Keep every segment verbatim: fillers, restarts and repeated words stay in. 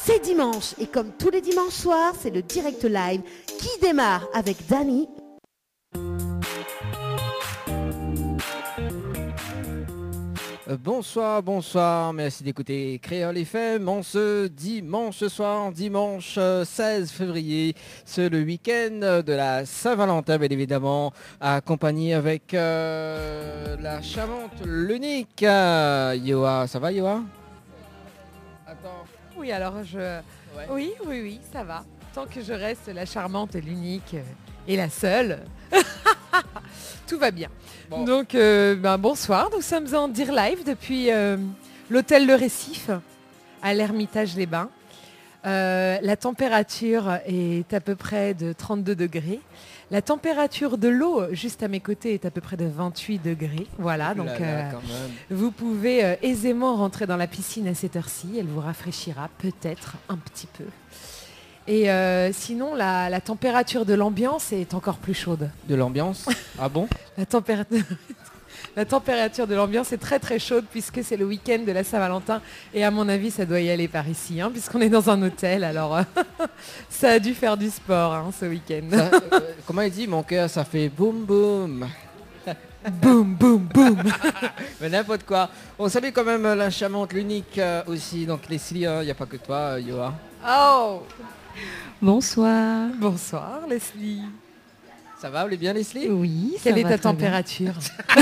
C'est dimanche et comme tous les dimanches soirs, c'est le direct live qui démarre avec Dani. Euh, bonsoir, bonsoir, merci d'écouter Créole F M en ce dimanche soir, dimanche euh, seize février, c'est le week-end de la Saint-Valentin, bien évidemment, accompagné avec euh, la charmante, l'unique euh, Yoa. Ça va Yoa? Attends. Oui, alors je... Ouais. Oui, oui, oui, ça va. Tant que je reste la charmante, l'unique et la seule, tout va bien. Bon. Donc, euh, ben, bonsoir, nous sommes en Dire Live depuis euh, l'hôtel Le Récif à l'Ermitage-les-Bains. Euh, la température est à peu près de trente-deux degrés. La température de l'eau juste à mes côtés est à peu près de vingt-huit degrés. Voilà, donc là, là, euh, vous pouvez euh, aisément rentrer dans la piscine à cette heure-ci. Elle vous rafraîchira peut-être un petit peu. Et euh, sinon, la, la température de l'ambiance est encore plus chaude. De l'ambiance? Ah bon? La température... La température de l'ambiance est très très chaude puisque c'est le week-end de la Saint-Valentin et à mon avis ça doit y aller par ici hein, puisqu'on est dans un hôtel alors euh, ça a dû faire du sport hein, ce week-end. Ça, euh, comment il dit mon cœur ça fait boum boum. Boum boum boum. Mais n'importe quoi. On salue quand même la charmante, l'unique euh, aussi, donc Leslie, il hein, n'y a pas que toi euh, Yoa. Oh. Bonsoir. Bonsoir Leslie. Ça va, vous bien Leslie? Oui, ça Quelle est va ta très température?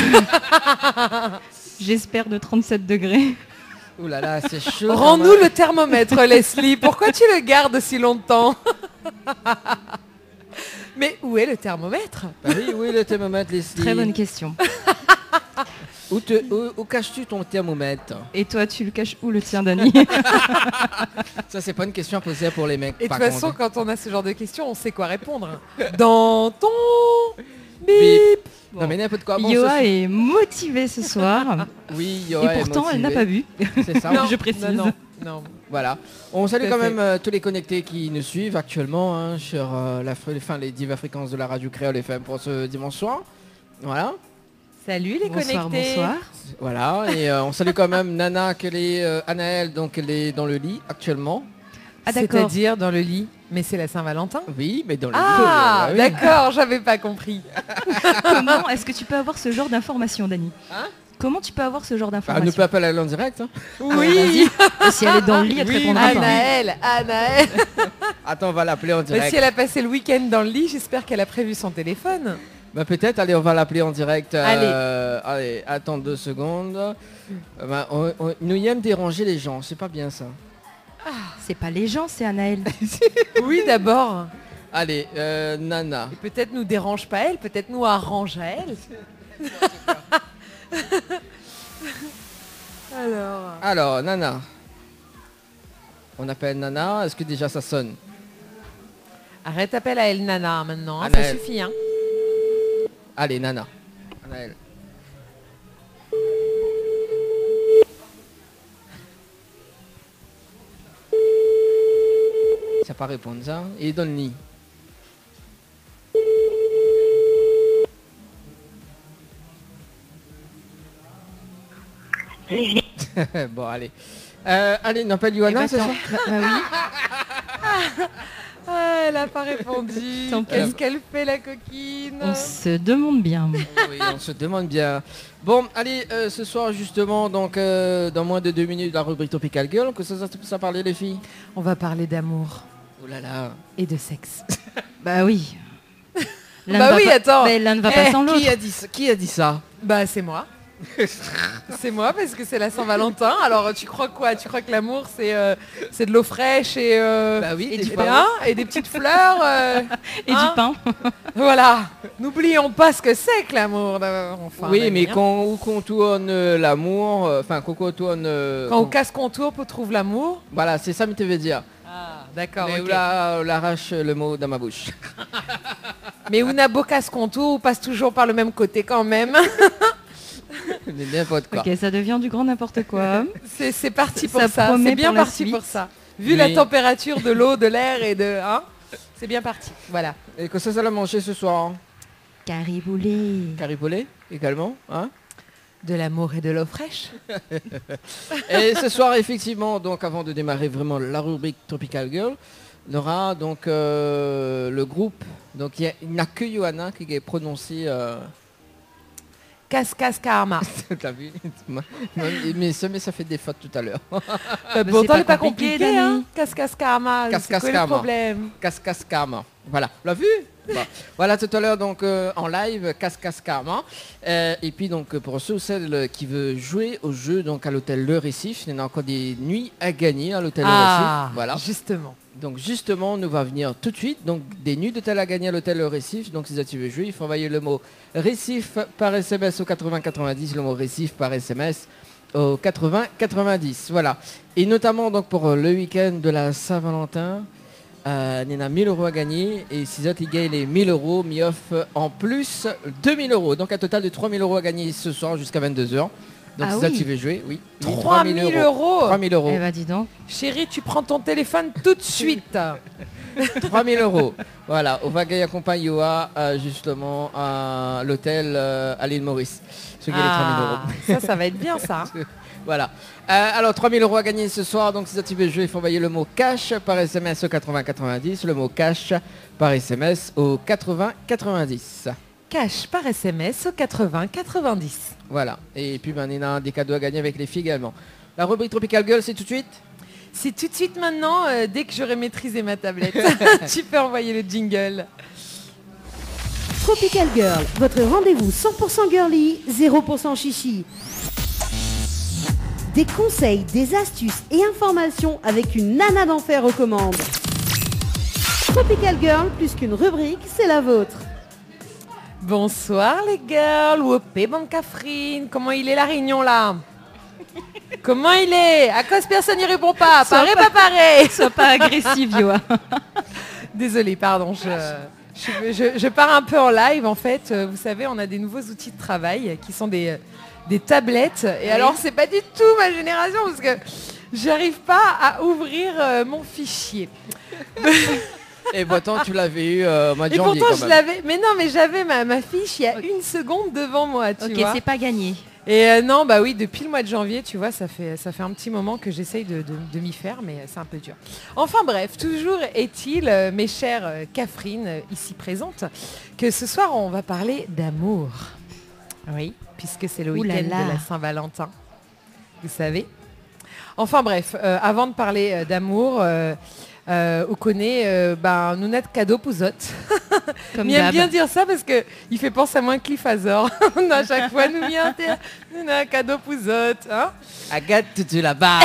J'espère de trente-sept degrés. Ouh là là, c'est chaud. Rends-nous le thermomètre Leslie, pourquoi tu le gardes si longtemps? Mais où est le thermomètre? Bah oui, où est le thermomètre Leslie? Très bonne question. Où, te, où, où caches-tu ton thermomètre? Et toi, tu le caches où le tien, Dani? Ça, c'est pas une question à poser pour les mecs. Et de toute contre. façon, quand on a ce genre de questions, on sait quoi répondre. Dans ton bip, bip. Bon. Non mais n'importe quoi. Bon, Yoa ce... est motivée ce soir. Oui, Yoa Et pourtant, est elle n'a pas bu. C'est ça. Non, je précise. Non, non, non. Voilà. On salue Tout quand à même euh, tous les connectés qui nous suivent actuellement hein, sur euh, la, fin, les diverses fréquences de la radio Créole F M pour ce dimanche soir. Voilà. Salut les bonsoir, connectés. Bonsoir. Voilà. Et euh, on salue quand même Nana, qu'elle est euh, Anaëlle, donc elle est dans le lit actuellement. Ah d'accord. C'est-à-dire dans le lit. Mais c'est la Saint-Valentin. Oui, mais dans le ah, lit. Ah, oui. D'accord, j'avais pas compris. Comment est-ce que tu peux avoir ce genre d'informations, Dani? Hein? Comment tu peux avoir ce genre d'informations? Elle ne peut pas aller en direct. Hein. Oui. Ah, et si elle est dans le lit, elle te oui, répondra pas. Anaëlle, Anaëlle. Attends, on va l'appeler en direct. Mais si elle a passé le week-end dans le lit, j'espère qu'elle a prévu son téléphone. Bah peut-être, allez, on va l'appeler en direct. Allez. Euh, allez, attends deux secondes. Euh, bah, on, on, nous aime déranger les gens, c'est pas bien ça. Ah, c'est pas les gens, c'est Anaëlle. Oui, d'abord. Allez, euh, Nana. Et peut-être nous dérange pas elle, peut-être nous arrange à elle. Alors. Alors, Nana. On appelle Nana. Est-ce que déjà ça sonne? Arrête, appelle à elle Nana maintenant. Hein, ça suffit. Hein. Allez, Nana. Anaëlle. Ça pas répondre ça. Il est dans le lit. Bon, allez. Euh, allez, on appelle Johanna, c'est ça? Bah, bah oui. Ah, elle n'a pas répondu. Qu'est-ce qu'elle fait, la coquine? On se demande bien. Oui, on se demande bien. Bon, allez, euh, ce soir, justement, donc, euh, dans moins de deux minutes, la rubrique Tropical Girl. Que ça, ça, ça parler, les filles? On va parler d'amour. Oh là là. Et de sexe. Bah oui. Bah oui, pas, attends. Mais l'un ne va eh, pas sans l'autre. Qui a dit ça? Qui a dit ça? Bah c'est moi. C'est moi parce que c'est la Saint-Valentin. Alors tu crois quoi? Tu crois que l'amour c'est euh, c'est de l'eau fraîche et, euh, bah oui, et, des du pain et des petites fleurs euh, et hein du pain. Voilà. N'oublions pas ce que c'est que l'amour. Enfin, oui, mais quand on contourne euh, l'amour, enfin euh, quand on contourne... Euh, quand on casse contour pour trouver l'amour. Voilà, c'est ça que tu veux dire. Ah, d'accord. Mais okay. là, on arrache le mot dans ma bouche. Mais Una beau casse contour, on passe toujours par le même côté quand même. Mais n'importe quoi. Ok, ça devient du grand n'importe quoi. C'est parti pour ça. ça. C'est bien pour parti pour ça. Vu oui. la température de l'eau, de l'air et de... Hein, c'est bien parti. Voilà. Et que ça, ça l'a mangé ce soir? Cariboulet. Cariboulet également, hein? De l'amour et de l'eau fraîche. Et ce soir, effectivement, donc avant de démarrer vraiment la rubrique Tropical Girl, on aura donc euh, le groupe. Donc il n'y a que Johanna qui est prononcé... Euh... Cascas Karma. T'as vu? mais, ça, mais ça fait des fautes tout à l'heure. Euh, pourtant, c'est pas compliqué, compliqué hein. Cascas Karma. Cascas Karma. C'est quoi le problème? Cascas Karma. Voilà, vous l'avez vu? Bon. Voilà, tout à l'heure, donc euh, en live, Cascas Karma. Euh, et puis, donc, pour ceux ou celles qui veulent jouer au jeu, donc à l'hôtel Le Récif, il y en a encore des nuits à gagner à l'hôtel ah, Le Récif. Voilà. Justement. Donc, justement, nous va venir tout de suite. Donc, des nuits d'hôtel à gagner à l'hôtel Le Récif. Donc, si tu veux jouer, il faut envoyer le mot Récif par S M S au quatre-vingts quatre-vingt-dix, le mot Récif par S M S au quatre-vingts quatre-vingt-dix. Voilà. Et notamment, donc, pour le week-end de la Saint-Valentin, Euh, il y en a mille euros à gagner et si autres ils gagnent les mille euros, mi offre en plus deux mille euros. Donc un total de trois mille euros à gagner ce soir jusqu'à vingt-deux heures. Donc ah si oui. tu veux jouer, oui. trois mille euros. trois mille euros. Eh ben dis donc. Chérie, tu prends ton téléphone tout de suite. trois mille euros. Voilà, on va gagner accompagne Yoa euh, justement à l'hôtel euh, à l'île Maurice. Ce ah, trois mille euros. Ça, ça va être bien ça. Voilà. Euh, alors trois mille euros à gagner ce soir. Donc si tu veux jouer, il faut envoyer le mot cash par S M S au quatre-vingts quatre-vingt-dix. Le mot cash par S M S au quatre-vingts quatre-vingt-dix. Cash par S M S au quatre-vingts quatre-vingt-dix. Voilà. Et puis ben, il y a des cadeaux à gagner avec les filles également. La rubrique Tropical Girl, c'est tout de suite? C'est tout de suite maintenant, euh, dès que j'aurai maîtrisé ma tablette. Tu peux envoyer le jingle. Tropical Girl, votre rendez-vous cent pour cent girly, zéro pour cent chichi. Des conseils, des astuces et informations avec une nana d'enfer aux commandes. Tropical Girl, plus qu'une rubrique, c'est la vôtre. Bonsoir les girls, wopé bon Catherine, comment il est la réunion là? Comment il est? À cause personne n'y répond pas, pareil pas pareil. Sois pas agressive, Yoa. Désolée, pardon, je, je, je, je pars un peu en live en fait. Vous savez, on a des nouveaux outils de travail qui sont des... des tablettes et oui. Alors c'est pas du tout ma génération parce que j'arrive pas à ouvrir euh, mon fichier. Et pourtant tu l'avais eu euh, au mois de et janvier. Pourtant quand je même. l'avais, mais non mais j'avais ma, ma fiche il y a okay. une seconde devant moi, tu okay, vois. Ok, c'est pas gagné. Et euh, non bah oui, depuis le mois de janvier, tu vois, ça fait ça fait un petit moment que j'essaye de, de, de m'y faire, mais c'est un peu dur. Enfin bref, toujours est-il, euh, mes chères euh, Catherine euh, ici présentes, que ce soir on va parler d'amour. Oui. Puisque c'est le week-end de la Saint-Valentin, vous savez. Enfin bref, euh, avant de parler euh, d'amour, euh, euh, on connaît, euh, ben, nous n'a de cadeau pouzotte. Il aime bien dire ça parce qu'il fait penser à moi un Cliff Azor. À chaque fois, nous vient nous n'a cadeau pouzotte. Hein. Agathe, tu te la barres.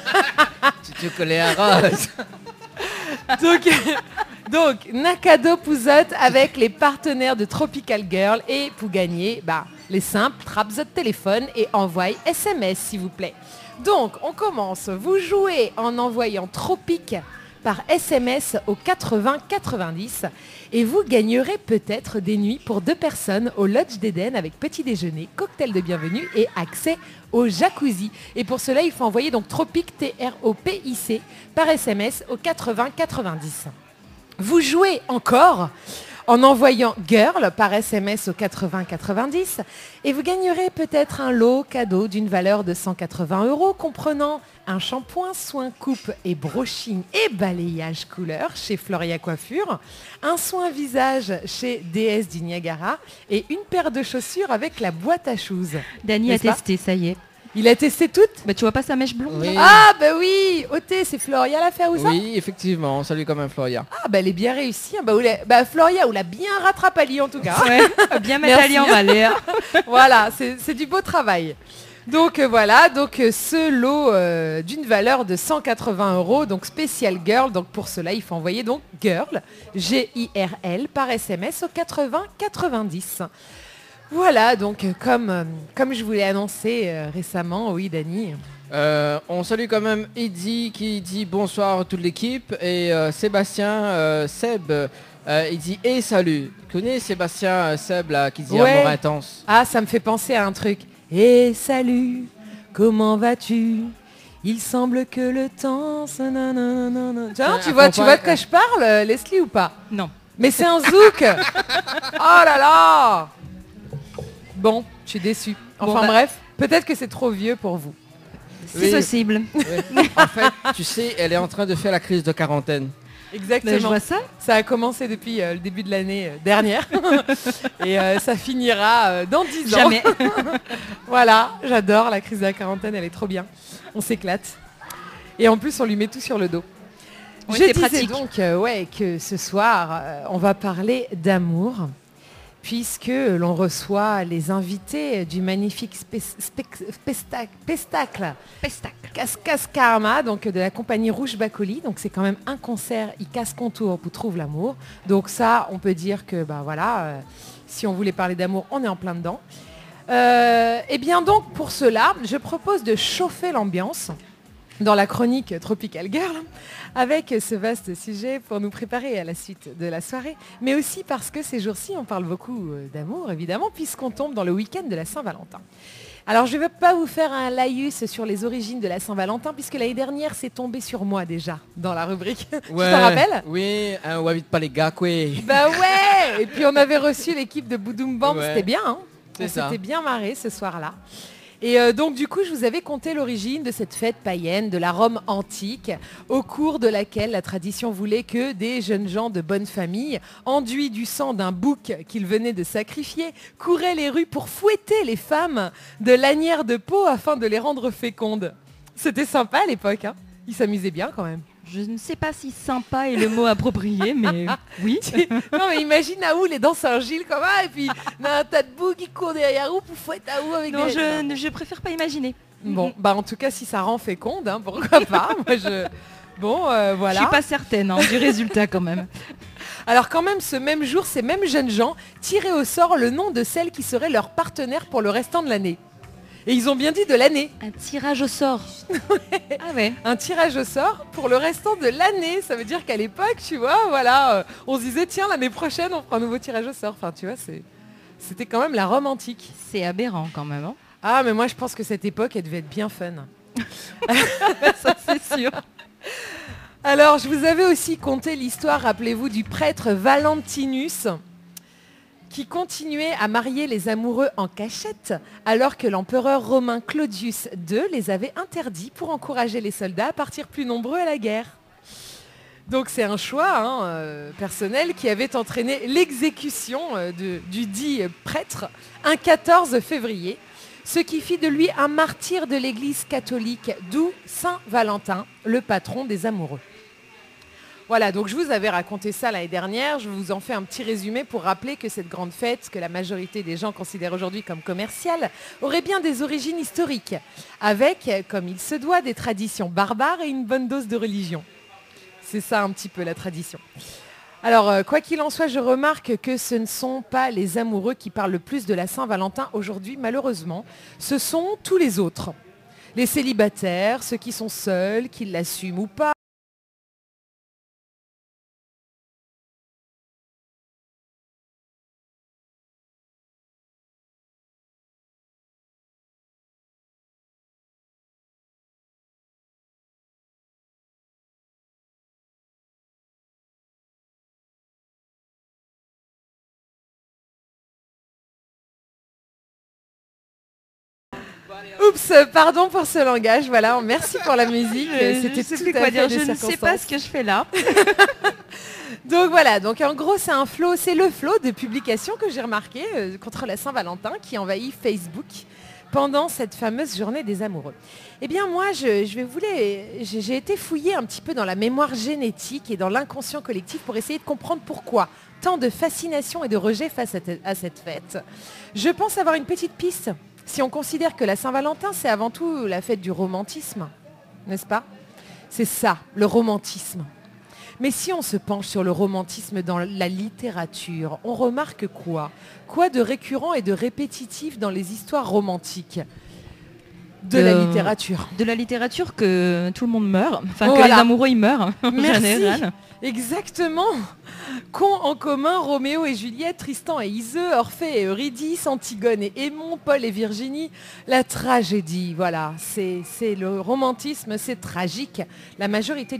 Tu te collais à rose. Donc... Donc, Nakado Pouzotte avec les partenaires de Tropical Girl et pour gagner, bah, les simples, trappe votre téléphone et envoie S M S s'il vous plaît. Donc, on commence. Vous jouez en envoyant Tropic par S M S au quatre-vingts quatre-vingt-dix et vous gagnerez peut-être des nuits pour deux personnes au Lodge d'Eden avec petit déjeuner, cocktail de bienvenue et accès au jacuzzi. Et pour cela, il faut envoyer donc Tropic, T R O P I C, par S M S au quatre-vingts quatre-vingt-dix. Vous jouez encore en envoyant Girl par S M S au quatre-vingts quatre-vingt-dix et vous gagnerez peut-être un lot cadeau d'une valeur de cent quatre-vingts euros comprenant un shampoing, soin coupe et brushing et balayage couleur chez Floria Coiffure, un soin visage chez D S du Niagara et une paire de chaussures avec la boîte à shoes. Dany a testé, ça y est. Il a testé toutes? Bah tu vois pas sa mèche blonde? Oui. Ah bah oui, O T, c'est Floria l'affaire ou ça? Oui, effectivement, salut quand même Floria. Ah bah elle est bien réussie. Bah, ou la... bah Floria, ou l'a bien rattrapé Ali en tout cas. Ouais, bien mettre Ali en valeur. Voilà, c'est du beau travail. Donc euh, voilà, donc euh, ce lot euh, d'une valeur de cent quatre-vingts euros, donc spécial Girl. Donc pour cela, il faut envoyer donc Girl, G I R L, par S M S au quatre-vingts quatre-vingt-dix. Voilà, donc comme, euh, comme je vous l'ai annoncé euh, récemment, oui Dany. Euh, on salue quand même Eddy qui dit bonsoir à toute l'équipe et euh, Sébastien, euh, Seb, euh, il dit et hey, salut. Tu connais Sébastien euh, Seb là qui dit ouais. Amour intense? Ah, ça me fait penser à un truc. Et hey, salut, comment vas-tu? Il semble que le temps... Nanana. Tiens, tu vois, tu vois de quoi je parle, Leslie, ou pas? Non. Mais c'est un zouk. Oh là là. Bon, Je suis déçue. Enfin Bon, bah... bref, peut-être que c'est trop vieux pour vous. C'est oui. possible. Oui. En fait, tu sais, elle est en train de faire la crise de quarantaine. Exactement. Ben, je vois ça. Ça a commencé depuis euh, le début de l'année euh, dernière. Et euh, ça finira euh, dans dix ans. Jamais. Voilà, j'adore la crise de la quarantaine, elle est trop bien. On s'éclate. Et en plus, on lui met tout sur le dos. Oui, Je disais pratique. donc euh, ouais, que ce soir, euh, on va parler d'amour, puisque l'on reçoit les invités du magnifique spectacle Pestacle, Casse Karma, donc de la compagnie Rouge Bacoli. Donc c'est quand même un concert, il casse contour pour trouve l'amour. Donc ça, on peut dire que bah voilà, euh, si on voulait parler d'amour, on est en plein dedans. Euh, et bien donc pour cela, je propose de chauffer l'ambiance dans la chronique Tropical Girl avec ce vaste sujet pour nous préparer à la suite de la soirée, mais aussi parce que ces jours-ci on parle beaucoup d'amour évidemment puisqu'on tombe dans le week-end de la Saint-Valentin. Alors je ne vais pas vous faire un laïus sur les origines de la Saint-Valentin puisque l'année dernière c'est tombé sur moi déjà dans la rubrique. Ouais, tu t'en rappelles? Oui, hein, on invite pas les gars quoi. Bah ouais. Et puis on avait reçu l'équipe de Boudoum Band, ouais. C'était bien, hein. On s'était bien marré ce soir-là. Et euh, donc du coup, je vous avais conté l'origine de cette fête païenne de la Rome antique, au cours de laquelle la tradition voulait que des jeunes gens de bonne famille, enduits du sang d'un bouc qu'ils venaient de sacrifier, couraient les rues pour fouetter les femmes de lanières de peau afin de les rendre fécondes. C'était sympa à l'époque, hein. Ils s'amusaient bien quand même. Je ne sais pas si sympa est le mot approprié, mais oui. Non mais imagine à où les danseurs Gilles comme ça, et puis un tas de boucs qui courent derrière où pour fouetter à où avec non, des... je, non, je préfère pas imaginer. Bon, bah en tout cas si ça rend féconde, hein, pourquoi pas. Moi je... Bon, euh, voilà. Je suis pas certaine hein, du résultat quand même. Alors quand même, ce même jour, ces mêmes jeunes gens tiraient au sort le nom de celle qui serait leur partenaire pour le restant de l'année. Et ils ont bien dit de l'année. Un tirage au sort. Ah ouais. Un tirage au sort pour le restant de l'année. Ça veut dire qu'à l'époque, tu vois, voilà, euh, on se disait, tiens, l'année prochaine, on fera un nouveau tirage au sort. Enfin, tu vois, c'est, c'était quand même la Rome antique. C'est aberrant quand même. Hein. Ah, mais moi, je pense que cette époque, elle devait être bien fun. Ça, c'est sûr. Alors, je vous avais aussi conté l'histoire, rappelez-vous, du prêtre Valentinus, qui continuait à marier les amoureux en cachette, alors que l'empereur romain Claudius deux les avait interdits pour encourager les soldats à partir plus nombreux à la guerre. Donc c'est un choix hein, euh, personnel qui avait entraîné l'exécution euh, de, du dit prêtre un quatorze février, ce qui fit de lui un martyr de l'Église catholique, d'où Saint Valentin, le patron des amoureux. Voilà, donc je vous avais raconté ça l'année dernière, je vous en fais un petit résumé pour rappeler que cette grande fête, que la majorité des gens considèrent aujourd'hui comme commerciale, aurait bien des origines historiques, avec, comme il se doit, des traditions barbares et une bonne dose de religion. C'est ça un petit peu la tradition. Alors, quoi qu'il en soit, je remarque que ce ne sont pas les amoureux qui parlent le plus de la Saint-Valentin aujourd'hui, malheureusement, ce sont tous les autres. Les célibataires, ceux qui sont seuls, qui l'assument ou pas. Oups, pardon pour ce langage, voilà, merci pour la musique. Je, C'était je sais tout plus à quoi fait dire, des je ne sais pas ce que je fais là. Donc voilà, donc en gros c'est un flot, c'est le flot de publications que j'ai remarqué euh, contre la Saint-Valentin qui envahit Facebook pendant cette fameuse journée des amoureux. Eh bien moi, je, je vais vous les, j'ai, j'ai été fouiller un petit peu dans la mémoire génétique et dans l'inconscient collectif pour essayer de comprendre pourquoi tant de fascination et de rejet face à, te, à cette fête. Je pense avoir une petite piste. Si on considère que la Saint-Valentin, c'est avant tout la fête du romantisme, n'est-ce pas? C'est ça, le romantisme. Mais si on se penche sur le romantisme dans la littérature, on remarque quoi? Quoi de récurrent et de répétitif dans les histoires romantiques? De euh, la littérature. De la littérature que tout le monde meurt, enfin oh, que voilà. les amoureux ils meurent en Merci. général. Exactement. Qu'ont en commun Roméo et Juliette, Tristan et Iseux, Orphée et Eurydice, Antigone et Aimon, Paul et Virginie? La tragédie, voilà. C'est, c'est le romantisme, c'est tragique la majorité du temps.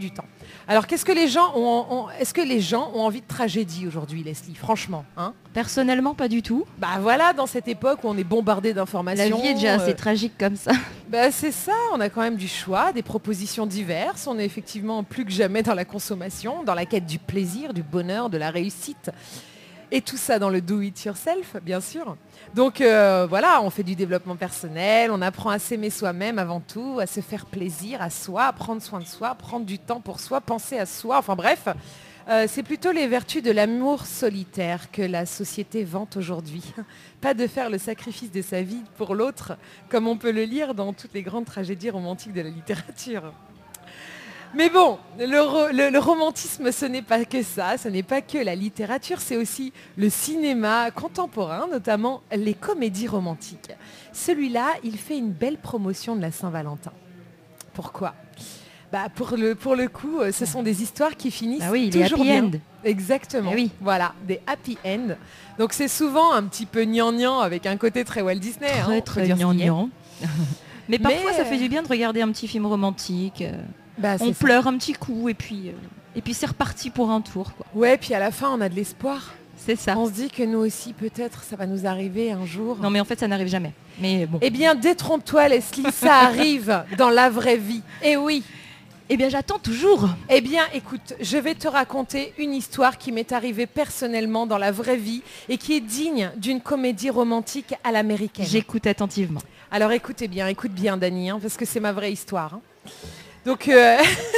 Alors, qu'est-ce que les gens ont, ont est-ce que les gens ont envie de tragédie aujourd'hui, Leslie? Franchement, hein? Personnellement, pas du tout. Bah voilà, dans cette époque où on est bombardé d'informations. La vie est déjà assez euh, tragique comme ça. Bah c'est ça, on a quand même du choix, des propositions diverses. On est effectivement plus que jamais dans la consommation, dans la quête du plaisir, du bonheur, de la réussite. Et tout ça dans le do it yourself, bien sûr. Donc euh, voilà, on fait du développement personnel, on apprend à s'aimer soi-même avant tout, à se faire plaisir à soi, à prendre soin de soi, prendre du temps pour soi, penser à soi. Enfin bref, euh, c'est plutôt les vertus de l'amour solitaire que la société vante aujourd'hui. Pas de faire le sacrifice de sa vie pour l'autre, comme on peut le lire dans toutes les grandes tragédies romantiques de la littérature. Mais bon, le, ro- le, le romantisme, ce n'est pas que ça, ce n'est pas que la littérature, c'est aussi le cinéma contemporain, notamment les comédies romantiques. Celui-là, il fait une belle promotion de la Saint-Valentin. Pourquoi ? Bah pour le, pour le coup, ce sont des histoires qui finissent Ah oui, il toujours est happy bien. end. Exactement. Eh oui. Voilà, des happy end. Donc c'est souvent un petit peu gnangnan avec un côté très Walt Disney. Très hein, on peut très dire ce qu'il y a. gnangnan. Mais parfois, Mais, ça euh, fait du bien de regarder un petit film romantique. euh, Bah, c'est on ça. pleure un petit coup et puis, euh, et puis c'est reparti pour un tour, quoi. Ouais, puis à la fin, on a de l'espoir. C'est ça. On se dit que nous aussi, peut-être, ça va nous arriver un jour. Non, mais en fait, ça n'arrive jamais. Mais bon. Eh bien, détrompe-toi, Leslie, ça arrive dans la vraie vie. Eh oui. Eh bien, j'attends toujours. Eh bien, écoute, je vais te raconter une histoire qui m'est arrivée personnellement dans la vraie vie et qui est digne d'une comédie romantique à l'américaine. J'écoute attentivement. Alors, écoutez bien, écoute bien, Dani, hein, parce que c'est ma vraie histoire. hein. Donc, euh,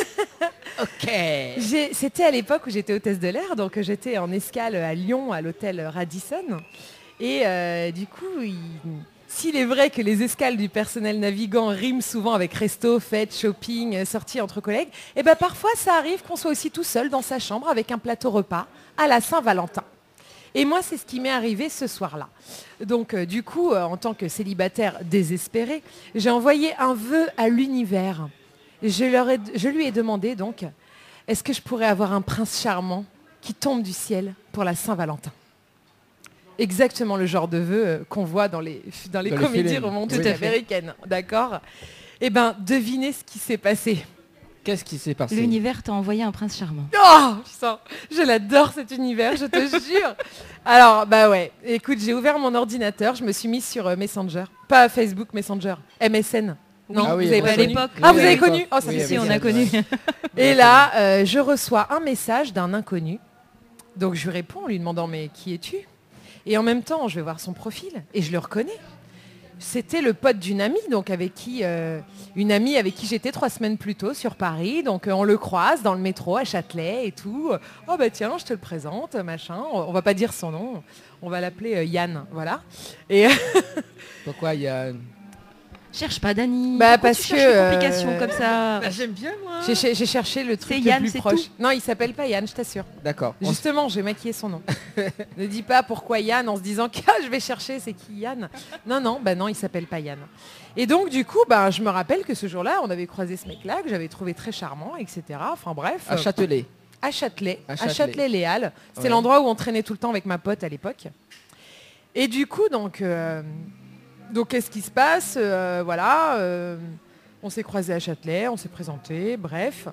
Ok. j'ai- c'était à l'époque où j'étais hôtesse de l'air, donc euh, j'étais en escale à Lyon, à l'hôtel Radisson. Et euh, du coup, il- s'il est vrai que les escales du personnel navigant riment souvent avec resto, fête, shopping, euh, sortie entre collègues, et ben parfois ça arrive qu'on soit aussi tout seul dans sa chambre avec un plateau repas à la Saint-Valentin. Et moi, c'est ce qui m'est arrivé ce soir-là. Donc, euh, du coup, euh, en tant que célibataire désespéré, j'ai envoyé un vœu à l'univers. Je, leur ai- je lui ai demandé donc, est-ce que je pourrais avoir un prince charmant qui tombe du ciel pour la Saint-Valentin ? Exactement le genre de vœu euh, qu'on voit dans les, dans les Dans les comédies films. romantiques Tout à fait. américaines. D'accord ? Eh bien, devinez ce qui s'est passé. Qu'est-ce qui s'est passé? L'univers t'a envoyé un prince charmant. Oh, putain, je l'adore cet univers, je te jure. Alors, bah ouais, écoute, j'ai ouvert mon ordinateur, je me suis mise sur euh, Messenger. Pas Facebook, Messenger, M S N. Non, Ah oui, vous avez à pas connu l'époque. Ah, vous Oui, à avez l'époque. connu Oh, ça Oui, fait à Si, plaisir. on a connu. Et là, euh, je reçois un message d'un inconnu. Donc je lui réponds en lui demandant, mais qui es-tu? Et en même temps, je vais voir son profil et je le reconnais. C'était le pote d'une amie, donc avec qui, euh, une amie avec qui j'étais trois semaines plus tôt sur Paris. Donc euh, on le croise dans le métro à Châtelet et tout. Oh bah tiens, je te le présente, machin. On, on va pas dire son nom, on va l'appeler euh, Yann, voilà. Et Pourquoi il y a... Cherche pas, Dani. Bah, Pourquoi parce tu cherches que, les euh, complications comme ça. J'aime bien moi. j'ai, j'ai- j'ai cherché le truc C'est le Yann, plus c'est proche. tout Non, il s'appelle pas Yann, je t'assure. D'accord. On s- Justement, j'ai maquillé son nom. Ne dis pas pourquoi Yann en se disant que ah, je vais chercher, c'est qui Yann. Non, non, bah non, il s'appelle pas Yann. Et donc du coup, bah, je me rappelle que ce jour-là, on avait croisé ce mec-là, que j'avais trouvé très charmant, et cetera. Enfin bref. À euh, Châtelet. à Châtelet, À à Châtelet. Châtelet-Léal. C'était Ouais. l'endroit où on traînait tout le temps avec ma pote à l'époque. Et du coup, donc, euh, donc qu'est-ce qui se passe Euh, Voilà, euh, on s'est croisés à Châtelet, on s'est présenté, bref.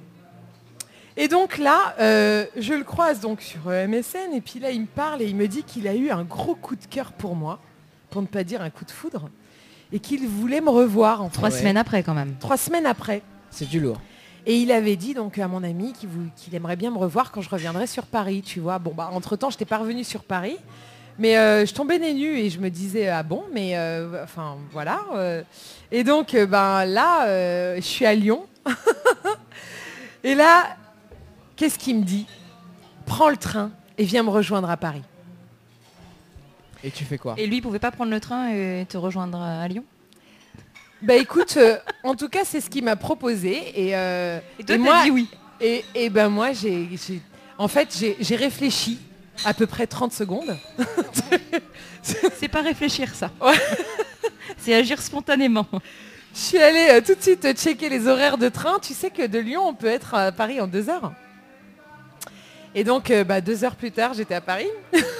Et donc là, euh, je le croise donc sur euh, M S N, et puis là, il me parle et il me dit qu'il a eu un gros coup de cœur pour moi, pour ne pas dire un coup de foudre, et qu'il voulait me revoir en Trois Ouais. semaines après, quand même. trois semaines après. C'est du lourd. Et il avait dit donc à mon ami qu'il vou- qu'il aimerait bien me revoir quand je reviendrais sur Paris, tu vois. Bon bah entre temps, je n'étais pas revenue sur Paris, mais euh, je tombais nez nus et je me disais ah bon, mais euh, enfin voilà. euh. Et donc euh, ben là, euh, je suis à Lyon. Et là, qu'est-ce qu'il me dit? Prends le train et viens me rejoindre à Paris. Et tu fais quoi? Et lui, il pouvait pas prendre le train et te rejoindre à Lyon. Bah écoute, euh, en tout cas c'est ce qu'il m'a proposé et, euh, Et toi, et t'as moi, dit oui. Et, et ben moi, j'ai, j'ai- en fait, j'ai, j'ai réfléchi à peu près trente secondes. C'est pas réfléchir, ça. Ouais. C'est agir spontanément. Je suis allée euh, tout de suite euh, checker les horaires de train. Tu sais que de Lyon, on peut être à Paris en deux heures. Et donc, euh, bah, deux heures plus tard, j'étais à Paris.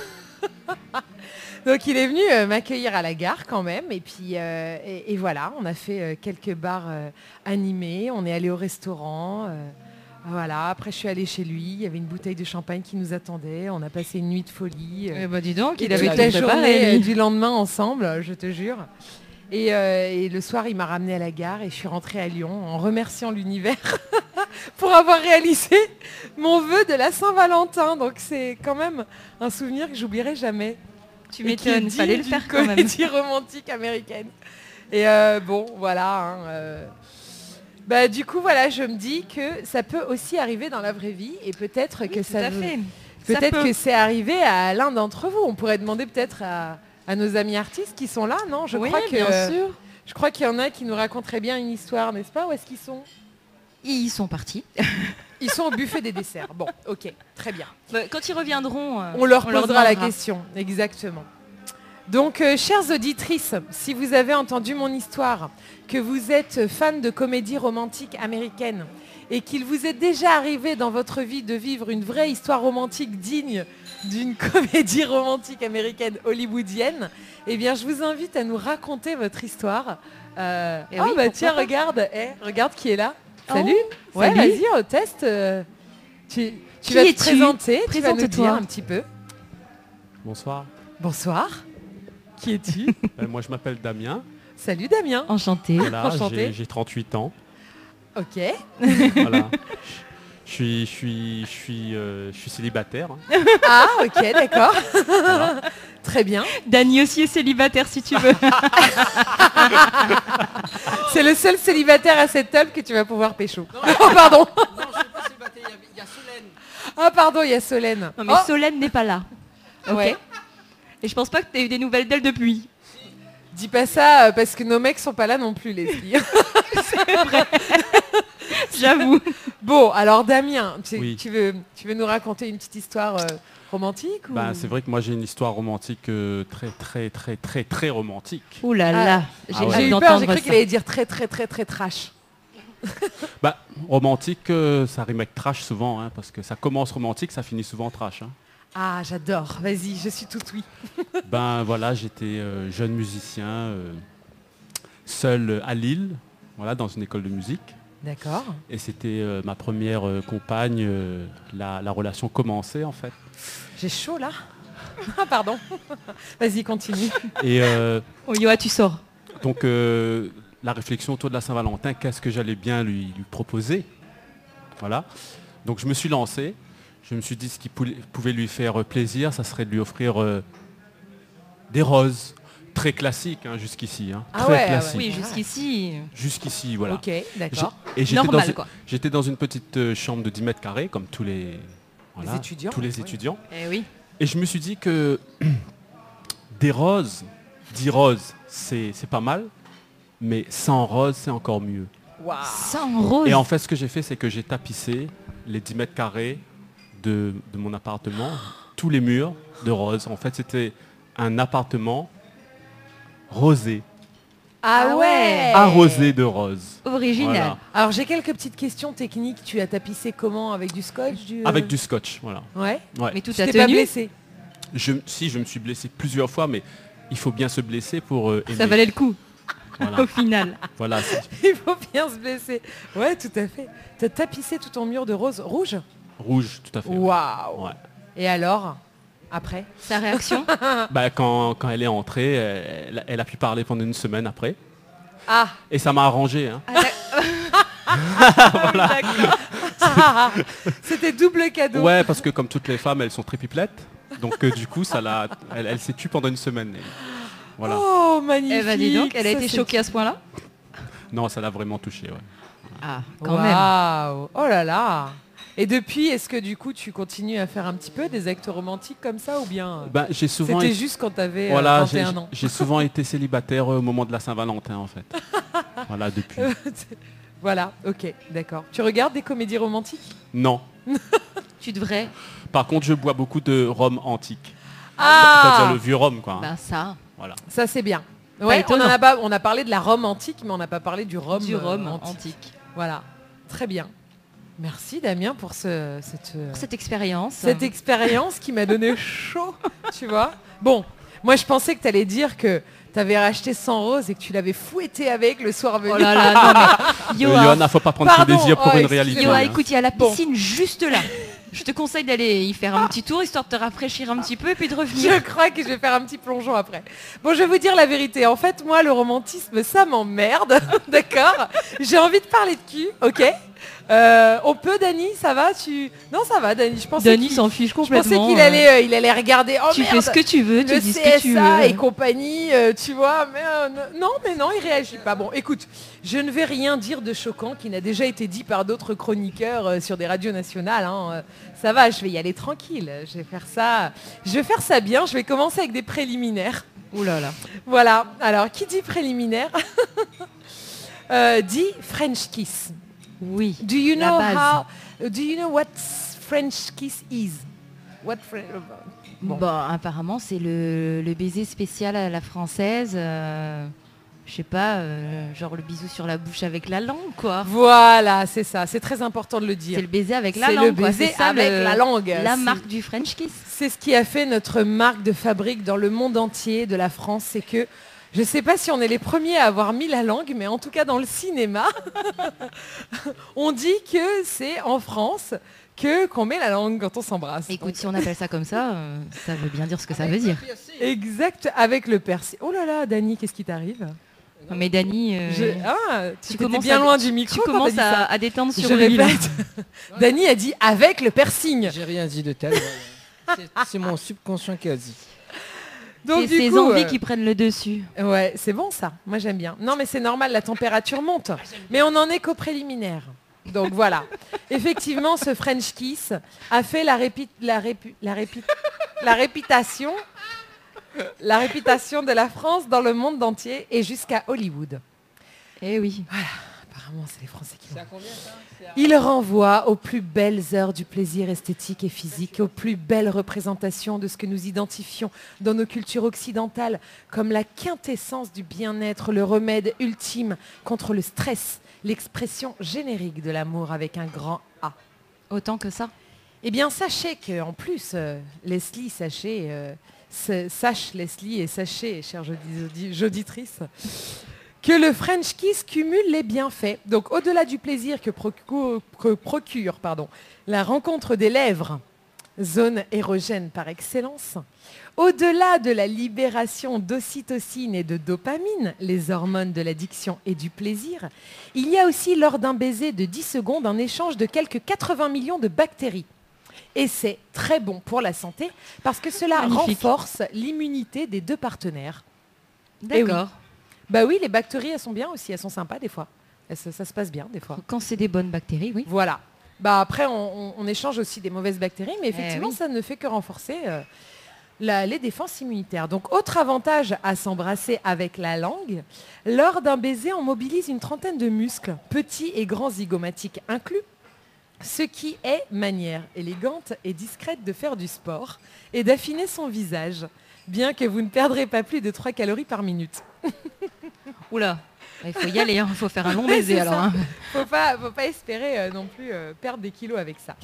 Donc, il est venu euh, m'accueillir à la gare quand même. Et puis, euh, et, et voilà, on a fait euh, quelques bars euh, animés. On est allé au restaurant. euh, Voilà, après je suis allée chez lui, il y avait une bouteille de champagne qui nous attendait, on a passé une nuit de folie. Eh ben, dis donc, et il avait toute la tout journée préparé, lui. du lendemain ensemble, je te jure. Et, euh, et le soir, il m'a ramenée à la gare et je suis rentrée à Lyon en remerciant l'univers pour avoir réalisé mon vœu de la Saint-Valentin. Donc c'est quand même un souvenir que j'oublierai jamais. Tu m'étonnes, il fallait le faire quand même. Comédie romantique américaine. Et euh, bon, voilà. Hein, euh, bah, du coup, voilà, je me dis que ça peut aussi arriver dans la vraie vie et peut-être Oui, que tout ça, à vous- fait. peut-être Ça peut. que c'est arrivé à l'un d'entre vous. On pourrait demander peut-être à, à nos amis artistes qui sont là, non? Je Oui, crois que bien sûr. je crois qu'il y en a qui nous raconteraient bien une histoire, n'est-ce pas? Où est-ce qu'ils sont? Ils sont partis. Ils sont au buffet des desserts. Bon, ok, très bien. Bah, quand ils reviendront, euh, On leur posera la demandera. question, exactement. Donc, euh, chères auditrices, si vous avez entendu mon histoire, que vous êtes fan de comédie romantique américaine et qu'il vous est déjà arrivé dans votre vie de vivre une vraie histoire romantique digne d'une comédie romantique américaine hollywoodienne, eh bien, je vous invite à nous raconter votre histoire. Euh, Eh oh, oui, bah pourquoi tiens, pas. regarde, eh, regarde qui est là. Oh, Salut. Ouais, salut. vas-y, au test. euh, tu tu Qui vas te es-tu? présenter, tu vas nous Présente-toi. dire un petit peu. Bonsoir. Bonsoir. Qui es-tu? Euh, moi, je m'appelle Damien. Salut Damien. Enchanté. Voilà, Enchanté. j'ai- j'ai trente-huit ans. Ok. Voilà. Je suis, je suis, je suis, euh, je suis célibataire. hein. Ah, ok, d'accord. Voilà. Très bien. Dany aussi est célibataire si tu veux. C'est le seul célibataire à cette table que tu vas pouvoir pécho. Oh, pardon. Non, je suis pas célibataire, il y a- il y a Solène. Ah, pardon, il y a Solène. Non mais Oh, Solène n'est pas là. Ok. ouais. Et je pense pas que tu as eu des nouvelles d'elle depuis. Dis pas ça euh, parce que nos mecs sont pas là non plus, les filles. J'avoue. Bon, alors Damien, tu, Oui. tu veux, tu veux nous raconter une petite histoire euh, romantique ou... Ben, c'est vrai que moi, j'ai une histoire romantique euh, très, très, très, très, très romantique. Ouh là Ah. là. J'ai Ah ouais. hâte J'ai eu peur, d'entendre j'ai cru ça. qu'il allait dire très très très très trash. Bah, romantique, euh, ça rime avec trash souvent, hein, parce que ça commence romantique, ça finit souvent trash. hein. Ah, j'adore. Vas-y, je suis tout oui. Ben voilà, j'étais euh, jeune musicien, euh, seul euh, à Lille, voilà, dans une école de musique. D'accord. Et c'était euh, ma première euh, compagne. euh, la, la relation commençait en fait. J'ai chaud là. Ah, pardon. Vas-y, continue. Et euh, Oh Yoa, tu sors. donc euh, la réflexion autour de la Saint-Valentin, qu'est-ce que j'allais bien lui, lui proposer? Voilà. Donc je me suis lancé. Je me suis dit ce qui pouvait pouvait lui faire plaisir, ça serait de lui offrir euh, des roses. Très classique hein, jusqu'ici. hein. Ah Très ouais, ah ouais. classique. Oui, jusqu'ici. Jusqu'ici, voilà. Ok, d'accord. J'ai- Et j'étais dans, Normal une- quoi. j'étais dans une petite euh, chambre de dix mètres carrés, comme tous les, voilà, étudiants, tous les ouais. étudiants. Eh oui. Et je me suis dit que des roses, dix roses, c'est c'est pas mal, mais cent roses, c'est encore mieux. Waouh. Sans rose. Et en fait, ce que j'ai fait, c'est que j'ai tapissé les dix mètres carrés de, de mon appartement, tous les murs de roses. En fait, c'était un appartement rosé, Ah ouais. arrosé de roses. Original. Voilà. Alors j'ai quelques petites questions techniques. Tu as tapissé comment? Avec du scotch du... Avec du scotch, voilà. Ouais. Ouais. Mais tout Tu a t'es pas tenu. blessé? Je, si, je me suis blessé plusieurs fois, mais il faut bien se blesser pour euh, aimer. Ça valait le coup Voilà. au final. Voilà, c'est- Il faut bien se blesser. Ouais, tout à fait. Tu as tapissé tout ton mur de rose rouge? rouge, tout à fait. Waouh. Ouais. Et alors? Après? Sa réaction. Bah, quand, quand elle est entrée, elle, elle a pu parler pendant une semaine après. Ah. Et ça m'a arrangé. hein. Ah, c'était double cadeau. Ouais, parce que comme toutes les femmes, elles sont très pipelettes. Donc euh, du coup, ça l'a, elle, elle s'est tue pendant une semaine. Et voilà. Oh, magnifique. Eh ben dis donc, elle a Ça, été c'est- choquée à ce point-là. Non, ça l'a vraiment touché. Ouais. Ah, quand même. Waouh. Oh là là. Et depuis, est-ce que du coup, tu continues à faire un petit peu des actes romantiques comme ça ou bien Ben, j'ai souvent, c'était été- juste quand tu avais voilà, vingt et j'ai, un ans? j'ai souvent été célibataire euh, au moment de la Saint-Valentin, en fait. Voilà, depuis. Voilà, ok, d'accord. Tu regardes des comédies romantiques? Non. Tu devrais. Par contre, je bois beaucoup de rhum antique. Ah, C'est-à-dire le vieux rhum, quoi. hein. Bah ça. Voilà. ça c'est bien. Ouais, on, étonnant. en a pas, on a parlé de la Rome antique, mais on n'a pas parlé du rhum, Du euh, rhum antique. antique. Voilà, très bien. Merci Damien pour ce, cette, euh, Pour cette expérience. cette expérience qui m'a donné chaud, tu vois. Bon, moi je pensais que tu allais dire que t'avais racheté cent roses et que tu l'avais fouetté avec le soir venu. Oh là là, non mais... Yoann, Yoann, faut pas prendre Pardon, tes désirs pour oh, une réalité. Yoann, hein. écoute, il y a la Bon. piscine juste là. Je te conseille d'aller y faire un petit tour, histoire de te rafraîchir un petit peu et puis de revenir. Je crois que je vais faire un petit plongeon après. Bon, je vais vous dire la vérité. En fait, moi, le romantisme, ça m'emmerde. D'accord. J'ai envie de parler de cul, ok. Euh, on peut, Dany, ça va tu... Non, ça va, Dany. Je pensais Dany qu'il- s'en fiche Je complètement. pensais qu'il allait, euh, il allait regarder. Oh, tu merde, fais ce que tu veux, tu le dis ce C que tu S A veux. et compagnie, euh, tu vois. Mais euh, non, mais non, il réagit pas. Bon, écoute, je ne vais rien dire de choquant qui n'a déjà été dit par d'autres chroniqueurs euh, sur des radios nationales. Hein. Euh, ça va, je vais y aller tranquille. Je vais faire ça. Je vais faire ça bien. Je vais commencer avec des préliminaires. Ouh là là. Voilà. Alors, qui dit préliminaire euh, dit French kiss. Oui. Do you La know base. how? Do you know what French kiss is? What Fre- Bon. Bon, apparemment, c'est le, le baiser spécial à la française. euh, je sais pas, euh, genre le bisou sur la bouche avec la langue, quoi. Voilà, c'est ça. C'est très important de le C'est dire. le baiser avec la C'est langue. le quoi. baiser C'est ça, avec le- la langue. La C'est- marque du French kiss. C'est ce qui a fait notre marque de fabrique dans le monde entier de la France. C'est que je ne sais pas si on est les premiers à avoir mis la langue, mais en tout cas dans le cinéma, on dit que c'est en France que qu'on met la langue quand on s'embrasse. Écoute, si on appelle ça comme ça, euh, ça veut bien dire ce que ça veut dire. Exact, avec le persil. Oh là là, Dany, qu'est-ce qui t'arrive? Non, mais Dany, euh, Je- Ah, tu, tu étais commences bien à- loin du micro. tu quand t'as commences dit ça. à, à détendre sur Je le bilan. répète. Dany a dit avec le piercing. J'ai rien dit de tel. C'est- C'est mon subconscient qui a dit. Donc C'est du ces coup, envies euh, qui prennent le dessus. ouais, c'est bon ça. Moi j'aime bien. Non mais c'est normal, la température monte. Mais on en est qu'au préliminaire. Donc voilà. Effectivement, ce French kiss a fait la répi- la répu- la répi- la réputation, la réputation de la France dans le monde entier et jusqu'à Hollywood. Eh oui. Apparemment, c'est les Français qui C'est l'ont. à combien ça? C'est à- Il renvoie aux plus belles heures du plaisir esthétique et physique, aux plus belles représentations de ce que nous identifions dans nos cultures occidentales comme la quintessence du bien-être, le remède ultime contre le stress, l'expression générique de l'amour avec un grand A. Autant que ça. Eh bien, sachez qu'en plus, euh, Leslie, sachez, euh, sa- sache Leslie et sachez, chère jodi- joditrice, que le French kiss cumule les bienfaits. Donc, au-delà du plaisir que, procu- que procure pardon, la rencontre des lèvres, zone érogène par excellence, au-delà de la libération d'ocytocine et de dopamine, les hormones de l'addiction et du plaisir, il y a aussi lors d'un baiser de dix secondes un échange de quelques quatre-vingts millions de bactéries. Et c'est très bon pour la santé parce que cela Magnifique. renforce l'immunité des deux partenaires. D'accord. Bah oui, les bactéries, elles sont bien aussi, elles sont sympas des fois. Elles se- ça se passe bien des fois. Quand c'est des bonnes bactéries, oui. Voilà. Bah après, on, on- on échange aussi des mauvaises bactéries, mais effectivement, oui. ça ne fait que renforcer euh, la- les défenses immunitaires. Donc, autre avantage à s'embrasser avec la langue, lors d'un baiser, on mobilise une trentaine de muscles, petits et grands zygomatiques inclus, ce qui est manière élégante et discrète de faire du sport et d'affiner son visage, bien que vous ne perdrez pas plus de trois calories par minute. Oula, il faut y aller, il faut faire un long Ouais, baiser c'est alors. ça. hein. Faut pas, faut pas espérer euh, non plus euh, perdre des kilos avec ça.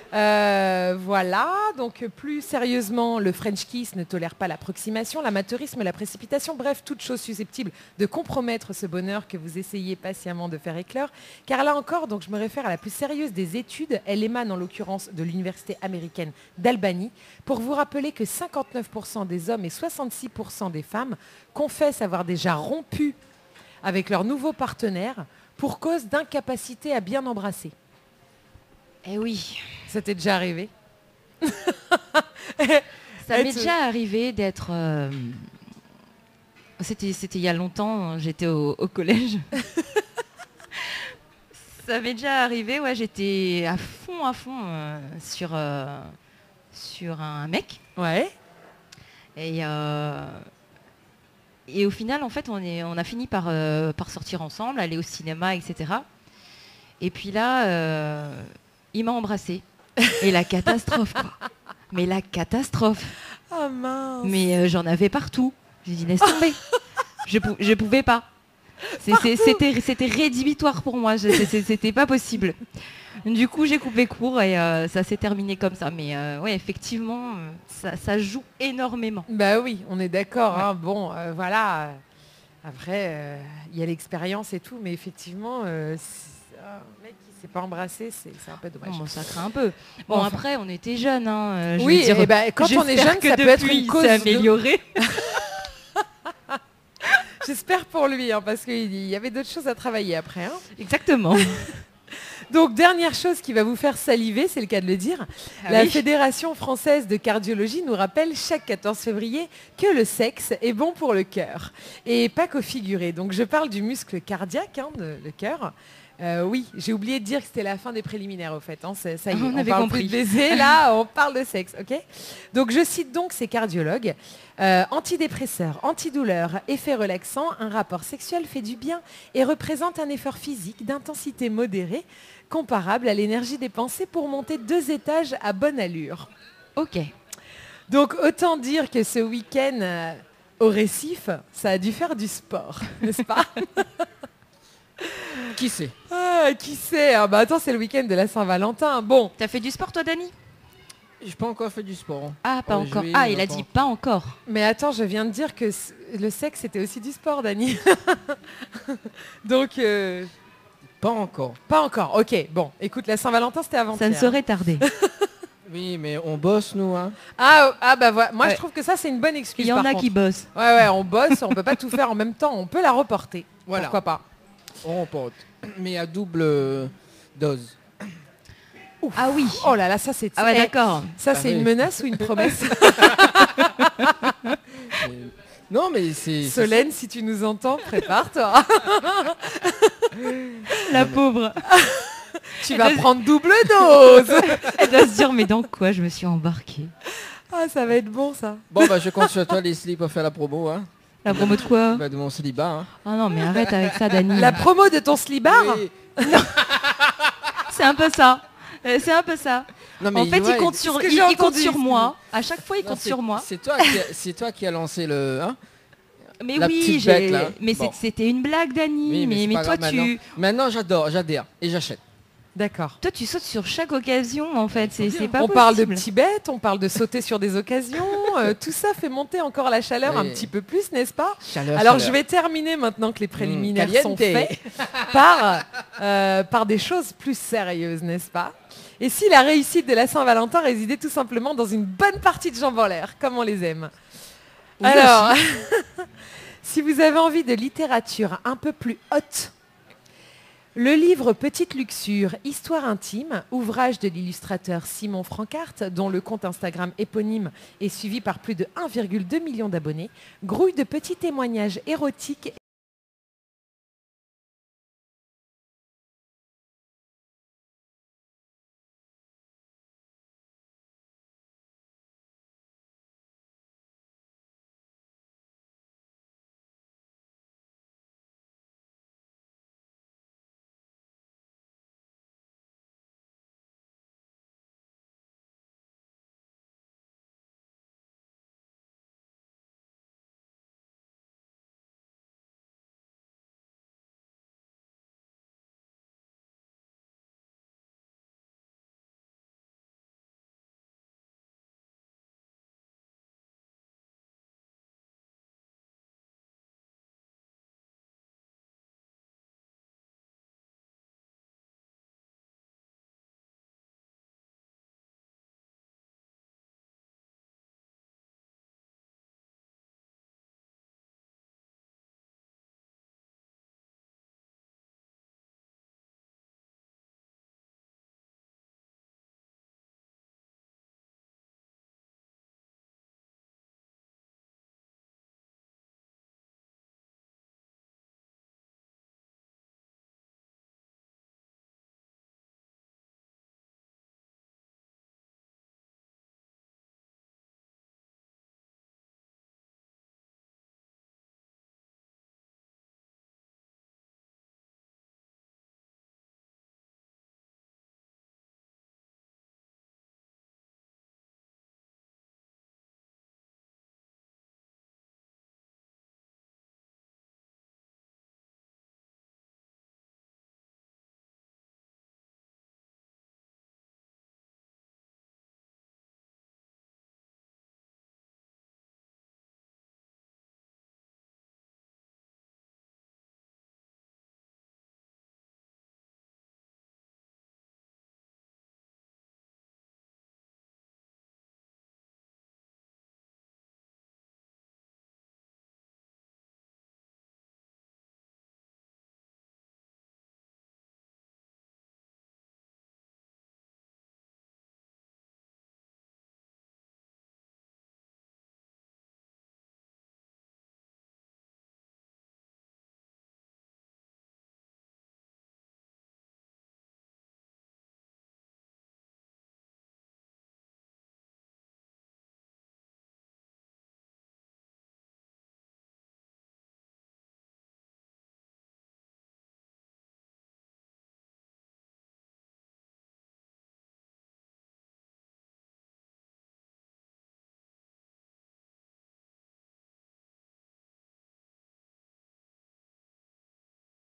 Euh, voilà, donc euh, plus sérieusement, le French kiss ne tolère pas l'approximation, l'amateurisme, la précipitation, bref, toute chose susceptible de compromettre ce bonheur que vous essayez patiemment de faire éclore. Car là encore, donc je me réfère à la plus sérieuse des études, elle émane en l'occurrence de l'université américaine d'Albany, pour vous rappeler que cinquante-neuf pour cent des hommes et soixante-six pour cent des femmes confessent avoir déjà rompu avec leur nouveau partenaire pour cause d'incapacité à bien embrasser. Eh oui. Ça t'est déjà arrivé? Ça Et m'est tu- déjà arrivé d'être... euh, C'était, c'était il y a longtemps, j'étais au, au collège. Ça m'est déjà arrivé, ouais, j'étais à fond, à fond euh, sur, euh, sur un mec. Ouais. Et, euh, et au final, en fait, on, est, on a fini par, euh, par sortir ensemble, aller au cinéma, et cetera. Et puis là, euh, il m'a embrassée. Et la catastrophe, quoi. Mais la catastrophe. Oh mince. Mais euh, j'en avais partout. J'ai dit, laisse tomber. je, pou- je pouvais pas. C'est- c'est- C'était c'était rédhibitoire pour moi. Je- c'est- c'est- C'était pas possible. Du coup, j'ai coupé court et euh, ça s'est terminé comme ça. Mais euh, ouais, effectivement, euh, ça, ça joue énormément. Bah oui, on est d'accord. Ouais. Hein, bon, euh, voilà. Après, il euh, y a l'expérience et tout, mais effectivement, euh, un mec qui s'est pas embrassé, c'est un peu dommage. Bon, ça craint un peu. Bon, bon enfin... après, on était jeunes. Hein, oui, dire, et bah, quand on est jeune, ça peut être une cause améliorée. De... J'espère pour lui, hein, parce qu'il y avait d'autres choses à travailler après. Hein. Exactement. Donc, dernière chose qui va vous faire saliver, c'est le cas de le dire. Ah la oui. Fédération française de cardiologie nous rappelle chaque quatorze février que le sexe est bon pour le cœur. Et pas qu'au figuré. Donc, je parle du muscle cardiaque, hein, de, le cœur. Euh, oui, j'ai oublié de dire que c'était la fin des préliminaires, au fait. Hein. Ça y est, on, on avait parle compris. Plus de baiser, là, on parle de sexe, ok. Donc, je cite donc ces cardiologues. Euh, antidépresseurs, antidouleurs, effets relaxants, un rapport sexuel fait du bien et représente un effort physique d'intensité modérée comparable à l'énergie dépensée pour monter deux étages à bonne allure. Ok. Donc, autant dire que ce week-end euh, au Récif, ça a dû faire du sport, n'est-ce pas? Qui sait? Ah, qui sait ah, bah attends, c'est le week-end de la Saint-Valentin. Bon. T'as fait du sport, toi, Dani? J'ai pas encore fait du sport. Ah, pas encore. Joué, ah, il a dit pas encore. Mais attends, je viens de dire que le sexe, c'était aussi du sport, Dani. Donc... Euh... Pas encore. Pas encore, ok. Bon, écoute, la Saint-Valentin, c'était avant-hier. Ça ne saurait tarder. Oui, mais on bosse, nous. Hein. Ah, ah, bah voilà. Moi, ouais. Je trouve que ça, c'est une bonne excuse. Il y en a contre. qui bossent. Ouais, ouais, on bosse, on peut pas tout faire en même temps. On peut la reporter. Voilà. Pourquoi pas? On reporte. Mais à double euh, dose. Ouf. Ah oui. Oh là là, ça, c'est... Ah ouais, d'accord. Ça, ah c'est oui. Une menace ou une promesse? Non, mais c'est... Solène, si tu nous entends, prépare-toi. La pauvre. Tu Elle vas doit... prendre double dose. Elle doit se dire, mais dans quoi je me suis embarquée? Ah, ça va être bon, ça. Bon, bah, je compte sur toi, Leslie, pour faire la promo. Hein. La promo de quoi? Bah, de mon célibat. Hein. Ah non, mais arrête avec ça, Dani. La promo de ton slibard? Oui. C'est un peu ça. C'est un peu ça. Non, mais en fait, il compte sur, il, il compte sur moi. À chaque fois, il non, compte sur moi. C'est toi, qui a, c'est toi qui a lancé le... Hein, mais oui, bête, là. Mais bon. C'était une blague, Dani. Oui, mais, mais, mais toi, tu... Maintenant, maintenant j'adore, j'adhère et j'achète. D'accord. Toi, tu sautes sur chaque occasion, en fait. C'est pas on possible. Parle de petits bêtes, on parle de sauter sur des occasions. Euh, tout ça fait monter encore la chaleur oui. Un petit peu plus, n'est-ce pas? Chaleur, Alors, chaleur. Je vais terminer maintenant que les préliminaires mmh, sont faits par, euh, par des choses plus sérieuses, n'est-ce pas? Et si la réussite de la Saint-Valentin résidait tout simplement dans une bonne partie de jambes en l'air, comme on les aime? Oui, alors, si vous avez envie de littérature un peu plus haute, le livre Petite Luxure, Histoire intime, ouvrage de l'illustrateur Simon Francart, dont le compte Instagram éponyme est suivi par plus de un virgule deux million d'abonnés, grouille de petits témoignages érotiques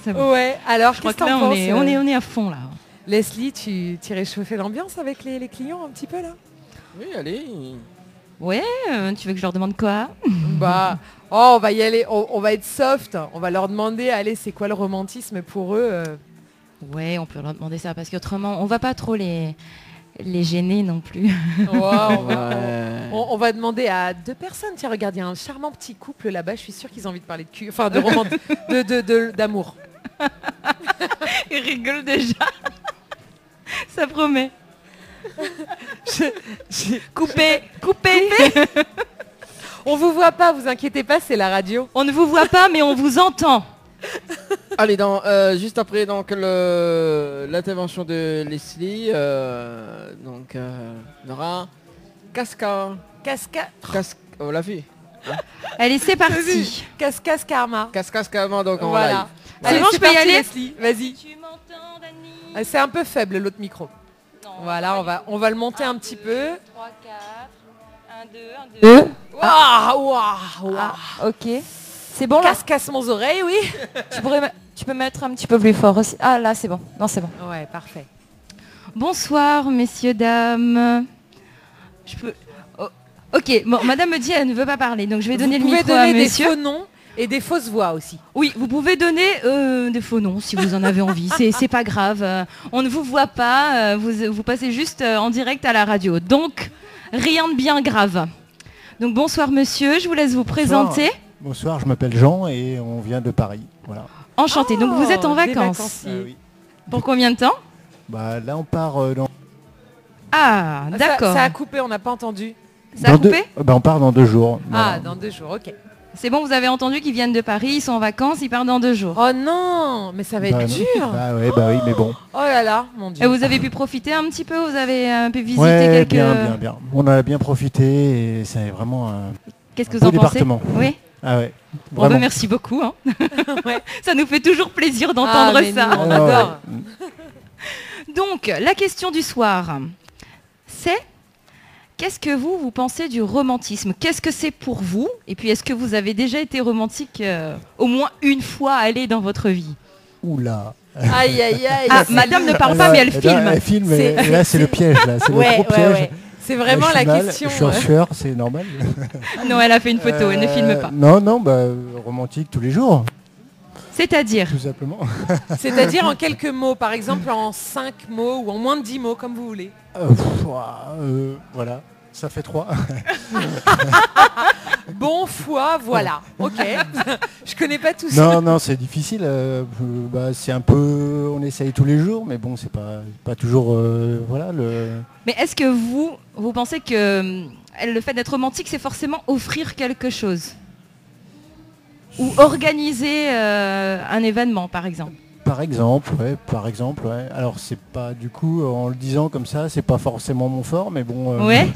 C'est bon. Ouais, alors Je crois qu'est-ce que que là, t'en on penses est, euh, on, est, on est à fond là. Leslie, tu, tu irais chauffer l'ambiance avec les, les clients un petit peu là? Oui, allez. Ouais, euh, tu veux que je leur demande quoi? Bah, oh, on va y aller, on, on va être soft. On va leur demander, allez, c'est quoi le romantisme pour eux euh Ouais, on peut leur demander ça parce qu'autrement, on va pas trop les, les gêner non plus. Ouais, on, va, Ouais. on- on va demander à deux personnes. Tiens, regarde, il y a un charmant petit couple là-bas. Je suis sûre qu'ils ont envie de parler de cul, enfin de romant, de, de, de- d'amour. Ils rigolent déjà. Ça promet. Je- je- Coupez, coupez. on vous voit pas, vous inquiétez pas, c'est la radio. On ne vous voit pas, mais on vous entend. Allez, dans, euh, juste après donc le- l'intervention de Leslie, euh, donc euh, on aura Casca. Casca, Casca, on l'a vu. Allez, c'est parti. Cascas Karma. Casca carrément donc en Voilà. live. C'est Allez, bon, je peux y parti, aller Leslie. Vas-y. Tu m'entends, Dani? Ah, c'est un peu faible l'autre micro. Voilà, on va, on va le monter un petit peu. trois, quatre, un, deux, un, deux. Waouh, waouh, waouh. Ah, ok. C'est bon là? Casse, casse mon oreille, oui. Tu, pourrais, me- tu peux mettre un petit peu plus fort aussi. Ah là, c'est bon. Non, c'est bon. Ouais, parfait. Bonsoir, messieurs, dames. Je peux... Oh, ok, bon, madame me dit elle ne veut pas parler, donc je vais donner vous le pouvez micro à donner des monsieur. faux noms et des fausses voix aussi. Oui, vous pouvez donner euh, des faux noms si vous en avez envie. C'est, c'est pas grave. Euh, on ne vous voit pas. euh, vous, vous passez juste euh, en direct à la radio. Donc, rien de bien grave. Donc, bonsoir monsieur. Je vous laisse vous présenter. Bonsoir, je m'appelle Jean et on vient de Paris. Voilà. Enchanté. Donc, vous êtes en Oh, des vacances. vacanciers. Ah oui. Pour combien de temps? Bah, là, on part euh, dans, Ah, Ça- d'accord. Ça, a coupé, on n'a pas entendu. Ça a dans deux- coupé euh, bah, on part dans deux jours. Ah, Voilà. dans deux jours, ok. C'est bon, vous avez entendu qu'ils viennent de Paris, ils sont en vacances, ils partent dans deux jours. Oh non, mais ça va être Bah, non. dur. Bah ouais, bah oui, mais bon. Oh là là, mon Et dieu. vous avez pu profiter un petit peu, vous avez euh, pu visiter Ouais, quelques... bien, bien, bien. On a bien profité et c'est vraiment un, Qu'est-ce que un vous en beau pensez? département. Oui. Ah ouais, Bon, bah, vraiment. merci beaucoup. hein. Ouais. Ça nous fait toujours plaisir Ah, d'entendre mais ça. nous, on Ah, ouais. adore. Donc, la question du soir, c'est qu'est-ce que vous, vous pensez du romantisme? Qu'est-ce que c'est pour vous? Et puis, est-ce que vous avez déjà été romantique euh, au moins une fois aller dans votre vie? Oula. Aïe, aïe, aïe. Ah, C'est- madame ne parle Ah, pas, mais elle là, filme. Elle filme, C'est- et là, c'est le piège, là. C'est Ouais, le gros ouais, piège. ouais. C'est Là, vraiment je la suis mal, question. Je suis en euh. sueur, c'est normal. Non, elle a fait une photo, elle ne filme Euh, pas. Non, non, bah, romantique tous les jours, C'est-à-dire, tout simplement. C'est-à-dire en quelques mots, par exemple en cinq mots ou en moins de dix mots, comme vous voulez. Euh, pff, ouah, euh, voilà, ça fait trois. Bon, foi, voilà. Ok. Je connais pas tout ça. Non, non, c'est difficile. euh, euh, bah, c'est un peu, on essaye tous les jours, mais bon, c'est pas, pas toujours, euh, voilà, le. mais est-ce que vous, vous pensez que euh, le fait d'être romantique, c'est forcément offrir quelque chose? Ou organiser euh, un événement, par exemple? Par exemple, ouais, par exemple, ouais. Alors c'est pas du coup, en le disant comme ça, c'est pas forcément mon fort, mais bon. euh, Ouais.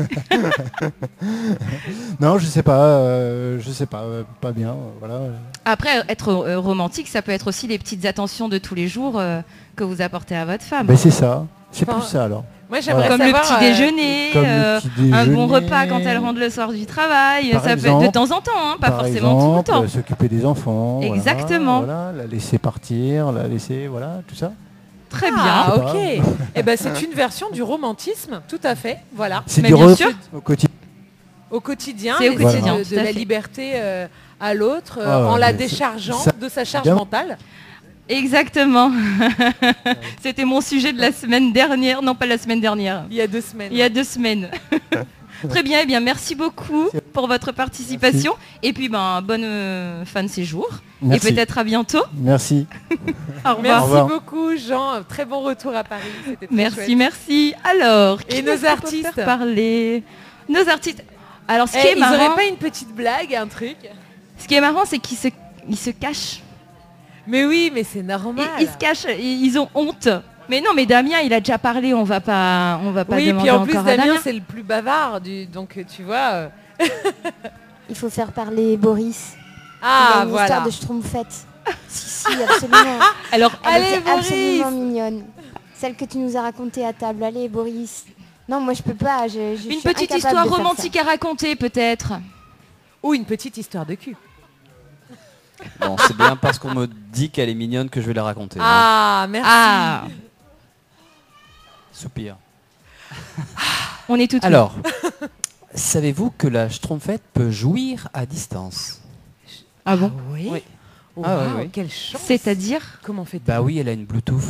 Non, je sais pas, euh, je sais pas, euh, pas bien, euh, voilà. Après, être euh, romantique, ça peut être aussi les petites attentions de tous les jours euh, que vous apportez à votre femme. Ben c'est ça, c'est Enfin, plus ça alors. Moi, j'aimerais Comme savoir. le petit euh, déjeuner, Comme le euh, petit un bon déjeuner, repas quand elle rentre le soir du travail. Par Ça peut être de exemple, temps en temps, hein, pas Par forcément exemple, tout le temps. euh, s'occuper des enfants. voilà, Exactement. Voilà, la laisser partir, la laisser, voilà, tout ça. Très bien. Ah, Je sais ok. Eh ben, c'est une version du romantisme, tout à fait. Voilà. C'est Mais du bien re- sûr. au quotidien. Au quotidien, C'est au et quotidien, de, tout de à la fait. liberté euh, à l'autre, euh, Ah ouais, en la mais c'est- déchargeant ça- de sa charge bien. mentale. Exactement. C'était mon sujet de la semaine dernière. Non, pas la semaine dernière. Il y a deux semaines. Il y a deux semaines. Très bien, eh bien merci beaucoup pour votre participation. Et puis ben bonne euh, fin de séjour. Merci. Et peut-être à bientôt. Merci. Au revoir. Merci Au revoir. beaucoup, Jean. Très bon retour à Paris. C'était très Merci, chouette. merci. Alors, Et qui nos est-ce qu'on peut artistes faire parler. Nos artistes. Alors, ce qui Eh, est ils marrant, n'auraient pas une petite blague, un truc? ce qui est marrant, c'est qu'ils se, ils se cachent. Mais oui, mais c'est Ils, normal. ils se cachent. Ils, ils ont honte. Mais non, mais Damien, il a déjà parlé. On va pas, on va pas Oui, demander puis en plus, encore à Damien, Damien. c'est le plus bavard. Du... Donc, tu vois... euh, Il faut faire parler Boris. Il a Ah, une voilà. histoire de schtroumpfette. si, si, absolument. Alors, Elle Allez, était Boris. absolument mignonne. Celle que tu nous as racontée à table. Allez, Boris. Non, moi je peux pas. Je, je une suis petite incapable histoire de faire romantique à raconter, peut-être. Ou une petite histoire de cul. Bon, c'est bien parce qu'on me dit qu'elle est mignonne que je vais la raconter. Ah, hein. Merci. Ah. Soupir. On est tout. Alors, savez-vous que la Schtroumpfette peut jouir à distance? Ah bon? Ah oui. Oui. Oh, ah, wow, oui, oui. Quelle chance. C'est-à-dire? Comment fait-elle? Bah oui, elle a une Bluetooth.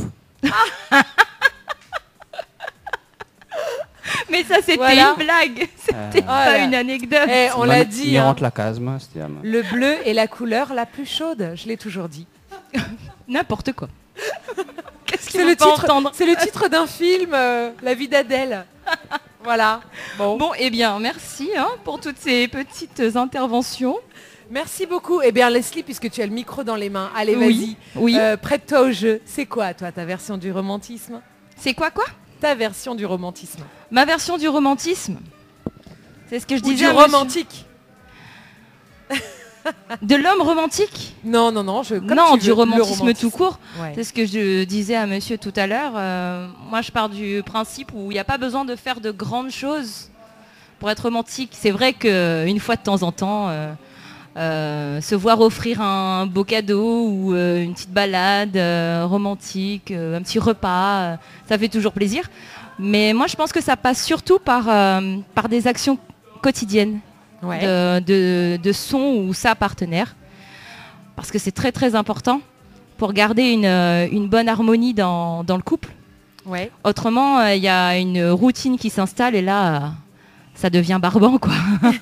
Mais ça, c'était voilà. une blague. C'était Euh... pas voilà. une anecdote. Eh, on l'a dit. Il hein. rentre la case, moi. Le bleu est la couleur la plus chaude. Je l'ai toujours dit. N'importe quoi. Qu'est-ce c'est le titre entendre C'est le titre d'un film, euh, La vie d'Adèle. Voilà. Bon. Bon, eh bien, merci hein, pour toutes ces petites interventions. Merci beaucoup. Eh bien, Leslie, puisque tu as le micro dans les mains, allez, oui. vas-y. Oui. Euh, prête-toi au jeu. C'est quoi, toi, ta version du romantisme? C'est quoi, quoi? Ta version du romantisme. Ma version du romantisme. C'est ce que je Ou disais. Du romantique. De l'homme romantique? Non, non, non. Je, non, du romantisme, romantisme tout court. Ouais. C'est ce que je disais à monsieur tout à l'heure. Euh, moi, je pars du principe où il n'y a pas besoin de faire de grandes choses pour être romantique. C'est vrai qu'une fois de temps en temps, euh, euh, se voir offrir un beau cadeau ou euh, une petite balade euh, romantique, euh, un petit repas, euh, ça fait toujours plaisir. Mais moi, je pense que ça passe surtout par, euh, par des actions quotidiennes. Ouais. De, de, de son ou sa partenaire, parce que c'est très très important pour garder une, une bonne harmonie dans, dans le couple. Ouais. Autrement, il euh, y a une routine qui s'installe et là, euh, ça devient barbant, quoi.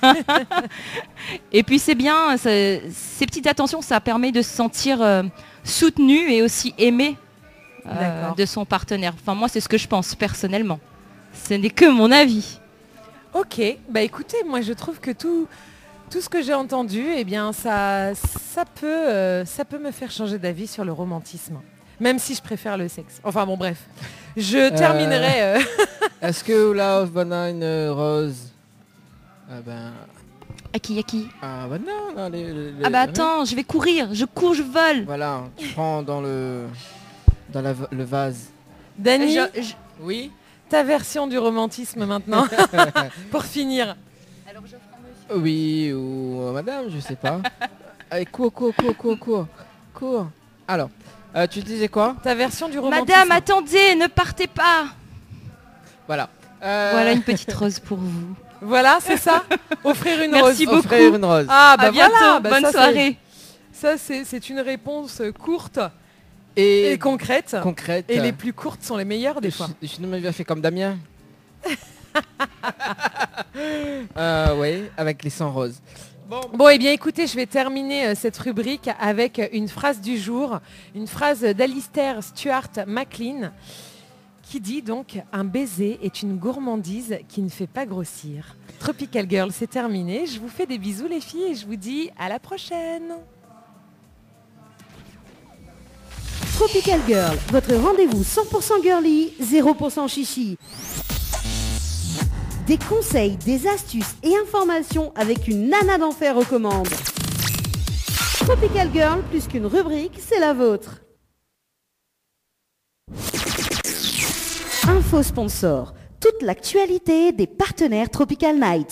Et puis c'est bien, ces petites attentions, ça permet de se sentir euh, soutenu et aussi aimé euh, de son partenaire. Enfin, moi, c'est ce que je pense personnellement. Ce n'est que mon avis. Ok, bah écoutez, moi je trouve que tout, tout ce que j'ai entendu, eh bien ça, ça, peut, euh, ça peut me faire changer d'avis sur le romantisme, même si je préfère le sexe. Enfin bon bref, je euh, terminerai. Euh... Est-ce que Love Banane Rose ah ben... À qui, à qui? Ah bah non, non les, les, Ah bah attends, je vais courir, je cours, je vole. Voilà, tu prends dans le, dans la, le vase. Dany, je, je... oui. Ta version du romantisme maintenant, pour finir. Alors je prends monsieur. Oui, ou euh, madame, je sais pas. Allez, cours, cours, cours, cours, cours, cours. Alors, euh, tu disais quoi? Ta version du romantisme. Madame, attendez, ne partez pas. Voilà. Euh... Voilà une petite rose pour vous. Voilà, c'est ça. Offrir une Merci rose. Merci beaucoup. Offrir une rose. Ah bah à bientôt. Voilà, bah, bonne ça, soirée. Ça, c'est une réponse courte. Et, et concrète. concrète. Et les plus courtes sont les meilleures des fois. Je ne m'avais fait comme Damien. euh, oui, avec les cent roses. Bon. bon, eh bien écoutez, je vais terminer euh, cette rubrique avec une phrase du jour. Une phrase d'Alistair Stuart MacLean qui dit donc « Un baiser est une gourmandise qui ne fait pas grossir ». Tropical Girl, c'est terminé. Je vous fais des bisous les filles et je vous dis à la prochaine. Tropical Girl, votre rendez-vous cent pour cent girly, zéro pour cent chichi. Des conseils, des astuces et informations avec une nana d'enfer aux commandes. Tropical Girl, plus qu'une rubrique, c'est la vôtre. Info sponsor, toute l'actualité des partenaires Tropical Nights.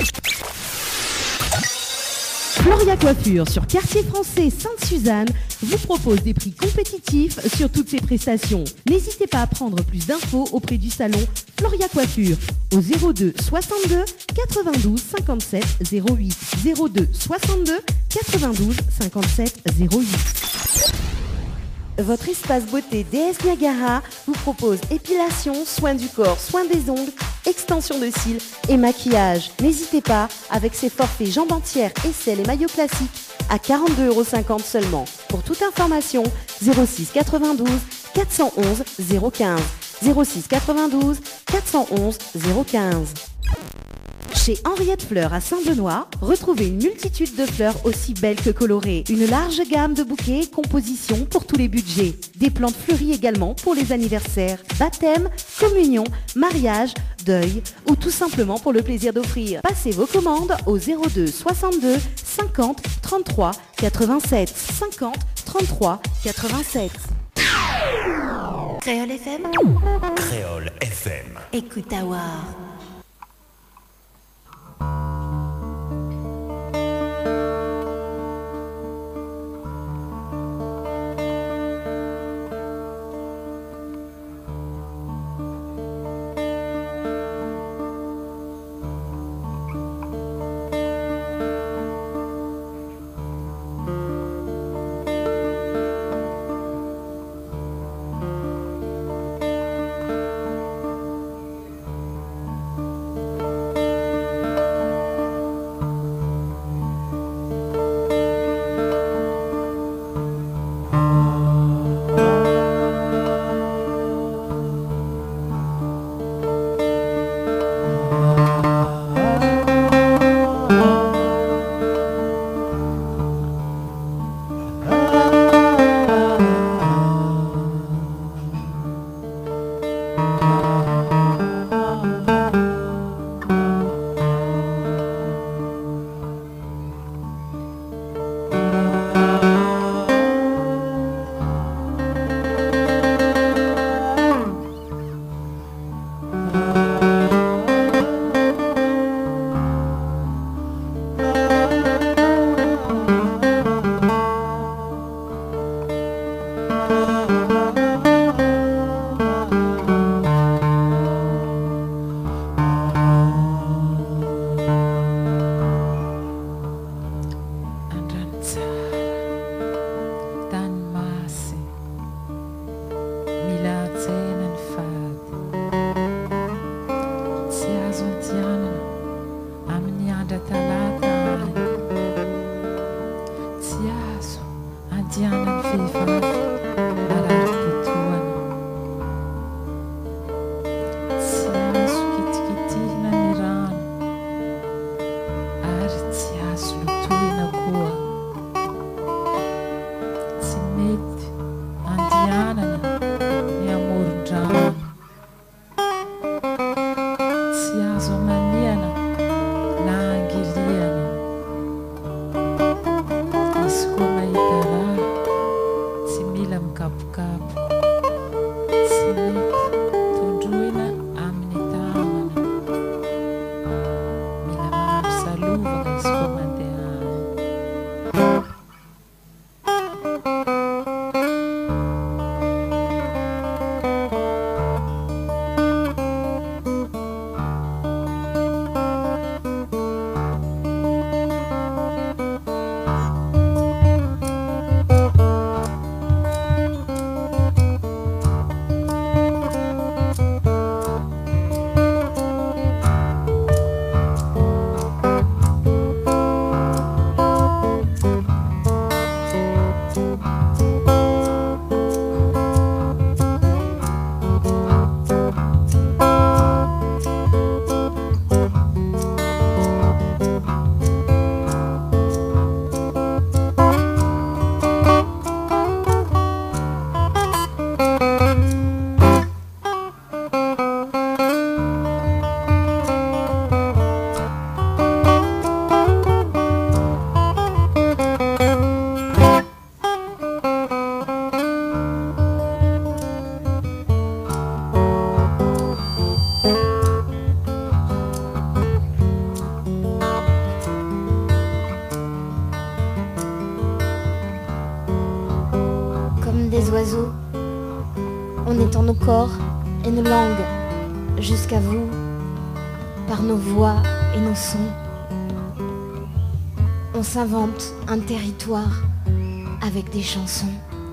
Floria Coiffure sur Quartier Français Sainte-Suzanne vous propose des prix compétitifs sur toutes ses prestations. N'hésitez pas à prendre plus d'infos auprès du salon Floria Coiffure au zéro deux soixante-deux quatre-vingt-douze cinquante-sept zéro huit zéro deux soixante-deux quatre-vingt-douze cinquante-sept zéro huit. Votre espace beauté D S Niagara vous propose épilation, soins du corps, soins des ongles, extension de cils et maquillage. N'hésitez pas, avec ses forfaits jambes entières, aisselles et maillots classiques à quarante-deux euros cinquante seulement. Pour toute information, zéro six quatre-vingt-douze quatre cent onze zéro quinze zéro six quatre-vingt-douze quatre cent onze zéro quinze. Chez Henriette Fleurs à Saint-Benoît, retrouvez une multitude de fleurs aussi belles que colorées. Une large gamme de bouquets et compositions pour tous les budgets. Des plantes fleuries également pour les anniversaires, baptêmes, communions, mariages, deuil ou tout simplement pour le plaisir d'offrir. Passez vos commandes au zéro deux soixante-deux cinquante trente-trois quatre-vingt-sept cinquante trente-trois quatre-vingt-sept. Créole F M. Créole F M. Écoute à voir. Tiana, Amniada Talata, Tiaso, Andiana Fifa, Ararputuana, Tiaso Kitkitina Niran, Artias Lutuina Goa, Timid, Andiana, Neamurjan. On étend nos corps et nos langues jusqu'à vous par nos voix et nos sons. On s'invente un territoire avec des chansons.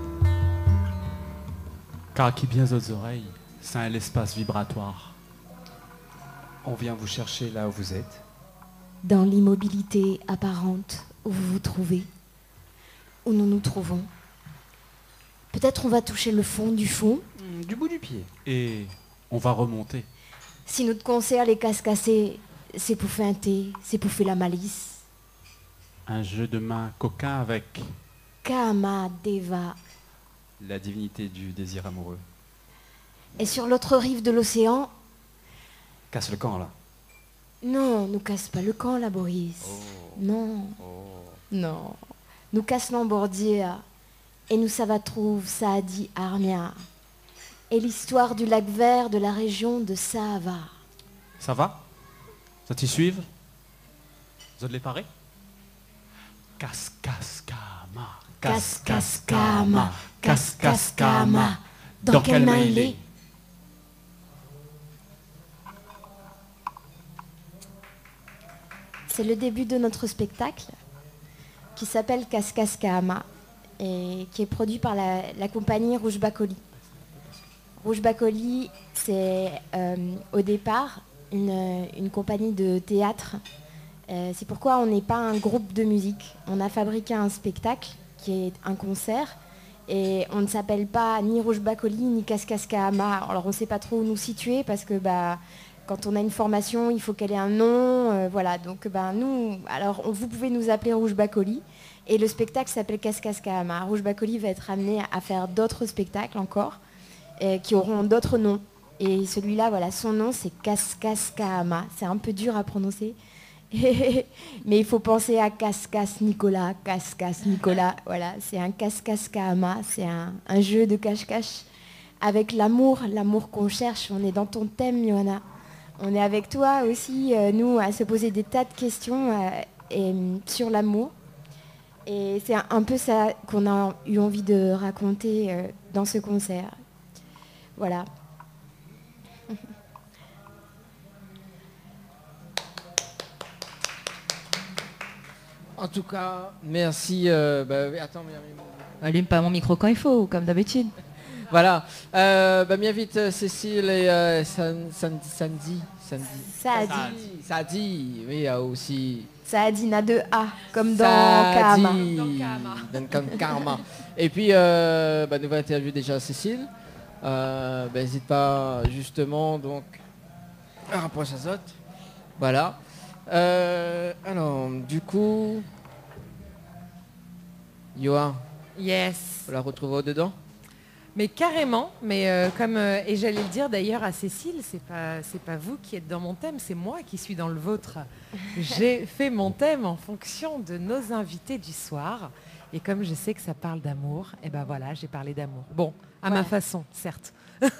Car qui bien aux oreilles, c'est un l'espace vibratoire. On vient vous chercher là où vous êtes. Dans l'immobilité apparente où vous vous trouvez, où nous nous trouvons. Peut-être on va toucher le fond du fond. Mmh, du bout du pied. Et on va remonter. Si notre concert les casse cassés, c'est pour faire un thé, c'est pour faire la malice. Un jeu de main coquin avec Kama Deva. La divinité du désir amoureux. Et sur l'autre rive de l'océan... Casse le camp là. Non, nous casse pas le camp là, Boris. Oh. Non. Oh. Non. Nous casse l'embordier. Et nous ça va trouve Saadi Armia. Et l'histoire du lac vert de la région de Sahava. Ça va? Ça t'y suivent? Vous êtes les parés? Kaskaskama, Kaskaskama, Kaskaskama. Dans quelle main il est? C'est le début de notre spectacle qui s'appelle Kaskaskama et qui est produit par la, la compagnie Rouge Bacoli. Rouge Bacoli, c'est euh, au départ une, une compagnie de théâtre. Euh, c'est pourquoi on n'est pas un groupe de musique. On a fabriqué un spectacle qui est un concert et on ne s'appelle pas ni Rouge Bacoli ni Kaskaskama. Alors on ne sait pas trop où nous situer parce que bah, quand on a une formation, il faut qu'elle ait un nom. Euh, voilà, donc bah, nous, alors on, vous pouvez nous appeler Rouge Bacoli. Et le spectacle s'appelle Kaskaskama. Rouge Bacoli va être amené à faire d'autres spectacles encore, euh, qui auront d'autres noms. Et celui-là, voilà, son nom c'est Kaskaskama. C'est un peu dur à prononcer. Mais il faut penser à Kaskas Nicolas, Kaskas Nicolas. Voilà, c'est un Kaskaskama, c'est un, un jeu de cache-cache avec l'amour, l'amour qu'on cherche. On est dans ton thème, Johanna. On est avec toi aussi, euh, nous, à se poser des tas de questions euh, et, sur l'amour. Et c'est un peu ça qu'on a eu envie de raconter euh, dans ce concert. Voilà. En tout cas, merci. Euh, bah, attends, mais... Allume pas mon micro quand il faut, comme d'habitude. Voilà. Euh, bah, bien vite, Cécile et euh, San- San- Sandy. Sandy. Saadi. Saadi. Oui, il y a aussi... Saadi n'a deux A, comme dans Saadi. Kahama. Dans Comme Karma. Et puis, euh, bah, nouvelle interview déjà Cécile. Euh, bah, n'hésite pas justement donc à rapprocher Azote. Voilà. Euh, alors, du coup, Yoa, Yes. on la retrouve au-dedans. Mais carrément, mais euh, comme euh, et j'allais le dire d'ailleurs à Cécile, c'est pas c'est pas vous qui êtes dans mon thème, c'est moi qui suis dans le vôtre. J'ai fait mon thème en fonction de nos invités du soir, et comme je sais que ça parle d'amour, et ben voilà, j'ai parlé d'amour. Bon, à Ouais. ma façon, certes.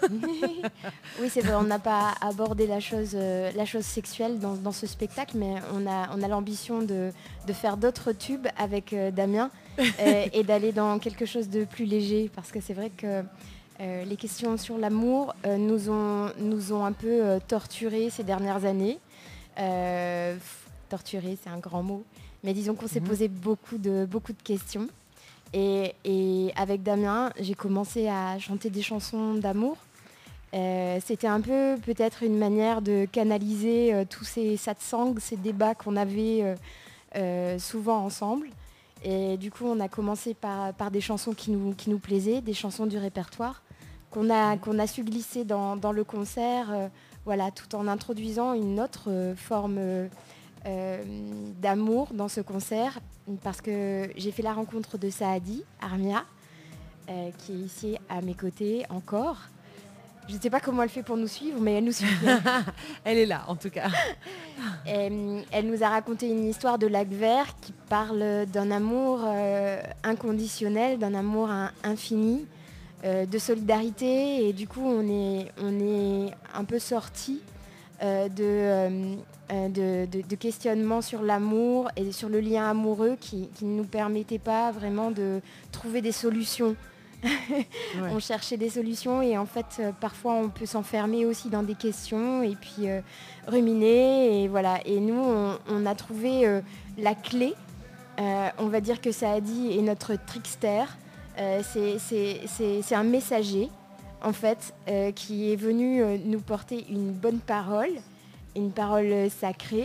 Oui, c'est vrai, on n'a pas abordé la chose, euh, la chose sexuelle dans, dans ce spectacle, mais on a, on a l'ambition de, de faire d'autres tubes avec euh, Damien euh, et d'aller dans quelque chose de plus léger, parce que c'est vrai que euh, les questions sur l'amour euh, nous, ont, nous ont un peu euh, torturés ces dernières années. Euh, pff, torturés, c'est un grand mot, mais disons qu'on s'est Mhm. posé beaucoup de, beaucoup de questions. Et, et avec Damien, j'ai commencé à chanter des chansons d'amour. Euh, C'était un peu peut-être une manière de canaliser euh, tous ces satsangs, ces débats qu'on avait euh, euh, souvent ensemble. Et du coup, on a commencé par, par des chansons qui nous, qui nous plaisaient, des chansons du répertoire, qu'on a, qu'on a su glisser dans, dans le concert, euh, voilà, tout en introduisant une autre euh, forme euh, euh, d'amour dans ce concert, parce que j'ai fait la rencontre de Saadi, Armia, euh, qui est ici à mes côtés encore. Je ne sais pas comment elle fait pour nous suivre, mais elle nous suit bien. Elle est là, en tout cas. Et, elle nous a raconté une histoire de lac vert qui parle d'un amour euh, inconditionnel, d'un amour in- infini, euh, de solidarité. Et du coup, on est, on est un peu sorti euh, de, euh, euh, de, de- de questionnements sur l'amour et sur le lien amoureux qui, qui ne nous permettaient pas vraiment de trouver des solutions. Ouais. On cherchait des solutions et en fait euh, parfois on peut s'enfermer aussi dans des questions et puis euh, ruminer et voilà. Et nous on, on a trouvé euh, la clé. Euh, on va dire que Saadi est notre trickster. Euh, c'est- c'est c'est- c'est un messager en fait euh, qui est venu euh, nous porter une bonne parole, une parole sacrée.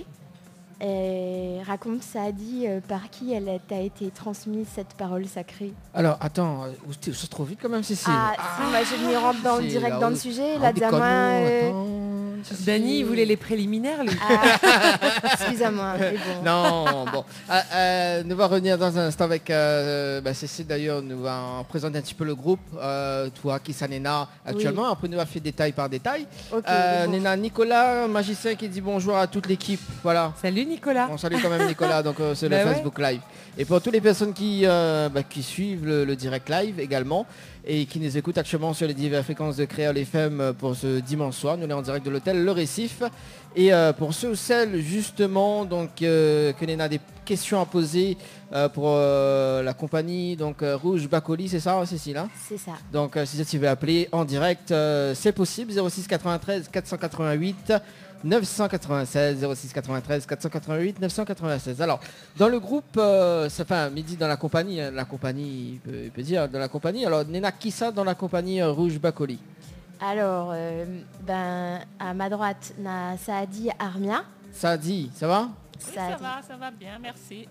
Et raconte Saadi euh, par qui elle a- t'a été transmise cette parole sacrée. Alors, attends, euh, tu se trouve vite quand même, Cécile. Ah, si, moi je m'y rentre dans, c'est direct là dans où- le sujet. Ah, La déconne-nous, Dama. euh, attends, Cécile. Dany, il voulait les préliminaires, lui. ah, excusez-moi, mais bon. Non, bon. Ah, euh, nous va revenir dans un instant avec euh, bah, Cécile d'ailleurs, nous va en présenter un petit peu le groupe. Euh, toi, qui ça Néna actuellement. Oui. Après, nous va faire détail par détail. Ok, Euh, bon. Néna, Nicolas, magicien qui dit bonjour à toute l'équipe. Voilà. Salut Nicolas. On salue quand même Nicolas, donc euh, c'est Bah le ouais. Facebook Live. Et pour toutes les personnes qui, euh, bah, qui suivent le, le direct live également et qui nous écoutent actuellement sur les diverses fréquences de Créole F M pour ce dimanche soir, nous sommes en direct de l'hôtel Le Récif. Et euh, pour ceux ou celles justement donc euh, que l'on a des questions à poser euh, pour euh, la compagnie donc euh, Rouge Bacoli, c'est ça Cécile hein C'est ça. Donc euh, si tu veux appeler en direct, euh, c'est possible. zéro six quatre-vingt-treize quatre cent quatre-vingt-huit neuf cent quatre-vingt-seize. zéro six quatre-vingt-treize quatre cent quatre-vingt-huit neuf cent quatre-vingt-seize. Alors dans le groupe, euh, ça fait un midi dans la compagnie, hein, la compagnie, il peut, il peut dire dans la compagnie. Alors Néna, qui ça dans la compagnie euh, Rouge Bacoli? Alors, euh, ben, à ma droite, on a Saadi Armia. Saadi, ça va? Oui, ça va, ça va bien, merci.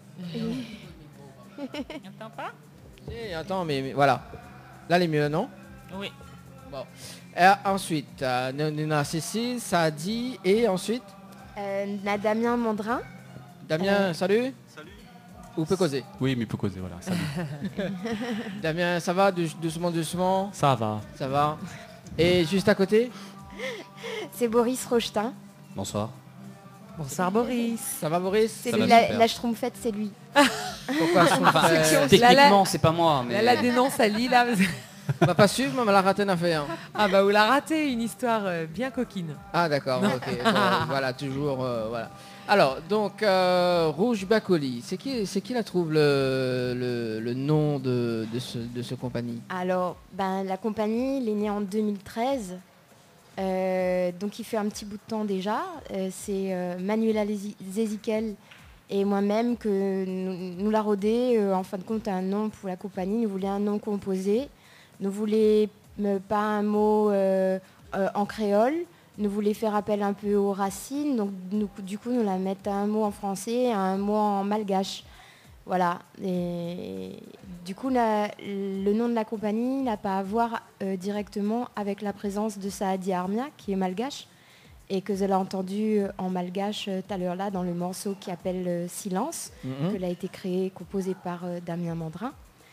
N'entends pas? Eh, attends, mais, mais voilà. Là, les mieux, non? Oui. Bon. Et ensuite, euh, nous avons Cécile, Saadi, et ensuite Euh, on a Damien Mandrin. Damien, Euh, salut. Salut. Ou peut causer. Oui, mais il peut causer, voilà. Salut. Damien, ça va? Douce- Doucement, doucement. Ça va. Ça va. Et juste à côté? C'est Boris Rochetin. Bonsoir. Bonsoir Boris. Ça va, Boris? C'est Ça lui, va la, super. la schtroumpfette, c'est lui. Pourquoi je trouve Enfin, que- techniquement, c'est pas moi, mais... Là, la dénonce à Lille, là. On va pas suivre, mais la raté n'a fait un. Ah bah, vous l'a raté, une histoire euh, bien coquine. Ah d'accord, ok. Bon, voilà, toujours, euh, voilà. Alors, donc, euh, Rouge Bacoli, c'est qui, c'est qui la trouve le, le, le nom de, de, ce, de ce compagnie? Alors, ben, la compagnie, elle est née en deux mille treize. Euh, donc, il fait un petit bout de temps déjà. Euh, c'est euh, Manuela Lézi- Zéziquel et moi-même que nous, nous l'a rodé. Euh, en fin de compte, un nom pour la compagnie. Nous voulions un nom composé. Nous voulions mais pas un mot euh, euh, en créole. Nous voulons faire appel un peu aux racines, donc nous, du coup nous la mettons un mot en français et un mot en malgache. Voilà. Et du coup, la, le nom de la compagnie n'a pas à voir euh, directement avec la présence de Saadi Armia, qui est malgache, et que vous avez entendu en malgache euh, tout à l'heure là dans le morceau qui s'appelle euh, Silence, Mhm. qui a été créé, composé par euh, Damien Mandrin.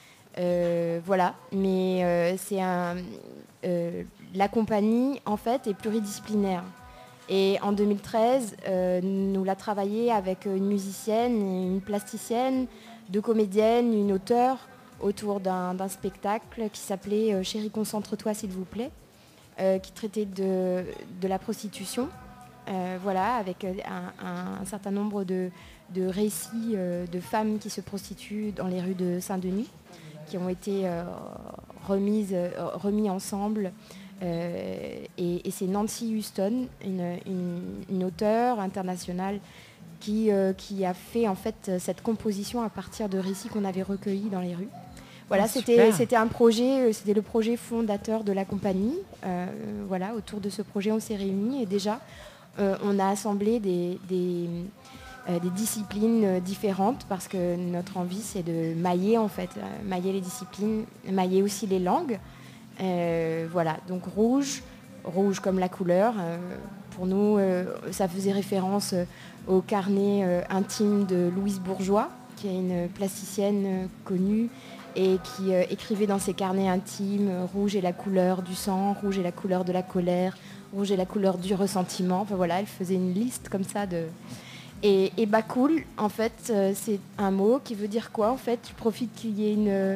Euh, voilà, mais euh, c'est un, euh, la compagnie en fait est pluridisciplinaire. Et en deux mille treize, euh, nous l'a travaillé avec une musicienne, une plasticienne, deux comédiennes, une auteure autour d'un d'un spectacle qui s'appelait euh, Chérie, concentre-toi s'il vous plaît, euh, qui traitait de, de la prostitution. Euh, voilà, avec un, un- un certain nombre de, de récits euh, de femmes qui se prostituent dans les rues de Saint-Denis, qui ont été euh, remises, euh, remis ensemble. Euh, et et c'est Nancy Houston, une, une- une auteure internationale, qui, euh, qui a fait en fait cette composition à partir de récits qu'on avait recueillis dans les rues. Voilà, Ah, c'était, super. c'était un projet, euh, c'était le projet fondateur de la compagnie. Euh, voilà, autour de ce projet, on s'est réunis et déjà, euh, on a assemblé des, des, euh, des disciplines euh, différentes parce que notre envie, c'est de mailler en fait, euh, mailler les disciplines, mailler aussi les langues. Euh, voilà, donc rouge, rouge comme la couleur. euh, pour nous, euh, ça faisait référence euh, au carnet euh, intime de Louise Bourgeois, qui est une plasticienne euh, connue et qui euh, écrivait dans ses carnets intimes euh, rouge est la couleur du sang, rouge est la couleur de la colère, rouge est la couleur du ressentiment. Enfin voilà, elle faisait une liste comme ça de. Et, et bakoul, en fait, euh, c'est un mot qui veut dire quoi en fait? Tu profites qu'il y ait une. euh,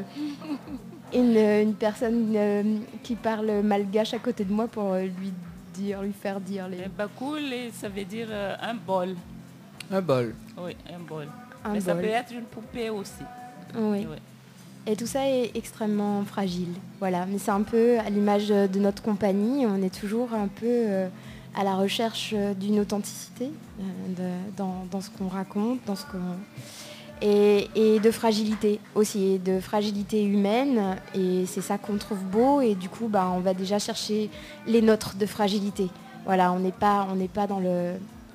Une, une personne euh, qui parle malgache à côté de moi pour euh, lui dire, lui faire dire les. Bakoul, et ça veut dire euh, un bol. Un bol. Oui, un bol. Un Mais ça bol. peut être une poupée aussi. Oui. Oui. Et tout ça est extrêmement fragile. Voilà. Mais c'est un peu à l'image de notre compagnie. On est toujours un peu euh, à la recherche euh, d'une authenticité euh, de- dans, dans ce qu'on raconte, dans ce qu'on et, et de fragilité aussi, de fragilité humaine. Et c'est ça qu'on trouve beau. Et du coup, bah, on va déjà chercher les nôtres de fragilité. Voilà, on n'est pas, on n'est pas dans le,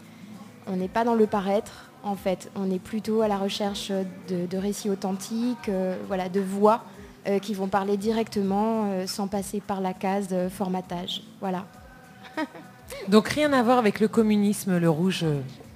on n'est pas dans le paraître. En fait, on est plutôt à la recherche de, de récits authentiques, euh, voilà, de voix euh, qui vont parler directement euh, sans passer par la case euh, formatage. Voilà. Donc rien à voir avec le communisme, le rouge. euh,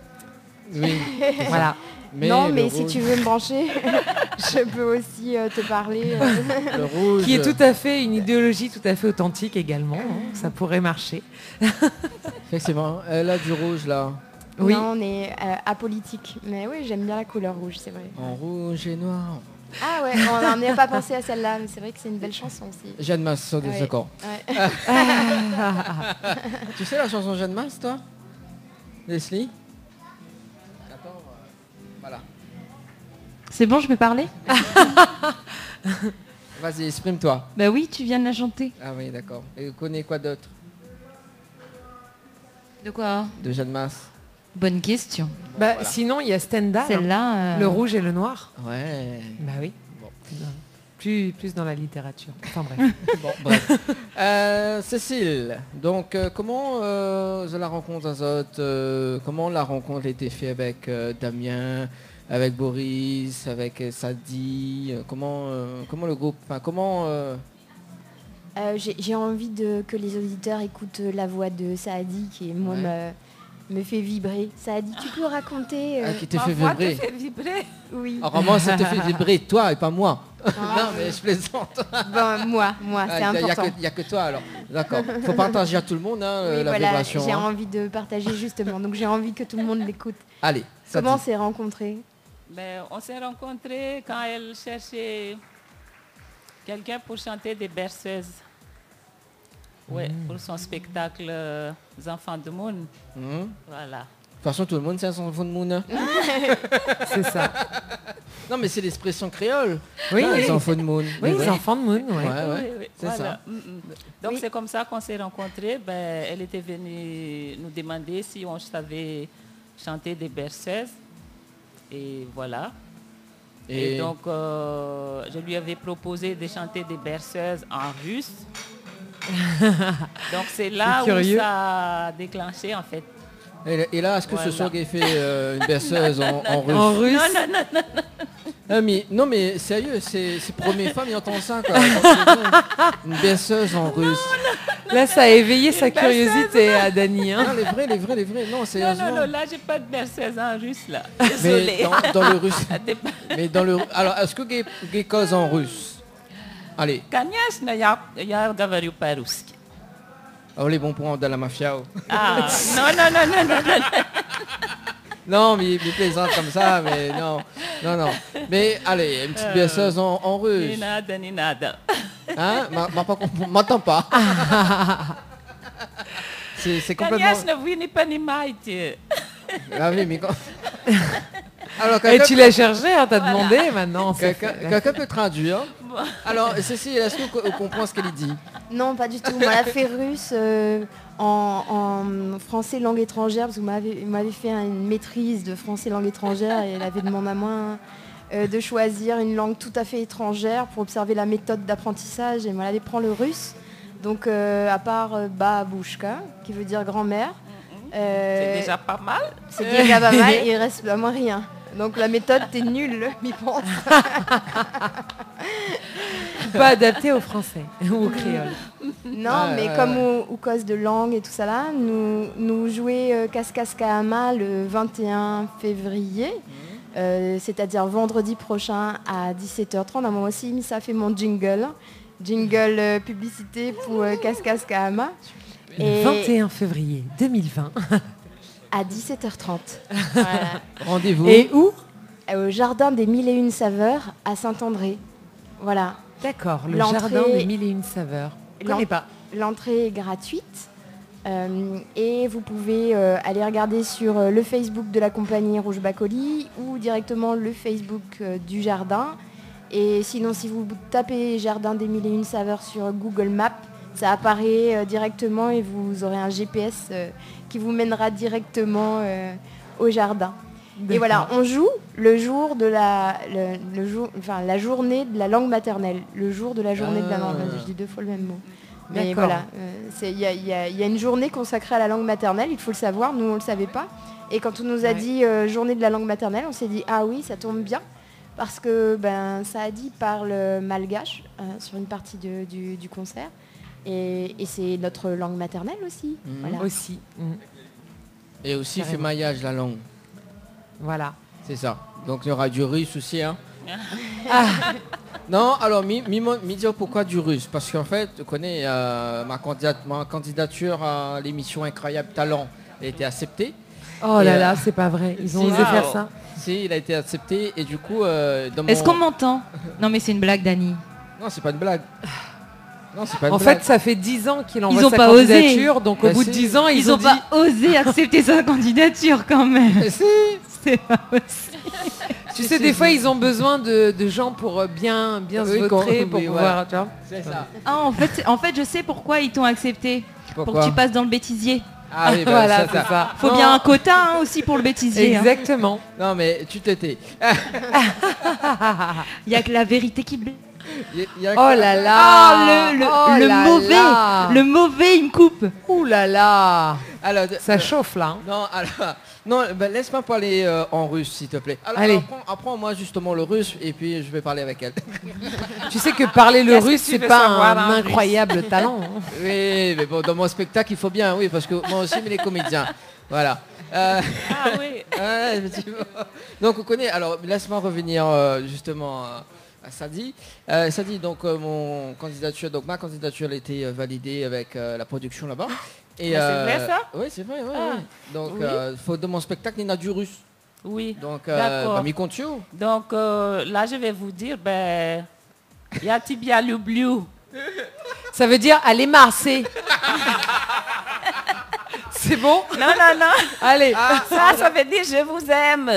Oui. Voilà. Mais non, le mais si rouge- tu veux me brancher, je peux aussi euh, te parler. euh. Le rouge. Qui est tout à fait une idéologie tout à fait authentique également. hein, Ça pourrait marcher. Effectivement, elle a du rouge là. Oui. Non, on est euh, apolitique. Mais oui, j'aime bien la couleur rouge, c'est vrai. En rouge et noir. Ah ouais, on n'en a pas pensé à celle-là, mais c'est vrai que c'est une belle chanson aussi. Jeanne Masse, sur des Ouais. accords. Ouais. Tu sais la chanson Jeanne Masse, toi Leslie Attends, euh, voilà. C'est bon, je peux parler? Vas-y, exprime-toi. Bah oui, tu viens de la chanter. Ah oui, d'accord. Et vous connaissez quoi d'autre De quoi? de Jeanne Masse? Bonne question. Bah, voilà. Sinon, il y a Stendhal. Celle-là. euh, Le rouge et le noir. Ouais. Bah oui. Bon. Non. Plus, plus dans la littérature. Enfin bref. Bon, bref. Euh, Cécile, donc euh, comment euh, la rencontre Azote, euh, comment la rencontre a été faite avec euh, Damien, avec Boris, avec euh, Sadi, euh, comment, euh, comment le groupe, enfin comment... euh, Euh, j'ai j'ai envie de, que les auditeurs écoutent la voix de Saadi qui, moi, Ouais. me, me fait vibrer. Saadi, tu peux raconter euh, ah, qui te Ma fait voix vibrer. te fait vibrer. Oui. Alors moi, ça te fait vibrer, toi et pas moi. Ah, non, mais je plaisante. Bon, moi, moi, c'est Il n'y a, important. que- y a que toi alors. D'accord. Faut partager à tout le monde hein, Oui, la voilà, vibration. j'ai hein. envie de partager justement. Donc j'ai envie que tout le monde l'écoute. Allez, ça Comment on dit. s'est rencontrés? Ben, on s'est rencontrés quand elle cherchait quelqu'un pour chanter des berceuses. Ouais, pour son spectacle euh, Les Enfants du Monde. Mhm. Voilà. De toute façon, tout le monde sait son fond de moon. hein. C'est ça. Non, mais c'est l'expression créole. Oui, Non, oui. les enfants de moon. Oui, Ouais. les enfants de Moon, ouais. Ouais, ouais. Oui, oui, c'est voilà. ça. Mm, mm. Donc Oui. c'est comme ça qu'on s'est rencontrés. Ben, elle était venue nous demander si on savait chanter des berceuses. Et voilà. Et, Et, donc euh, je lui avais proposé de chanter des berceuses en russe. Donc c'est là C'est où curieux. ça a déclenché en fait. Et, et là, est-ce que Voilà. ce soir qu'il fait euh, une berceuse en, en russe En russe. Non, non, non, non, non. Non mais, non, mais sérieux, c'est c'est première fois, il entend ça quoi. Une berceuse en russe. Là, ça a éveillé sa Une berceuse. curiosité à Dany. Hein. Non, les vrais, les vrais, les vrais. Non, Non, sérieusement. non, non, là j'ai pas de berceuse en russe là. Mais Désolée. dans, dans le russe. Ça dépend. Mais dans le. Alors, est-ce que gay, gay cause en russe? Allez, Конечно, я, я говорю по-русски. on est bon pour de la mafia. oh. Ah, non, non, non, non, non, non. Non, mais il plaisante comme ça, mais non, non, non. Mais allez, une petite berceuse en, en Ni russe. nada, ni nada. Hein? M'a- m'a pas compris- M'entends pas. C'est c'est complètement. Конечно, вы не понимаете. Ah oui, mais quand- Alors, Et quelqu'un tu l'as cherché, hein, t'as demandé maintenant. c'est quelqu'un- fait. quelqu'un peut traduire. Alors, Cécile, est-ce que vous comprenez ce qu'elle dit? Non, pas du tout. Moi, la fait russe euh, en, en français langue étrangère, parce que vous m'avez vous m'avez fait une maîtrise de français langue étrangère et elle avait demandé à moi euh, de choisir une langue tout à fait étrangère pour observer la méthode d'apprentissage. Et moi, elle prend le russe. Donc, euh, à part euh, babushka, qui veut dire grand-mère. euh, C'est déjà pas mal. C'est déjà pas mal, il reste vraiment rien. Donc la méthode, t'es nulle, m'y pense. Pas adapté au français ou au créole. Non, Ouais, mais ouais, comme ouais. au, au cause de langue et tout ça là, nous, nous jouer euh, Kaskaskahama le vingt et un février, euh, c'est-à-dire vendredi prochain à dix-sept heures trente. Moi aussi, ça fait mon jingle. Jingle euh, publicité pour euh, Kaskaskahama. Le vingt et un février deux mille vingt. À dix-sept heures trente. Voilà. Rendez-vous. Et où? Euh, Au Jardin des Mille et Une Saveurs à Saint-André. Voilà. D'accord, le L'entrée- jardin des mille et une saveurs. Je connais pas. L'entrée est gratuite euh, et vous pouvez euh, aller regarder sur euh, le Facebook de la compagnie Rouge Bacoli ou directement le Facebook euh, du jardin. Et sinon, si vous tapez Jardin des Mille et Une Saveurs sur Google Maps, ça apparaît euh, directement et vous aurez un G P S euh, qui vous mènera directement euh, au jardin. Et voilà, on joue le jour de la, le, le jour, enfin, la journée de la langue maternelle, le jour de la journée de la langue. Ah. Je dis deux fois le même mot. Mais D'accord. voilà, euh, c'est- il y, a- il y a- il y a une journée consacrée à la langue maternelle, il faut le savoir, nous on ne le savait pas. Et quand on nous a Ouais. dit euh, journée de la langue maternelle, on s'est dit ah oui, ça tombe bien, parce que ben, ça a dit parle malgache euh, sur une partie de- du, du concert. Et, et c'est notre langue maternelle aussi. Mhm. Voilà. Aussi. Mm. Et aussi, fait Carrément. maillage la langue. Voilà. C'est ça. Donc, il y aura du russe aussi. Hein. Ah, Non, alors, mi, mi, mi dire pourquoi du russe? Parce qu'en fait, tu connais euh, ma, candidat- ma candidature à l'émission Incroyable Talent a été acceptée. oh Et, là euh, là, c'est pas vrai. Ils ont si, osé wow. faire ça. Si, il a été accepté et du coup, euh, dans Est-ce mon- qu'on m'entend? Non mais c'est une blague, Dany. Non, c'est pas une blague. Non, c'est pas une En blague. fait, ça fait dix ans qu'il envoie Ils ont sa pas osé. candidature, donc au Bah bout de si. dix ans, ils, Ils ont ont dit... pas osé accepter sa candidature quand même. Mais si. C'est pas possible. Tu sais, des fois, ils ont besoin de, de gens pour euh, bien, bien se Oui, voter, qu'on- pour oui, pouvoir... voilà. tu vois. C'est ça. Ah, en fait, en fait, je sais pourquoi ils t'ont accepté. Pour Pourquoi que tu passes dans le bêtisier. Ah oui, bah, Voilà, ça, c'est ça. ça. Faut Non. bien un quota hein, aussi pour le bêtisier. hein. Exactement. Non, mais tu t'étais. Il y a que la vérité qui blesse. Il y a- Oh là là. Ah, le, le, Oh le là mauvais, là. le mauvais, il me coupe. Ouh là là. Alors, Ça euh, chauffe là. hein. Non, alors, non, ben, laisse-moi parler euh, en russe, s'il te plaît. Alors, Allez. apprends, apprends-moi justement le russe et puis je vais parler avec elle. Tu sais que parler le Qu'est-ce que russe, tu c'est veux pas savoir un en russe incroyable talent. hein. Oui, mais bon, dans mon spectacle, il faut bien, oui, parce que moi aussi, mais les comédiens. Voilà. Euh, Ah oui. ouais, effectivement. Donc, on connaît. Alors, laisse-moi revenir euh, justement euh, à Sadi. Euh, Sadi, donc, euh, mon candidature, donc ma candidature a été euh, validée avec euh, la production là-bas. Et, Ah, c'est vrai, ça? Oui, c'est vrai, oui. Ah, oui. Donc, oui. euh, faut, dans mon spectacle, il y en a du russe. Oui. Donc, euh, D'accord. bah, mi contio. Donc euh, là, je vais vous dire, ben, il y a Tibia Lubliu. Ça veut dire aller marcer. C'est bon? Non, non, non. Allez. Ça, ça veut dire je vous aime.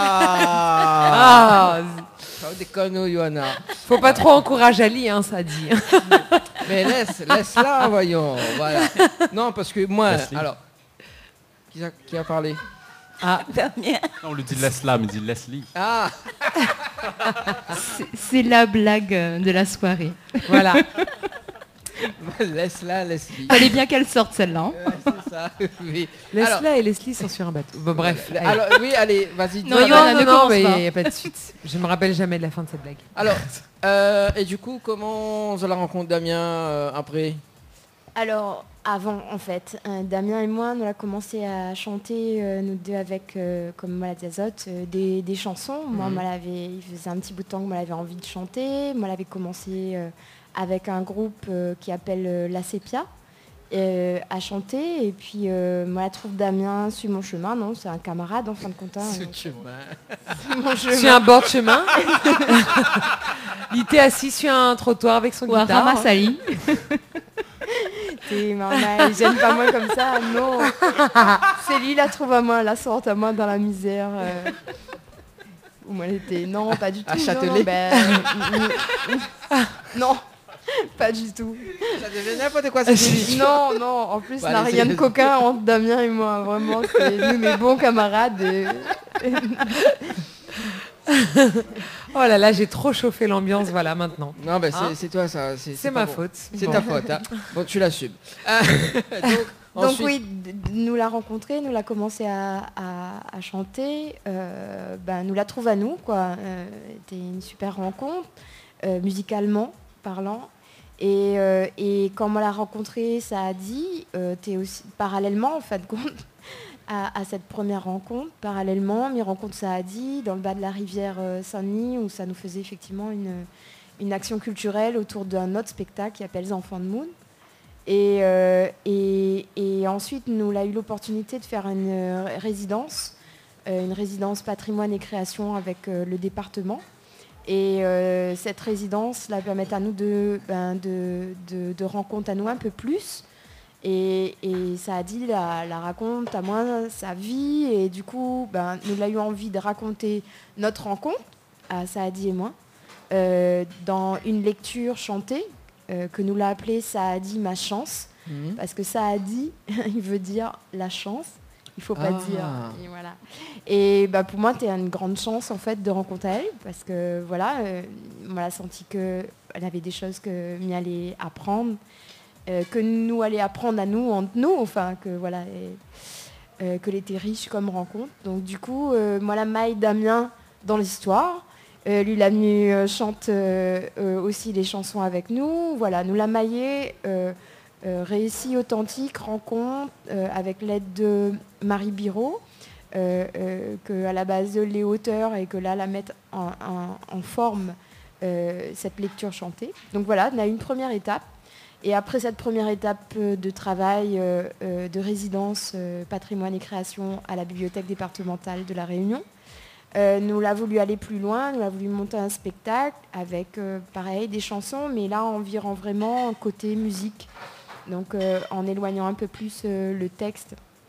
Ah, Ah, ça des conneries, Johanna. faut pas trop encourager Ali, hein, ça dit. Mais laisse, laisse là, voyons. Voilà. Non, parce que moi, Laisse-les. alors, qui a, qui a parlé? Ah, Dernière. On lui dit laisse-la, mais il dit Leslie. Ah, C'est- C'est la blague euh, de la soirée. voilà. Laisse-la, Leslie. Fallait bien qu'elle sorte celle-là. Hein. Ouais, c'est ça, oui. Laisse-la Alors, et Leslie sont sur un bateau. Bon, bref. voilà. allez. Alors, oui, allez, vas-y. Non, dis-moi. non, non, ne non, commence mais pas. il n'y a pas de suite. Je me rappelle jamais de la fin de cette blague. Alors, euh, et du coup, comment on se la rencontre Damien euh, après? Alors, avant, en fait, euh, Damien et moi, on a commencé à chanter, euh, nous deux, avec, euh, comme Malade Azote, euh, des, des chansons. Moi, Mhm. moi l'avais, il faisait un petit bout de temps que moi, j'avais envie de chanter. Moi, j'avais commencé euh, avec un groupe euh, qui appelle euh, La Sépia, euh, à chanter. Et puis, euh, moi, je trouve Damien sur mon chemin. Non, c'est un camarade, en fin de compte. hein. Ce chemin. Sur mon chemin. Sur un bord de chemin. Il était assis sur un trottoir avec son Ou un guitare. ramasse-ali. T'es maman, il gêne pas moi comme ça, non. C'est lui la trouve à moi, la sorte à moi dans la misère. euh. Où moi j'étais, non, pas du tout. À non, Châtelet non, ben, non, pas du tout. Ça devient n'importe quoi, c'est Non, non, en plus, Bah, il n'y a allez, rien c'est- de coquin entre Damien et moi. Vraiment, c'est nous, mes bons camarades. et- Oh là là, j'ai trop chauffé l'ambiance, voilà, maintenant. Non, bah, c'est, Hein c'est toi, ça. C'est, C'est pas ma bon. faute. C'est Bon. ta faute. Hein. Bon, tu l'assumes. Euh, donc, Donc ensuite- oui, d- d- nous l'a rencontré, nous l'a commencé à, à- à chanter, euh, ben, nous la trouve à nous, quoi. Euh, C'était une super rencontre, euh, musicalement parlant. Et, euh, et quand on l'a rencontré, ça a dit, euh, t'es aussi parallèlement, en fin de compte, à, à cette première rencontre, parallèlement, mes rencontres, ça a dit, dans le bas de la rivière euh, Saint-Denis, où ça nous faisait effectivement une, une action culturelle autour d'un autre spectacle qui s'appelle Les Enfants de Moon. Et, euh, et, et ensuite, nous avons eu l'opportunité de faire une euh, résidence, euh, une résidence patrimoine et création avec euh, le département. Et euh, cette résidence là, permet à nous de, ben, de, de, de rencontrer à nous un peu plus. Et, et ça a dit, la, la raconte à moi sa vie. Et du coup, ben, nous avons eu envie de raconter notre rencontre, à Saadi et moi, euh, dans une lecture chantée. Euh, que nous l'a appelé Saadi ma chance, Mhm. parce que Saadi, il veut dire la chance, il faut pas Ah. dire. Et voilà. Et bah, pour moi, c'était une grande chance en fait de rencontrer elle, parce que voilà, euh, on a senti qu'elle avait des choses que m'y allait apprendre, euh, que nous allait apprendre à nous entre nous, enfin que voilà, et, euh, que elle était riche comme rencontre. Donc du coup, euh, moi la maille Damien dans l'histoire. Euh, lui, la venu euh, chante euh, euh, aussi les chansons avec nous. Voilà, nous la maillé, euh, euh, récit authentique, rencontre euh, avec l'aide de Marie Biro, euh, euh, que à la base les auteurs et que là la mettre en, en- en forme euh, cette lecture chantée. Donc voilà, on a une première étape. Et après cette première étape euh, de travail, euh, euh, de résidence euh, patrimoine et création à la bibliothèque départementale de La Réunion, Euh, nous l'a voulu aller plus loin, nous l'a voulu monter un spectacle avec, euh, pareil, des chansons, mais là en virant vraiment côté musique. Donc euh, en éloignant un peu plus euh, le texte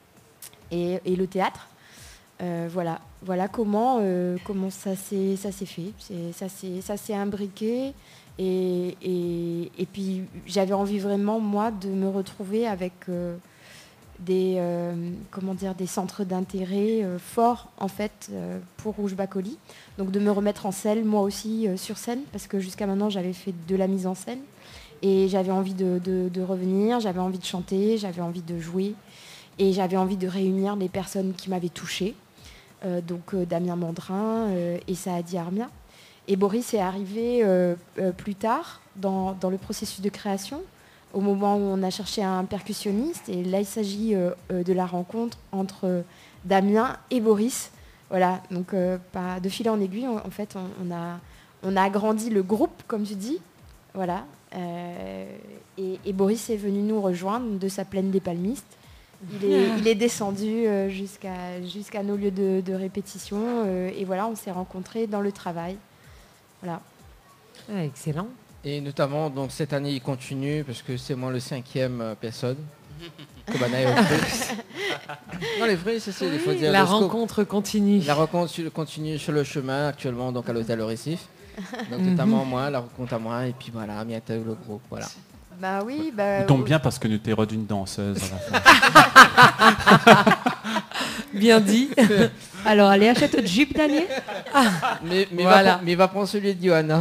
et, et le théâtre. Euh, voilà, voilà comment, euh, comment ça s'est, ça s'est fait. C'est, ça, s'est, ça s'est imbriqué. Et, et, et puis j'avais envie vraiment, moi, de me retrouver avec... euh, des, euh, comment dire, des centres d'intérêt euh, forts en fait euh, pour Rouge Bacoli. Donc de me remettre en scène moi aussi euh, sur scène, parce que jusqu'à maintenant j'avais fait de la mise en scène et j'avais envie de, de- de revenir, j'avais envie de chanter, j'avais envie de jouer et j'avais envie de réunir les personnes qui m'avaient touchée. Euh, donc euh, Damien Mandrin euh, et Saadi Armia. Et Boris est arrivé euh, euh, plus tard dans, dans le processus de création, au moment où on a cherché un percussionniste. Et là, il s'agit euh, euh, de la rencontre entre euh, Damien et Boris. Voilà, donc euh, pas de fil en aiguille, en, en fait, on, on a, on a agrandi le groupe, comme tu dis. Voilà. Euh, et, et Boris est venu nous rejoindre de sa plaine des palmistes. Il est, il est descendu euh, jusqu'à, jusqu'à nos lieux de, de répétition. euh, et voilà, on s'est rencontrés dans le travail. Voilà. Ah, excellent. Et notamment, donc cette année, il continue, parce que c'est moi le cinquième euh, personne. que Banaï a offert. Non, les vrais, c'est ça, il faut dire. La le scope. rencontre continue. La rencontre sur- continue sur le chemin, actuellement, donc à l'hôtel Le Récif. Donc notamment moi, la rencontre à moi, et puis voilà, bientôt le groupe, voilà. Bah oui, bah... Il tombe bien parce que nous t'es redune danseuse à la fin. Bien dit. Alors, allez, achète le Jeep, Daniel. Mais, mais, Voilà. va, mais va prendre celui de Johanna.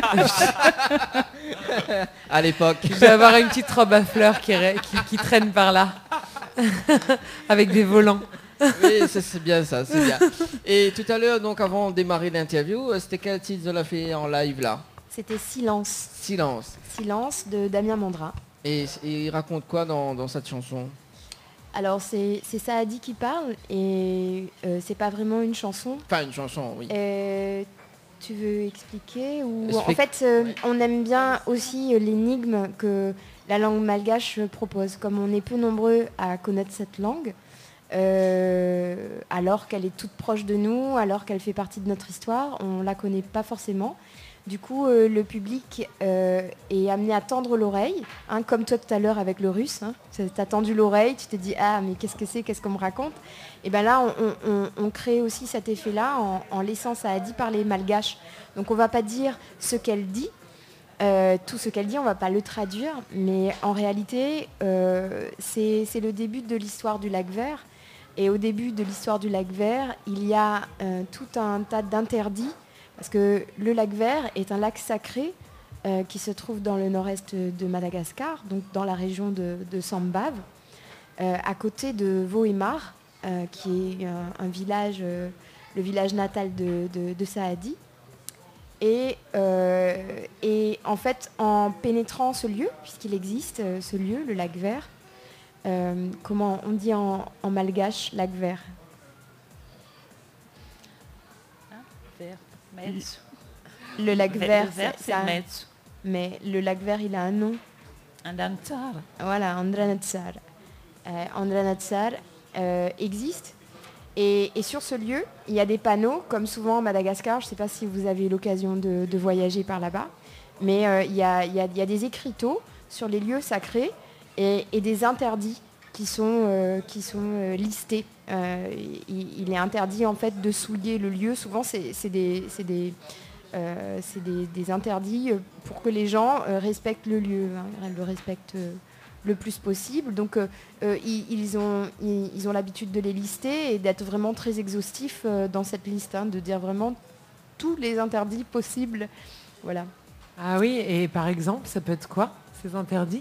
À l'époque. Je vais avoir une petite robe à fleurs qui, ré- qui- qui traîne par là. Avec des volants. Oui, c'est c'est bien ça, c'est bien. Et tout à l'heure, donc avant de démarrer l'interview, euh, c'était quel titre de la fait en live là? C'était Silence. Silence. Silence de Damien Mandra. Et, et il raconte quoi dans, dans cette chanson? Alors c'est c'est Saadi qui parle et euh, c'est pas vraiment une chanson. Enfin, une chanson, oui. Euh, tu veux expliquer ou... Explique. En fait, euh, on aime bien aussi euh, l'énigme que la langue malgache propose. Comme on est peu nombreux à connaître cette langue, euh, alors qu'elle est toute proche de nous, alors qu'elle fait partie de notre histoire, on la connaît pas forcément. Du coup, euh, le public euh, est amené à tendre l'oreille, hein, comme toi tout à l'heure avec le russe. Hein. Tu as tendu l'oreille, tu te dis « Ah, mais qu'est-ce que c'est, qu'est-ce qu'on me raconte ?» Et bien là, on, on- on crée aussi cet effet-là en, en laissant Saadi parler malgache. Donc on ne va pas dire ce qu'elle dit, euh, tout ce qu'elle dit, on ne va pas le traduire, mais en réalité, euh, c'est c'est le début de l'histoire du lac vert. Et au début de l'histoire du lac vert, il y a euh, tout un tas d'interdits. Parce que le lac vert est un lac sacré euh, qui se trouve dans le nord-est de Madagascar, donc dans la région de, de Sambave, euh, à côté de Vohemar, euh, qui est un, un village, euh, le village natal de, de- de Saadi. Et, euh, et en fait, en pénétrant ce lieu, puisqu'il existe euh, ce lieu, le lac vert, euh, comment on dit en, en malgache lac vert? Vert, Metz. Le lac Ve- vert, vert, c'est- c'est c'est un- Metz. mais le lac vert, il a un nom. Andantsar. Voilà, Andranatsar. Euh, Andranatsar euh, existe. Et, et sur ce lieu, il y a des panneaux, comme souvent à Madagascar. Je ne sais pas si vous avez eu l'occasion de, de voyager par là-bas. Mais euh, il y, a, il y a- il y a des écriteaux sur les lieux sacrés et, et des interdits qui sont, euh, qui sont euh, listés. Euh, il, il est interdit en fait de souiller le lieu. Souvent, c'est c'est des, c'est des, euh, c'est des- des interdits pour que les gens euh, respectent le lieu, hein, le respectent euh, le plus possible. Donc, euh, euh, ils, ils ont, ils, ils ont l'habitude de les lister et d'être vraiment très exhaustifs euh, dans cette liste, hein, de dire vraiment tous les interdits possibles. Voilà. Ah oui, et par exemple, ça peut être quoi, ces interdits?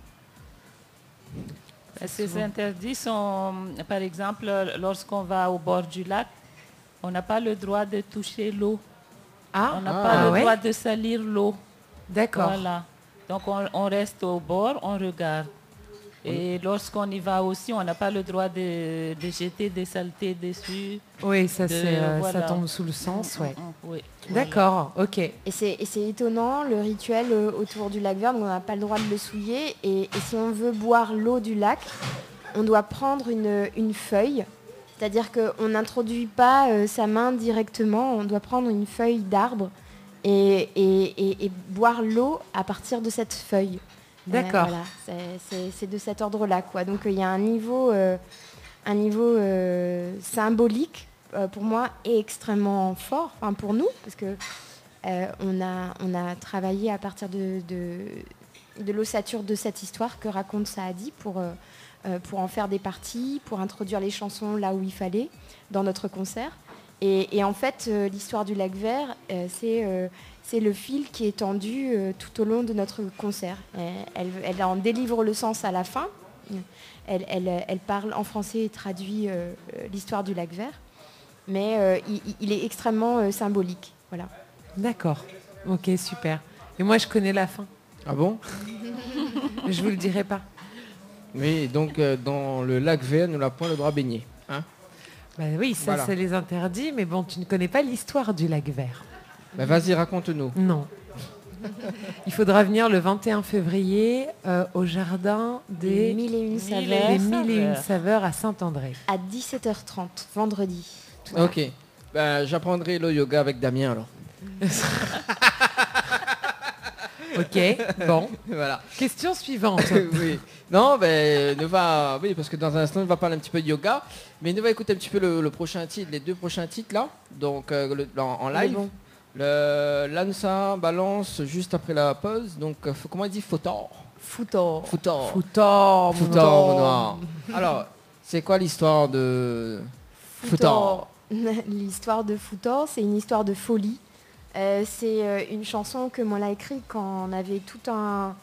Ces interdits sont, par exemple, lorsqu'on va au bord du lac, on n'a pas le droit de toucher l'eau. Ah, on n'a ah, pas le ouais. droit de salir l'eau. D'accord. Voilà. Donc on, on reste au bord, on regarde. Et lorsqu'on y va aussi, on n'a pas le droit de, de jeter des saletés dessus. Oui, ça, de- c'est, euh, voilà. ça tombe sous le sens, ouais. Mm, mm, oui, D'accord, ok. Et c'est et c'est étonnant, le rituel euh, autour du lac vert, donc on n'a pas le droit de le souiller. Et, et si on veut boire l'eau du lac, on doit prendre une, une feuille. C'est-à-dire qu'on n'introduit pas euh, sa main directement, on doit prendre une feuille d'arbre et, et- et- et boire l'eau à partir de cette feuille. D'accord. Euh, voilà, c'est- c'est c'est de cet ordre-là, quoi. Donc il y a un niveau, euh, un niveau euh, symbolique euh, pour moi est extrêmement fort, enfin pour nous, parce que euh, on a on a travaillé à partir de de, de l'ossature de cette histoire que raconte Saadi pour euh, euh, pour en faire des parties, pour introduire les chansons là où il fallait dans notre concert. Et, et en fait, euh, l'histoire du lac vert, euh, c'est euh, c'est le fil qui est tendu euh, tout au long de notre concert. Euh, Elle, elle en délivre le sens à la fin. Elle, elle- elle parle en français et traduit euh, euh, l'histoire du lac vert. Mais euh, il, il est extrêmement euh, symbolique. Voilà. D'accord. Ok, super. Et moi, je connais la fin. Ah bon? Mais je vous le dirai pas. Oui, donc euh, dans le lac vert, nous n'avons pas le droit de baigner. Hein? Bah oui, ça, Voilà. c'est les interdits, mais bon, tu ne connais pas l'histoire du lac vert. Bah, vas-y, raconte-nous. Non. Il faudra venir le vingt et un février euh, au jardin des Les mille et une des saveurs. mille et une saveurs à Saint-André. À dix-sept heures trente, vendredi. Ok. Bah, j'apprendrai le yoga avec Damien alors. Ok, bon. Voilà. Question suivante. Oui. Non, ben, nous va, oui, parce que dans un instant, on va parler un petit peu de yoga, mais nous va écouter un petit peu le, le prochain titre, les deux prochains titres là, donc euh, le- en, en live. bon. Le Lança balance juste après la pause, donc euh, faut- comment il dit Foutor. Foutor. Foutor. Foutor, mon Foutor, nom. mon noir. Alors, C'est quoi l'histoire de Foutor? L'histoire de Foutor, c'est une histoire de folie. Euh, c'est euh, une chanson que moi l'a écrite quand on avait tout un...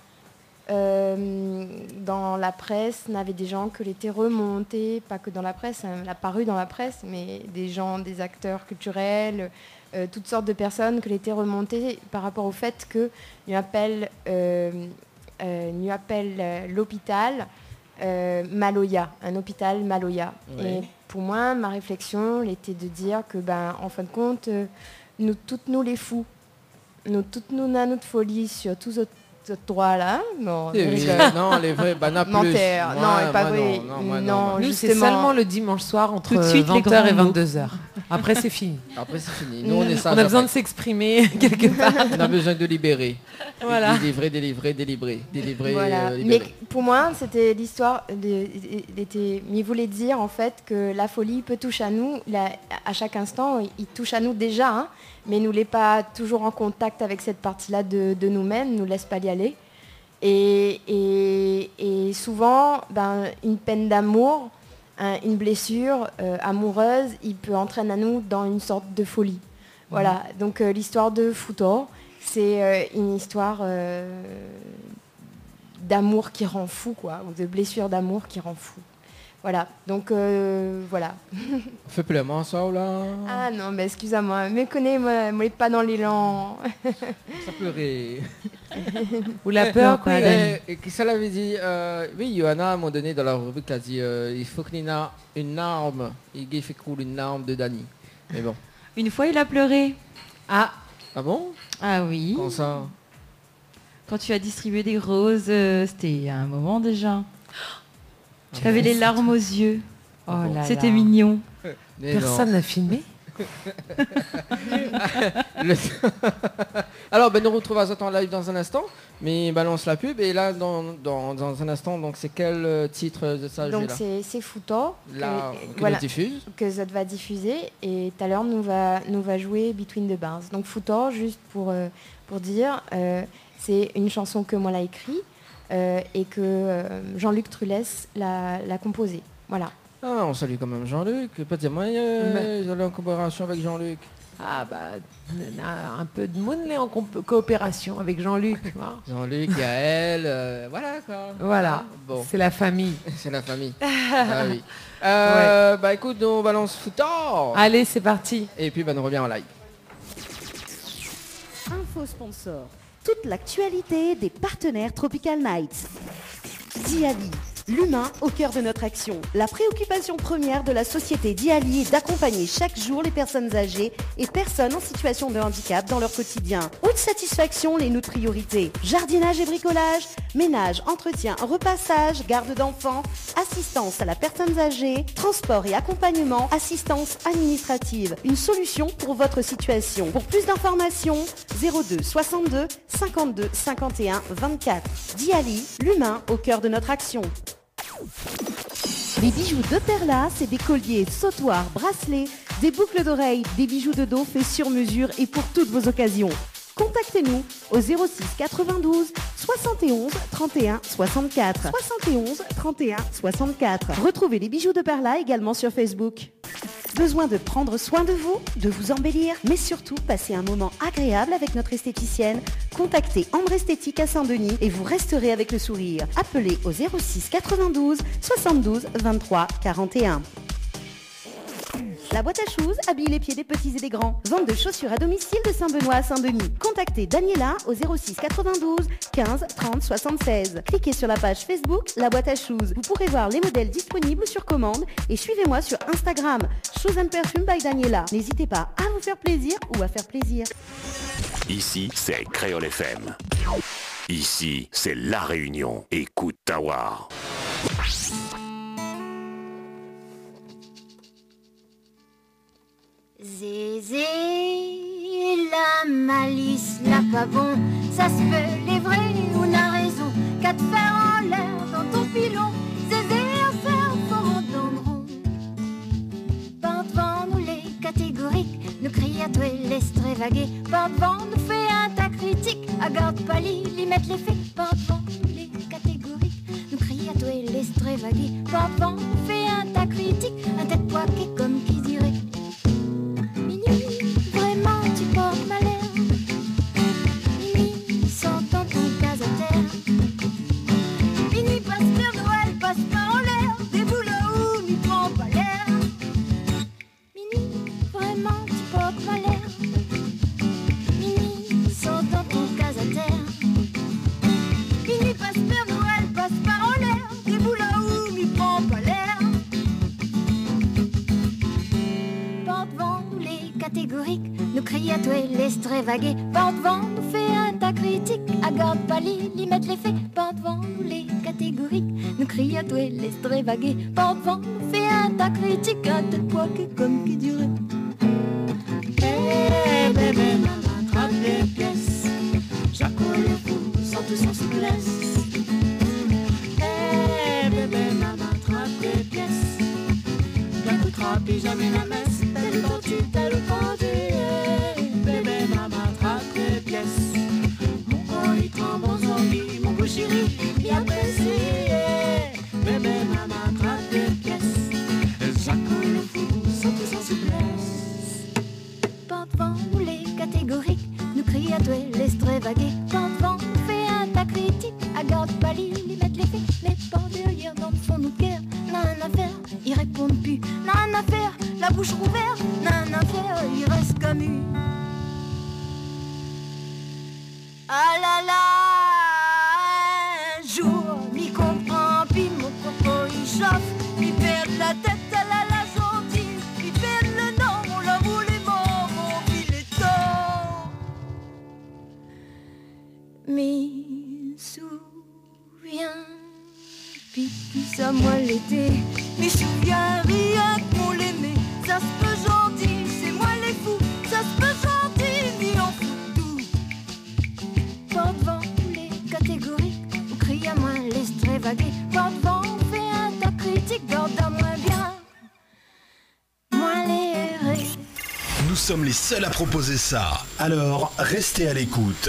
Euh, dans la presse, on avait des gens que l'étaient remontés, pas que dans la presse, elle a paru dans la presse, mais des gens, des acteurs culturels, euh, toutes sortes de personnes que l'étaient remontées par rapport au fait que nous appelle, euh, euh, nous appelle euh, l'hôpital euh, Maloya, un hôpital Maloya. Oui. Et pour moi, ma réflexion était de dire que, ben, en fin de compte, euh, nous toutes nous les fous, nous toutes nous avons notre folie sur tous autres ce droit-là, non, oui, oui. non, les vrais, bah, n'a plus. Menteur, moi, non, pas vrai. Non, non, moi, non, non. Nous, c'est seulement le dimanche soir entre vingt heures et vingt-deux heures. Après, c'est fini. Après, c'est fini. Nous, on est ça. On a besoin de s'exprimer quelque part. On a besoin de libérer. Voilà. Délivrer, délivrer, délivrer, délivrer. Voilà. Euh, Mais pour moi, c'était l'histoire. De, était, il voulait dire en fait que la folie peut toucher à nous. La, à chaque instant, il touche à nous déjà, hein, mais nous l'est pas toujours en contact avec cette partie-là de, de nous-mêmes. Nous laisse pas y aller. Et, et, et souvent, ben, une peine d'amour, hein, une blessure euh, amoureuse, il peut entraîner à nous dans une sorte de folie. Voilà, mmh. Donc euh, l'histoire de Foutor, c'est euh, une histoire euh, d'amour qui rend fou, quoi, ou de blessure d'amour qui rend fou. Voilà, donc euh, voilà. Fais plus moi ça ou là. Ah non, mais excuse-moi, me connais, moi, moi pas dans l'élan. Ça pleurait. Ou la peur, quoi. Et, et qui ça l'avait dit euh, oui, Johanna, à un moment donné, dans la rubrique, a dit euh, il faut qu'il y ait une arme. Il fait couler une arme de Dany. Mais bon. Une fois, il a pleuré. Ah. Ah bon? Ah oui. Quand ça? Quand tu as distribué des roses, euh, c'était il y a un moment déjà. Tu avais les larmes aux yeux. Oh là C'était là. mignon. Mais personne n'a filmé. Le... Alors, ben, nous retrouvons en live dans un instant, mais balance la pub. Et là, dans, dans, dans un instant, donc c'est quel titre de ça? Donc c'est Foutor là, que, que, voilà, diffuse. que Zod va diffuser. Et tout à l'heure, nous va, nous va jouer Between the Bars. Donc Foutor, juste pour, euh, pour dire, euh, c'est une chanson que moi l'a écrite. Euh, et que euh, Jean-Luc Trulès l'a, l'a composé. Voilà. Ah, on salue quand même Jean-Luc. Peut-être moi, euh, j'allais en coopération avec Jean-Luc. Ah bah, un peu de monde en comp- coopération avec Jean-Luc. Jean-Luc, Gaël, euh, voilà quoi. Voilà, bon. C'est la famille. C'est la famille. Ah oui. Euh, ouais. Bah écoute, nous on balance Foutor. Allez, c'est parti. Et puis bah, on revient en live. Info sponsor. Toute l'actualité des partenaires Tropical Nights. Diali, l'humain au cœur de notre action. La préoccupation première de la société Diali est d'accompagner chaque jour les personnes âgées et personnes en situation de handicap dans leur quotidien. Haute satisfaction, les notre priorités. Jardinage et bricolage, ménage, entretien, repassage, garde d'enfants, assistance à la personne âgée, transport et accompagnement, assistance administrative. Une solution pour votre situation. Pour plus d'informations, zéro deux soixante-deux cinquante-deux cinquante et un vingt-quatre. Diali, l'humain au cœur de notre action. Les bijoux de Perla, c'est des colliers, sautoirs, bracelets, des boucles d'oreilles, des bijoux de dos faits sur mesure et pour toutes vos occasions. Contactez-nous au zéro six quatre-vingt-douze soixante et onze trente et un soixante-quatre. soixante et onze trente et un soixante-quatre. Retrouvez les bijoux de Perla également sur Facebook. Besoin de prendre soin de vous, de vous embellir, mais surtout passer un moment agréable avec notre esthéticienne? Contactez Ambre Esthétique à Saint-Denis et vous resterez avec le sourire. Appelez au zéro six quatre-vingt-douze soixante-douze vingt-trois quarante et un. La boîte à shoes habille les pieds des petits et des grands. Vente de chaussures à domicile de Saint-Benoît à Saint-Denis. Contactez Daniela au zéro six quatre-vingt-douze quinze trente soixante-seize. Cliquez sur la page Facebook La Boîte à Shoes. Vous pourrez voir les modèles disponibles sur commande et suivez-moi sur Instagram Shoes and Perfume by Daniela. N'hésitez pas à vous faire plaisir ou à faire plaisir. Ici, c'est Créole F M. Ici, c'est La Réunion. Écoute Tawar. Zézé, la malice, la pas bon, ça se peut, les vrais, on a raison, qu'à te faire en l'air dans ton pilon, Zézé à faire fort en rond. Par devant nous les catégoriques, nous crie à toi laisse très vaguer, par devant nous fait un tas critique, à garde pas l'y mettre les faits, par devant nous les catégoriques, nous crie à toi laisse très vaguer, par devant nous fait un ta critique, un tête poiquée comme qui dirait Minuit, vraiment tu portes malheur. Minuit, sentant ton cas à terre. Minuit, passe Père Noël, passe pas en l'air. Des boulots où n'y prend pas l'air. Minuit, vraiment tu portes malheur. Minuit, sentant ton cas à terre. Minuit, passe Père Noël, passe pas en l'air. Des boulots où n'y prend pas l'air. Porte-vent, nous les catégoriques, nous crie à toi l'estrévagué. Porte-vent, nous fait un tas critique, à garde pas les mettre les faits. Porte-vent, nous les catégoriques, nous crie à toi l'estrévagué. Porte-vent, nous fait un tas critique, un tête poiquée comme qui dirait hey, bébé, maman, trappe les pièces. J'accole le fou, sans tout sans souplesse. Hey, bébé, maman, trappe les pièces. D'un coup trappe, jamais la messe. Tel pendu, tel pendu. Hey, bébé, maman, trappe les pièces. Mon corps, il tremble en zombie. Mon beau chéri, bien pressé. Hey, bébé, maman, trappe les pièces. J'accole le fou, sans tout sans souplesse. Porte-vent, nous les catégoriques, nous crie à toi l'estrévagué. Porte-vent, nous fait un tas critique, à garde pas les mettre les faits. Mais par derrière, dans le fond, nous guerre, n'a rien à faire, ils répondent plus, n'a rien à faire, la bouche rouverte, n'a rien à faire, il reste commu. Ah là là, un jour, m'y comprend, puis mon coco il chauffe, il perd la tête, elle a la gentille, il perd le nom, on l'a voulu mort, mon il est temps. Mais souviens, puis tout ça moi l'été, mais souviens rien que mon l'aimé, ça se peut gentil, c'est moi les fous, ça se peut gentil, mais on fout tout. Porte-vent, les catégoriques, on crie à moi l'estrévagué. Porte-vent, on fait un tas critique, garde à moi bien, moi les rêves. Nous sommes les seuls à proposer ça, alors restez à l'écoute.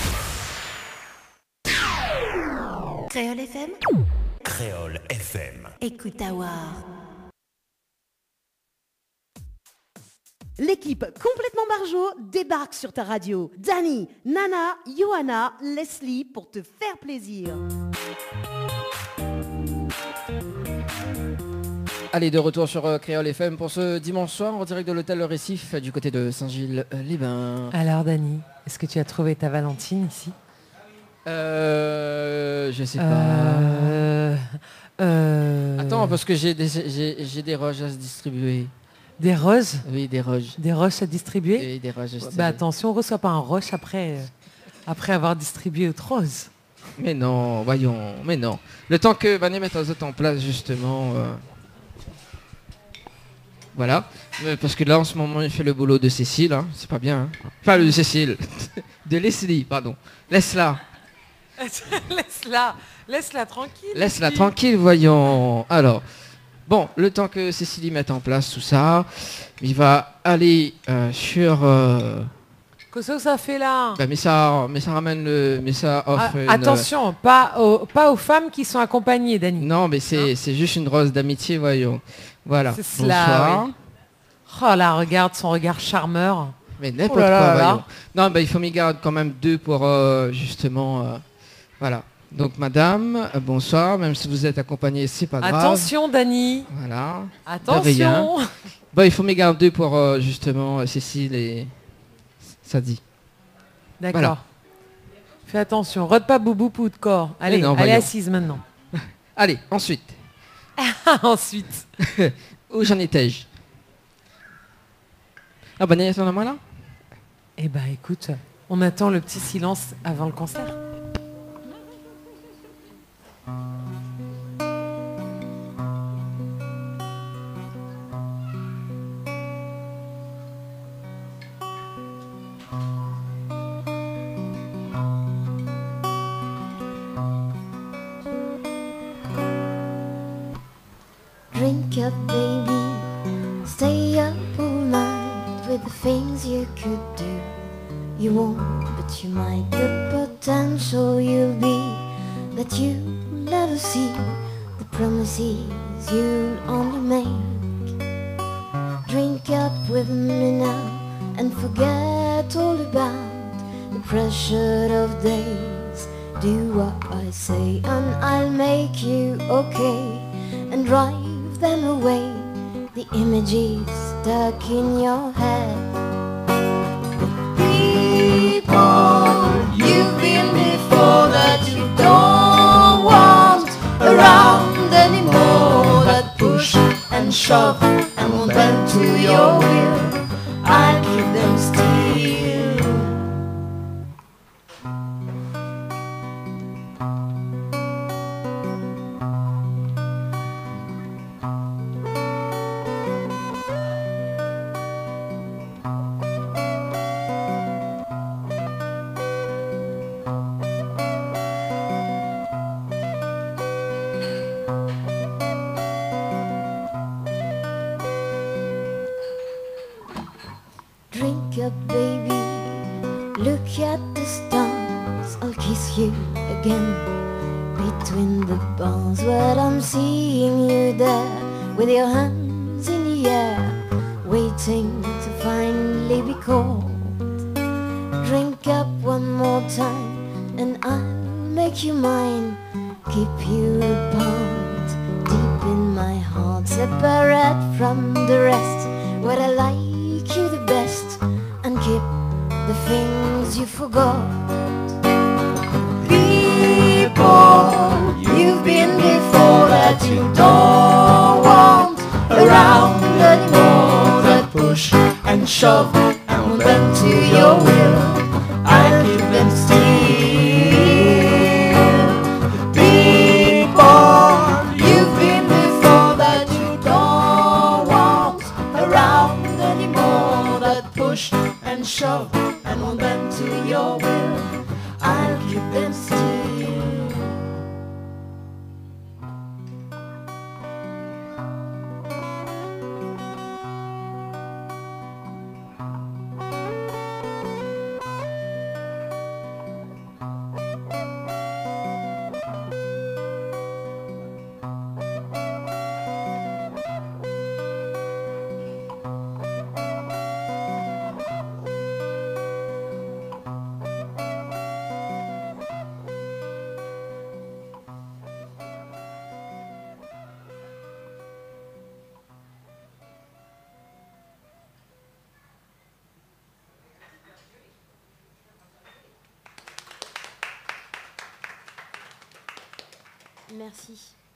Créole F M. Créole F M. Écoute à voir. L'équipe complètement barjo débarque sur ta radio. Dani, Nana, Johanna, Leslie pour te faire plaisir. Allez, de retour sur euh, Créole F M pour ce dimanche soir en direct de l'hôtel Le Récif du côté de Saint-Gilles-les-Bains. Alors Dani, est-ce que tu as trouvé ta Valentine ici? Euh... Je sais pas. Euh, euh... Attends, parce que j'ai des, j'ai, j'ai des roches à se distribuer. Des roses? Oui, des roches. Des roches à distribuer? Oui, des roches à distribuer. Bah attention, on ne reçoit pas un roche après, euh, après avoir distribué autre rose. Mais non, voyons, mais non. Le temps que Vané mette les autres en place, justement... Euh... Voilà. Euh, parce que là, en ce moment, il fait le boulot de Cécile. Hein. C'est pas bien. Hein. Pas le de Cécile. De Leslie, pardon. Laisse-la. Laisse-la. Laisse-la tranquille. Laisse-la tranquille, voyons. Alors, bon, le temps que Cécilie mette en place tout ça, il va aller euh, sur... Euh... Qu'est-ce que ça fait là? Bah, mais, ça, mais ça ramène le... Mais ça offre ah, une... Attention, pas aux, pas aux femmes qui sont accompagnées, Dani. Non, mais c'est, c'est juste une rose d'amitié, voyons. Voilà. C'est cela, oui. Oh là, regarde son regard charmeur. Mais n'importe oh là quoi, là là. voyons. Non, bah, il faut m'y garder quand même deux pour euh, justement... Euh, voilà. Donc, madame, euh, bonsoir. Même si vous êtes accompagnée, c'est pas grave. Attention, Dani. Voilà. Attention. Bon, il faut m'y garder deux pour euh, justement euh, Cécile et Sadi. D'accord. Voilà. Fais attention. Rode pas boubou pou de corps. Allez, non, allez voyons. assise maintenant. Allez, ensuite. Ensuite. Où j'en étais-je? Ah bah, attends à moi là. Eh ben, écoute, on attend le petit silence avant le concert. Drink up, baby, stay up all night with the things you could do. You won't, but you might. The potential you'll be that you never see. The promises memories you'll only make. Drink up with me now and forget all about the pressure of days. Do what I say and I'll make you okay, and drive them away, the images stuck in your head. People you've been before that you don't want around anymore, that push and shove and won't bend to your will, I'll keep them still. Drink up, baby, look at the stars, I'll kiss you again between the bars. But I'm seeing you there with your hands in the air, waiting to finally be called. Drink up one more time and I'll make you mine, keep you apart, deep in my heart, separate from the rest, where I like you the best and keep the things you forgot. People you've been before that you don't want around anymore, that push and shove and won't bend to your will, I'll keep them still. People you've been before that you don't want around anymore, that push and shove and won't bend to your will, I'll keep them still. Merci.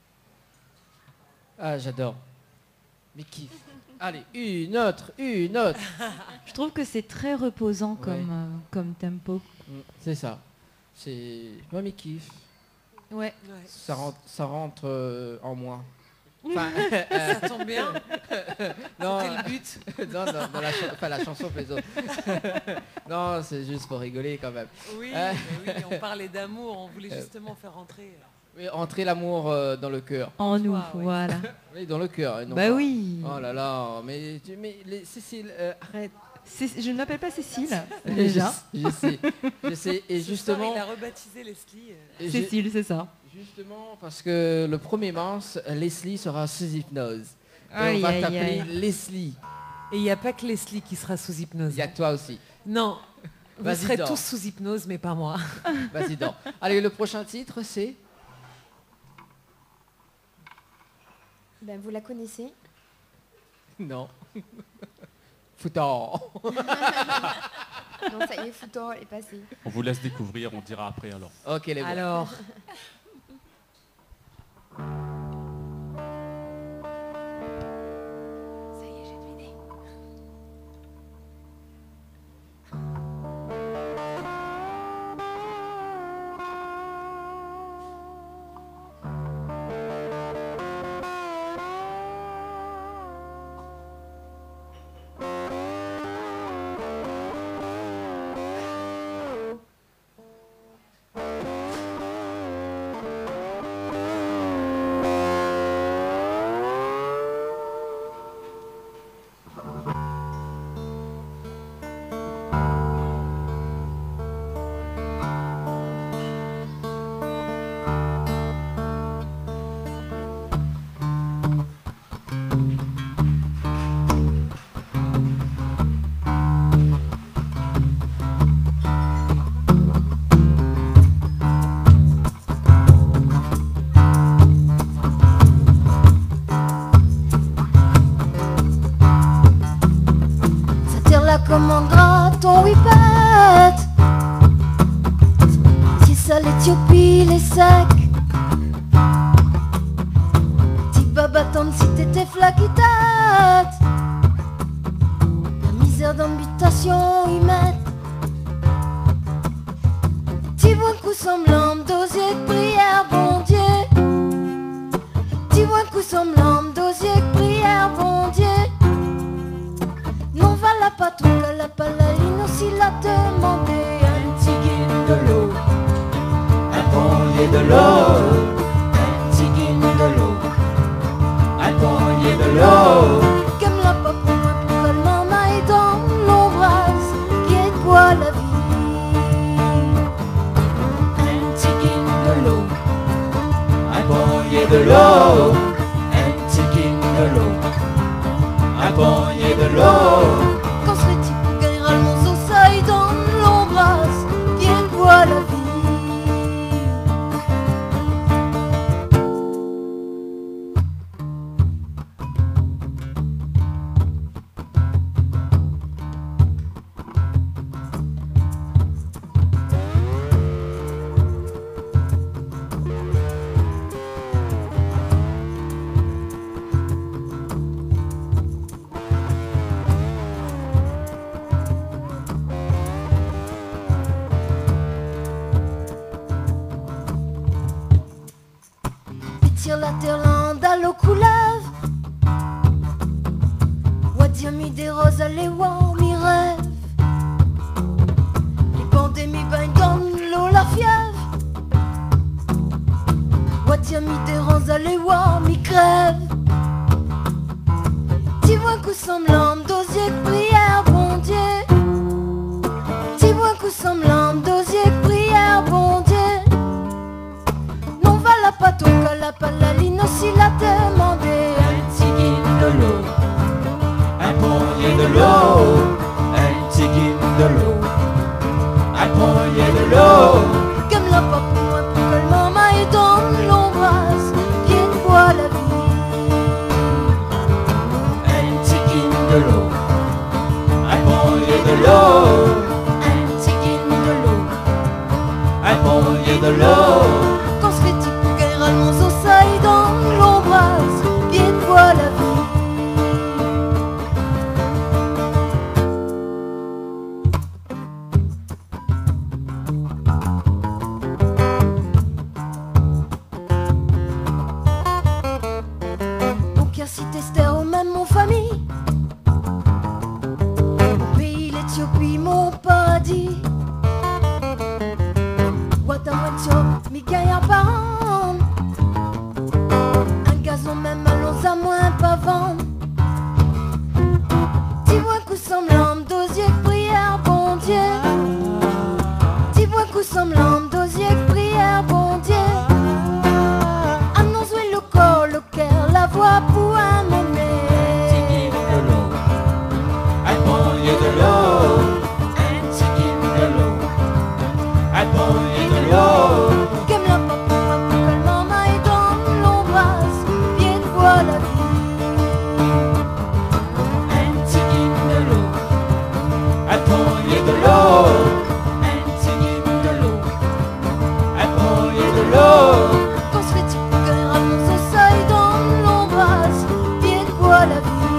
Ah, j'adore. Mais kiff. Allez, une autre, une autre. Je trouve que c'est très reposant comme, Ouais. euh, comme tempo. Mm, C'est ça. C'est moi mes kiff. Ouais. Ça rentre, ça rentre euh, en moi. Ça tombe bien. Non, C'était le but. non, non, dans la, cha- enfin, la chanson pour les autres. Non, c'est juste pour rigoler quand même. Oui, Euh, mais oui, on parlait d'amour, on voulait justement faire rentrer. Oui, entrer l'amour euh, dans le cœur. En nous, Toi, ouais. voilà. Oui, dans le cœur. et non Bah pas- oui. Oh là là, mais, tu- mais les- Cécile, euh, arrête. C'est- Je ne m'appelle pas Cécile, Je- déjà. Je, sais, je sais. Et Ce justement, soir, il a rebaptisé Leslie. euh. et Cécile, c'est ça. justement parce que le premier mars, Leslie sera sous hypnose. Et Aïe, on va aïe, t'appeler aïe. Leslie. Et il n'y a pas que Leslie qui sera sous hypnose. Il y a que toi aussi. Non, vous Vas-y, serez dors. tous sous hypnose, mais pas moi. Vas-y, dors. Allez, le prochain titre, c'est Ben, vous la connaissez? Non. Foutant. Non, ça y est, Foutor est passé. On vous laisse découvrir, on dira après alors. Ok, les bons. Alors, Ça y est, j'ai deviné. gras, ton whippet. Si ça l'Éthiopie, les sacs. Ti baba tante si t'étais flaquitate. La misère d'habitation humaine. Ti vois un coup semblant d'osier de prière, bon Dieu. Ti vois un coup semblant d'osier de prière, bon Dieu. Non va la patrouille, à la palaline aussi l'a demandé. Un tigine de l'eau, un ponnier de l'eau, un tigine de l'eau, un ponnier de l'eau. Comme la papa pour moi, pour que le maman est dans l'ombrage, qui est de bois la vie. Un tigine de l'eau, un ponnier de l'eau, un tigine de l'eau, un ponnier de l'eau. Quand serait-il pour guérir le monceau, ça y dans l'ombrage, qui est de bois la vie. Tire la terlande à l'eau coulave. Ouah dire mi des roses à les voir mi rêve. Les bandés mi baignent dans l'eau la fièvre. Ouah dire mi des roses à les voir mi crève. Tu vois un coup semblant d'osier de prière, bon Dieu. Tu vois un coup semblant d'osier de prière, bon Dieu. Non va la pato, la palaline aussi l'a demandé. Un tigine de l'eau, un ponnier de l'eau, un tigine de l'eau, un ponnier de l'eau. Comme la papa pour moi, pour que le maman est dans l'ombrage, qui est de bois la vie. Un tigine de l'eau, un ponnier de l'eau, un tigine de l'eau, un ponnier de l'eau. Quand serait-il pour guérir le monceau, ça y dans l'ombrage, qui est de bois la vie. Mon cœur si t'estère ou même mon famille, mon pays l'Éthiopie, mon paradis. Ouatamouetio, mi gaillard par an. Un gazon même allons à moins pas vendre. Tu vois un coup semblant d'osier de prière, bon Dieu. Tu vois un coup semblant d'osier de prière, bon Dieu. Annonce le corps, le cœur, la voix pour un mémé. Tigine de l'eau, un ponnier de l'eau, un tigine de l'eau, un ponnier de l'eau. Comme la papa pour moi, pour que le maman est dans l'ombrage, qui est de bois la vie. Un tigine de l'eau, un ponnier de l'eau, un tigine de l'eau, un ponnier de l'eau. Quand serait-il pour guérir un monceau, ça y dans l'ombrage, qui est de bois la vie.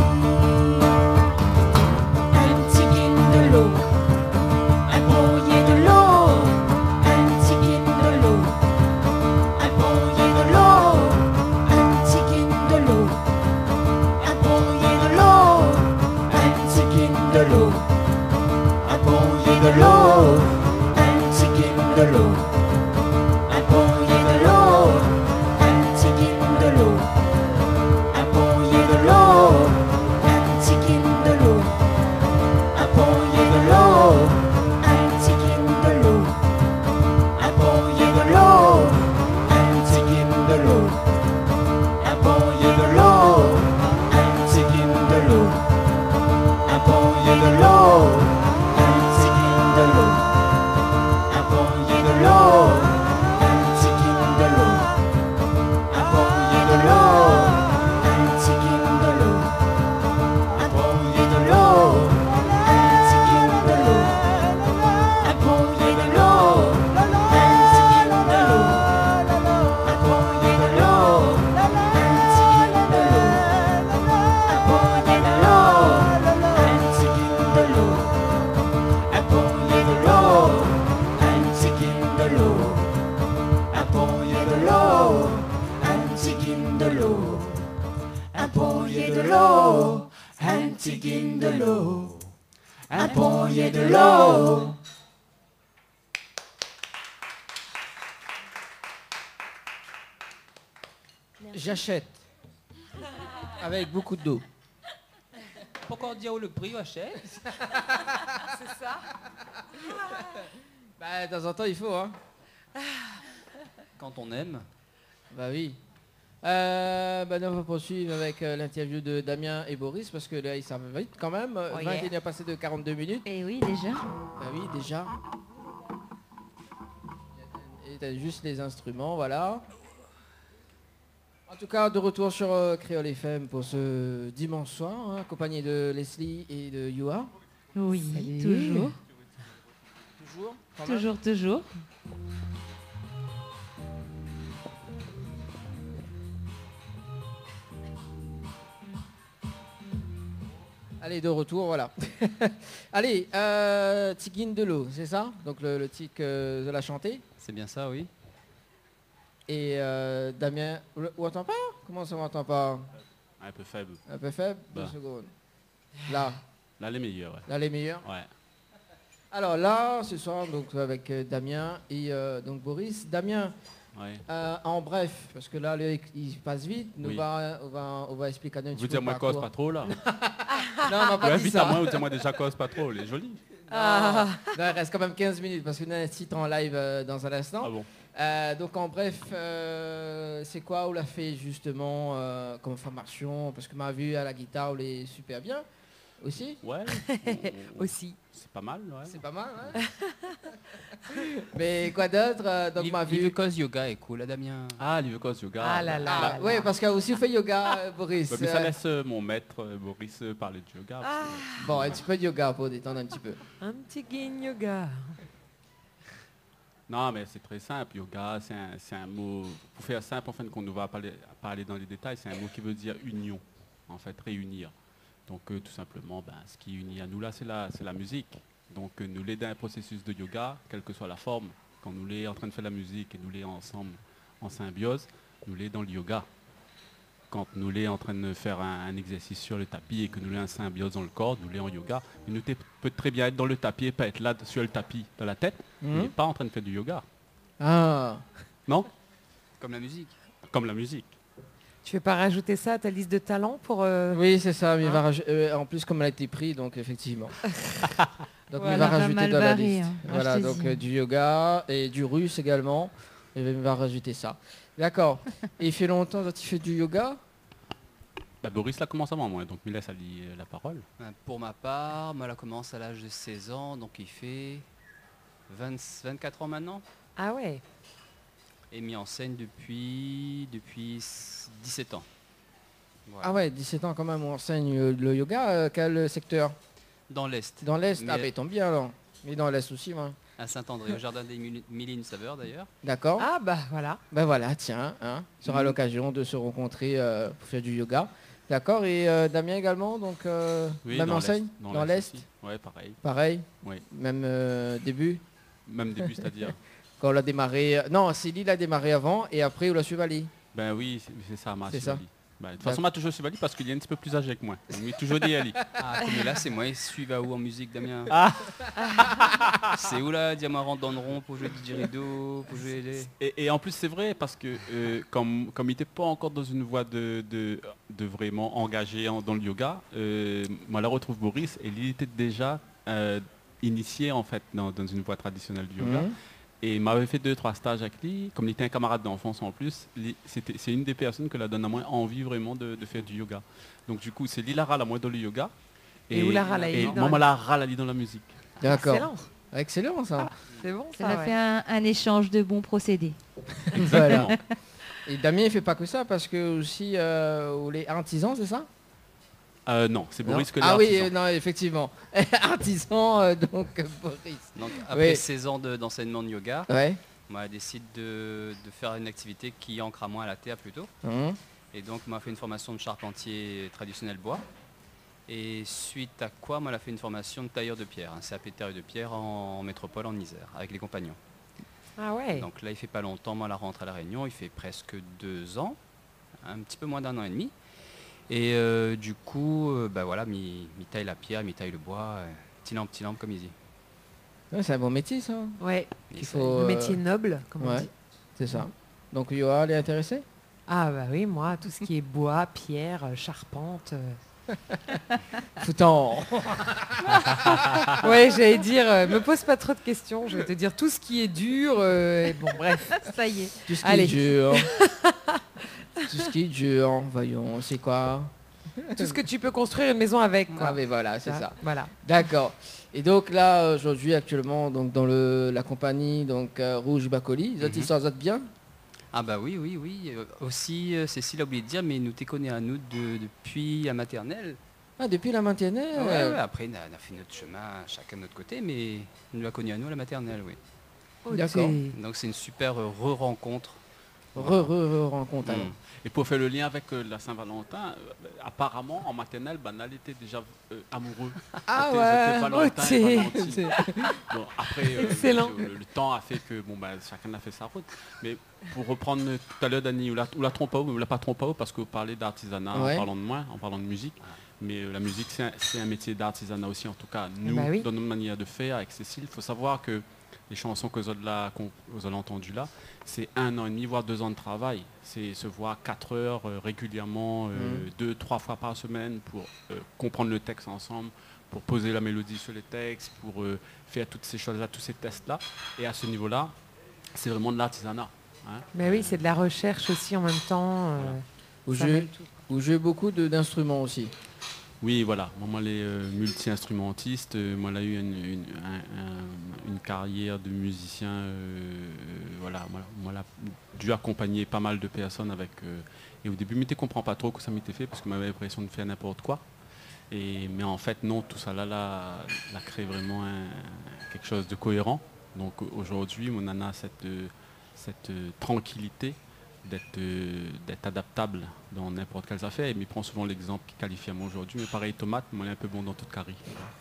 Un tigine de l'eau, un ponnier de l'eau, un tigine de l'eau, un ponnier de l'eau, un tigine de l'eau, un ponnier de l'eau, un tigine de l'eau, un ponnier de l'eau, un tigine de l'eau, un ponnier de l'eau, un tigine de l'eau, un ponnier de l'eau, un tigine de l'eau, un ponnier de l'eau, un tigine de l'eau, un ponnier de l'eau, un tigine de l'eau, un ponnier de l'eau, un tigine de l'eau, un ponnier de l'eau, un tigine de l'eau. petit guine de l'eau, un ponier de l'eau. J'achète. Avec beaucoup d'eau. Pourquoi dire où le prix, achète? C'est ça. Bah, de temps en temps, il faut, hein. Quand on aime. Bah oui. Euh, bah, nous, on va poursuivre avec euh, l'interview de Damien et Boris, parce que là, ils savent vite quand même. Oh, vingt yeah. et il a passé de quarante-deux minutes. Et oui, déjà. Bah oui, déjà. Et t'as juste les instruments, voilà. En tout cas, de retour sur euh, Créole F M pour ce dimanche soir, hein, accompagné de Leslie et de Yoa. Oui, Salut. toujours. Toujours quand même. Toujours, toujours. Allez, de retour, voilà. Allez, euh, Tigine de l'eau, c'est ça? Donc le, le tic euh, de la chanter. C'est bien ça, oui. Et euh, Damien, on entend pas? Comment ça on entend pas? Un peu faible. Un peu faible? Bah. Deux secondes. Là. Là, les meilleurs, ouais. Là, les meilleurs? Ouais. Alors là, ce soir, donc avec euh, Damien et euh, donc Boris. Damien, Ouais. euh, en bref, parce que là, le- il passe vite, nous Oui. va, on, va, on va expliquer un petit Vous peu dire moi le cause parcours. pas trop là. Non, on m'a pas Ouais, dit vite ça. à moi, ou dis-moi déjà cause pas trop, elle est jolie. Ah. Non, il reste quand même quinze minutes parce qu'on a un site en live euh, dans un instant. Ah bon. Euh, donc en bref, euh, c'est quoi on l'a fait justement euh, comme formation? Parce que m'a vu à la guitare, on est super bien aussi. Ouais. Aussi. C'est pas mal, ouais. C'est pas mal, ouais. Mais quoi d'autre? euh, Donc m'a vu. Cause yoga est cool, là, Damien. Ah, Live Cause Yoga. Ah là là. Ah, oui, parce qu'il a aussi fait yoga, euh, Boris. Bah, mais ça Euh, laisse euh, mon maître euh, Boris euh, parler de yoga. parce que- Bon, un petit peu de yoga pour détendre un petit peu. Un petit guigne yoga. Non, mais c'est très simple. Yoga, c'est un, c'est un mot, pour faire simple, en fait, qu'on ne va pas aller, pas aller dans les détails, c'est un mot qui veut dire union, en fait, réunir. Donc, euh, tout simplement, ben, ce qui unit à nous là, c'est la, c'est la musique. Donc, euh, nous l'aider dans un processus de yoga, quelle que soit la forme, quand nous l'est en train de faire la musique et nous l'est ensemble en symbiose, nous l'est dans le yoga. Quand nous l'est en train de faire un, un exercice sur le tapis et que nous l'est en symbiose dans le corps, nous l'est en yoga. Mais nous t'es- peut très bien être dans le tapis et pas être là sur le tapis dans la tête, Mhm. mais pas en train de faire du yoga. Ah. Non? Comme la musique. Comme la musique. Tu veux pas rajouter ça à ta liste de talents pour... euh, Oui, c'est ça. Mais il va Hein raj- euh, en plus, comme elle a été prise, donc effectivement. Donc il Voilà. va Pas rajouter mal dans la barré, liste. hein. Voilà, Ah, je te donc dis. euh, du yoga et du russe également. Et il va rajouter ça. D'accord. Et il fait longtemps que tu fais du yoga? Bah, Boris là commence avant moi, donc il laisse Ali euh, la parole. Ben, Pour ma part, moi, elle commence à l'âge de seize ans, donc il fait vingt, vingt-quatre ans maintenant. Ah ouais. Et mis en scène depuis, depuis dix-sept ans. Voilà. Ah ouais, dix-sept ans quand même, on enseigne euh, le yoga. euh, quel secteur? Dans l'Est. Dans l'Est? Mais- Ah bah il tombe bien alors. Mais dans l'Est aussi, moi. À Saint-André, au jardin des Mille Mille et une saveurs d'ailleurs. D'accord. Ah bah voilà. Ben voilà, tiens, hein, ça sera Mhm. l'occasion de se rencontrer euh, pour faire du yoga. D'accord. Et euh, Damien également, donc euh, Oui, même dans enseigne l'Est, dans l'Est. aussi. Ouais, pareil. Pareil. Oui. Même euh, début. Même début, c'est-à-dire. Quand on l'a démarré. euh, Non, Célie l'a démarré avant et après on l'a suivi Ali. Ben oui, c'est c'est ça, ma C'est ça. Sibali. Ben, de toute façon, m'a toujours suivi Ali parce qu'il est un petit peu plus âgé que moi. Il m'a toujours dit Ali. Ah, comme là, c'est moi, suivez à où en musique, Damien? Ah. C'est où là, Diamant rentre dans le rond pour jouer didgeridoo, pour jouer les... Et, et en plus, c'est vrai parce que euh, comme, comme il n'était pas encore dans une voie de, de, de vraiment engagé en- dans le yoga, euh, moi là retrouve Boris et il était déjà euh, initié en fait dans, dans une voie traditionnelle du yoga. Mhm. Et il m'avait fait deux, trois stages avec lui. Comme il était un camarade d'enfance en plus, lui, c'était- c'est une des personnes que la donne à moi envie vraiment de, de faire du yoga. Donc du coup, c'est Lilara la moi dans le yoga. Et Oulala Laïli et dans moi, la- la Ralali dans la musique. D'accord. Excellent. Excellent ça. C'est bon Ça ça. a ouais. fait un, un échange de bons procédés. Voilà. Et Damien il fait pas que ça parce que aussi euh, on est artisan, c'est ça? Euh, non, c'est Boris Non que Ah oui, l'artisan. euh, non, effectivement. Artisan, euh, donc euh, Boris. Donc après Oui. seize ans de- d'enseignement de yoga, Ouais. moi, elle décide de, de faire une activité qui ancre à moi à la terre plutôt. Mhm. Et donc, m'a fait une formation de charpentier traditionnel bois. Et suite à quoi, moi, elle a fait une formation de tailleur de pierre, un C A P de tailleur de pierre en, en métropole, en Isère, avec les compagnons. Ah ouais. Donc là, il fait pas longtemps, moi, la rentre à La Réunion, il fait presque deux ans, un petit peu moins d'un an et demi. Et euh, du coup, euh, bah voilà, mi, mi taille la pierre, mi taille le bois, euh, petit lampe, petit lampe, comme il dit. Ouais, c'est un bon métier, ça. Ouais, Il il faut, faut, le euh, métier noble, comme on ouais, dit. c'est ça. Donc Yoa, elle est intéressée? Ah bah oui, moi, tout ce qui est bois, pierre, euh, charpente. euh. Foutant. Ouais, j'allais dire, euh, me pose pas trop de questions, je vais te dire tout ce qui est dur. euh, et bon, bref, ça y est. Tout ce qui Allez. est dur. Tout ce qui est dur, voyons, c'est quoi? Tout ce que tu peux construire une maison avec. Quoi. Ah mais voilà, c'est ça. Voilà. D'accord. Et donc là, aujourd'hui, actuellement, donc dans le, la compagnie donc euh, Rouge Bacoli, les autres, Mhm. ils s'en sortent bien? Ah bah oui, oui, oui. Euh, aussi, euh, Cécile a oublié de dire, mais nous t'es connu à nous de- depuis la maternelle. Ah, depuis la maternelle? Ouais, ouais, après, on a, on a fait notre chemin chacun de notre côté, mais on nous a connu à nous à la maternelle, oui. Oh, d'accord. Donc c'est une super euh, re-rencontre. Re-re-re-rencontre. alors. Mm. Et pour faire le lien avec euh, la Saint-Valentin, euh, apparemment en maternelle, Banal était déjà euh, amoureux. Ah C'était- ouais, c'était Valentin oh, et t'es- Valentine. Bon, après, euh, Excellent. Le, le temps a fait que bon, bah, chacun a fait sa route. Mais pour reprendre euh, tout à l'heure, Dani, ou la, ou la trompe à eau, ou la pas trompe à eau, parce que vous parlez d'artisanat Ouais. en parlant de moi, en parlant de musique. Mais euh, la musique, c'est un, c'est un métier d'artisanat aussi, en tout cas. Nous, bah oui. dans notre manière de faire avec Cécile, il faut savoir que les chansons que vous avez, là, qu'on- vous avez entendues là, c'est un an et demi, voire deux ans de travail. C'est se voir quatre heures euh, régulièrement, euh, Mhm. deux, trois fois par semaine pour euh, comprendre le texte ensemble, pour poser la mélodie sur les textes, pour euh, faire toutes ces choses-là, tous ces tests-là. Et à ce niveau-là, c'est vraiment de l'artisanat. hein. Mais oui, c'est de la recherche aussi en même temps. euh, Vous ça jouez, mêle tout. vous jouez beaucoup de- d'instruments aussi. Oui, voilà. Moi, moi les euh, multi-instrumentistes, euh, moi, j'ai eu une, une, un- un- une carrière de musicien. euh, euh, voilà, moi, moi, là, dû accompagner pas mal de personnes avec. euh, et au début, mais tu comprends pas trop que ça m'était fait parce que j'avais l'impression de faire n'importe quoi. Et, mais en fait, non, tout ça là, là, là crée vraiment un- quelque chose de cohérent. Donc aujourd'hui, mon nana a cette, euh, cette euh, tranquillité d'être euh, d'être adaptable dans n'importe quelle affaire. Et il prend souvent l'exemple qui qualifie à moi aujourd'hui. Mais pareil, tomate, moi, elle est un peu bon dans toute carré.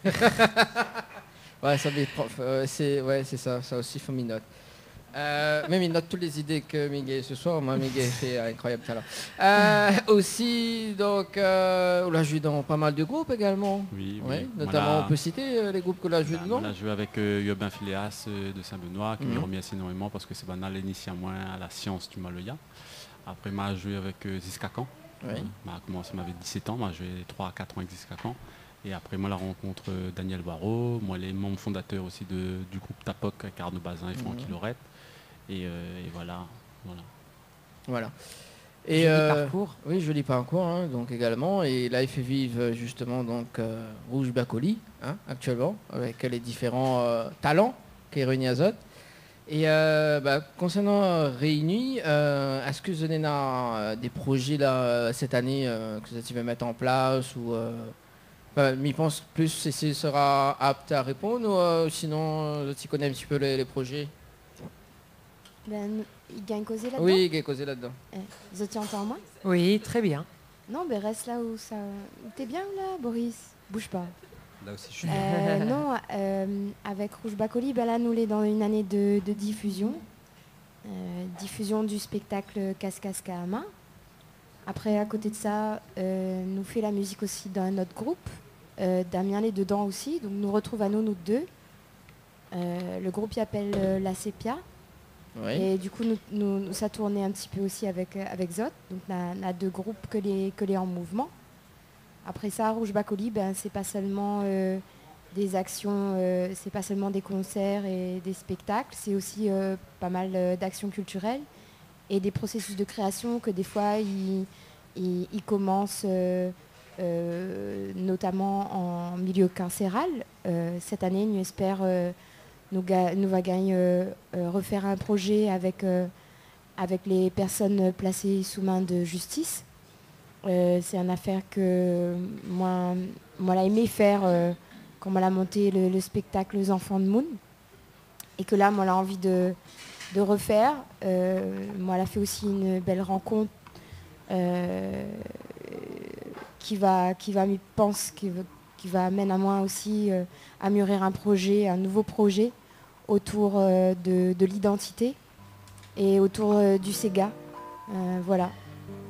Ouais, ça m'est prof- euh, c'est ouais, c'est ça, ça aussi faut m'y note. Euh, même il note toutes les idées que Miguel ce soir. Moi, Miguel fait un incroyable talent. Euh, aussi, donc, euh, on l'a joué dans pas mal de groupes également. Oui, oui. Ouais, notamment, Voilà. on peut citer euh, les groupes que l'on a joué dedans. On a joué avec euh, Urbain Phileas euh, de Saint-Benoît, qui Mhm. me remercie énormément parce que c'est banal initié à moi à la science du Maloya. Après, m'a joué avec euh, Ziskakan. Oui. Euh, m'a commencé, m'avait dix-sept ans, m'a joué trois à quatre ans avec Ziskakan. Et après, moi, la rencontre euh, Daniel Barrault, moi, les membres fondateurs aussi de- du groupe Tapoc avec Arnaud Bazin et Francky Mhm. Lorette. Et, euh, et voilà, voilà. Voilà. Et Joli euh, parcours. Oui, joli parcours, hein, donc également. Et là, il fait vivre justement donc euh, Rouge Bacoli, hein, actuellement, avec les différents euh, talents qui est réunis à Zot. Et euh, bah, concernant euh, Réunis, euh, est-ce que vous avez euh, des projets là euh, cette année euh, que vous allez mettre en place ou euh, bah, m'y pense plus si ce sera apte à répondre ou euh, sinon euh, tu connais un petit peu les, les projets. Ben, il gagne causé là-dedans. Oui, qui est causé là-dedans. Eh, Vous tu entends moi? Oui, très bien. Non, ben reste là où ça. où T'es bien là, Boris? Bouge pas. Là aussi, je suis Euh, non, euh, avec Rouge Bacoli, ben là, nous, on est dans une année de, de diffusion. Euh, diffusion du spectacle Kaskascahama. Après, à côté de ça, euh, nous fait la musique aussi dans notre groupe. Euh, Damien est dedans aussi, donc nous retrouve à nous, nous deux. Euh, le groupe y appelle euh, La Sépia. Oui. Et du coup, nous, nous- ça tournait un petit peu aussi avec, euh, avec Zot. Donc, on a, on a deux groupes que les, que les en mouvement. Après ça, Rouge Bacoli, ben, c'est pas seulement euh, des actions, euh, c'est pas seulement des concerts et des spectacles, c'est aussi euh, pas mal euh, d'actions culturelles et des processus de création que des fois, ils, ils- ils commencent euh, euh, notamment en milieu carcéral. Euh, cette année, nous espère euh, nous, ga- nous va gagner euh, euh, refaire un projet avec, euh, avec les personnes placées sous main de justice. Euh, c'est une affaire que moi, moi l'a aimé faire euh, quand on l'a monté le, le spectacle Les Enfants de Moon. Et que là, moi, l'a envie de, de refaire. Euh, moi, elle a fait aussi une belle rencontre euh, qui va, qui va, m'y pense, qui, va- qui va amener à moi aussi euh, à mûrir un projet, un nouveau projet autour euh, de, de l'identité et autour euh, du Sega. Euh, voilà.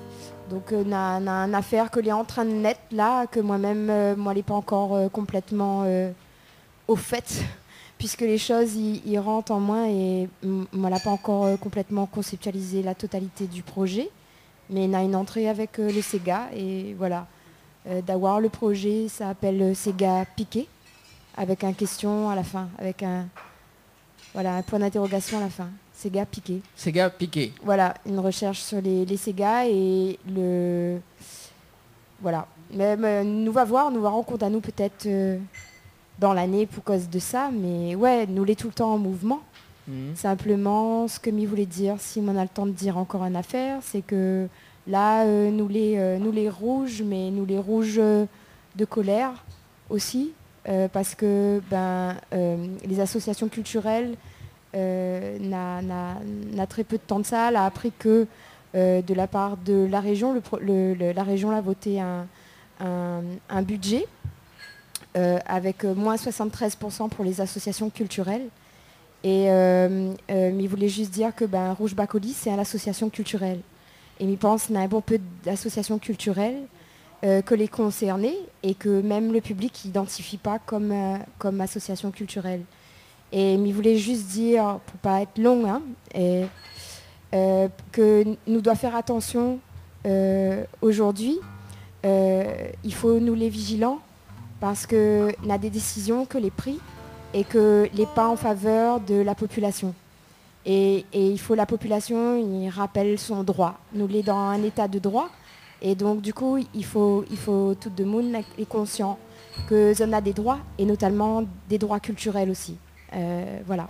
Donc on a, on a une affaire que l'est en train de naître là, que moi-même, euh, moi, elle n'est pas encore euh, complètement euh, au fait, puisque les choses y, rentrent en moi et m- moi, elle n'a pas encore euh, complètement conceptualisé la totalité du projet. Mais on a une entrée avec euh, le Sega et voilà. Euh, d'avoir le projet, ça s'appelle euh, Sega Piqué, avec un question à la fin, avec un, voilà, un point d'interrogation à la fin. Sega Piqué. Sega Piqué. Voilà, une recherche sur les, les Sega et le... Voilà. Même, euh, nous va voir, nous va rendre compte à nous peut-être euh, dans l'année pour cause de ça, mais ouais, nous l'est tout le temps en mouvement. Mmh. Simplement, ce que m'y voulait dire, si on a le temps de dire encore une affaire, c'est que là, euh, nous, les, euh, nous les rouges, mais nous les rouges euh, de colère aussi, euh, parce que ben, euh, les associations culturelles, Euh, n'a, n'a, n'a très peu de temps de ça, elle a appris que euh, de la part de la région, le, le, le, la région a voté un, un, un budget euh, avec moins soixante-treize pour cent pour les associations culturelles. Et euh, euh, il voulait juste dire que ben, Rouge Bacoli, c'est une association culturelle. Et il pense qu'il y a un bon peu d'associations culturelles euh, que les concernés et que même le public n'identifie pas comme, euh, comme association culturelle. Et il voulait juste dire, pour ne pas être long, hein, et, euh, que nous devons faire attention euh, aujourd'hui. Euh, il faut nous les vigilants parce qu'on a des décisions que les pris et que les pas en faveur de la population. Et, et il faut la population, il rappelle son droit. Nous l'est dans un état de droit. Et donc du coup, il faut, il faut tout le monde est conscient que on a des droits et notamment des droits culturels aussi. Euh, voilà.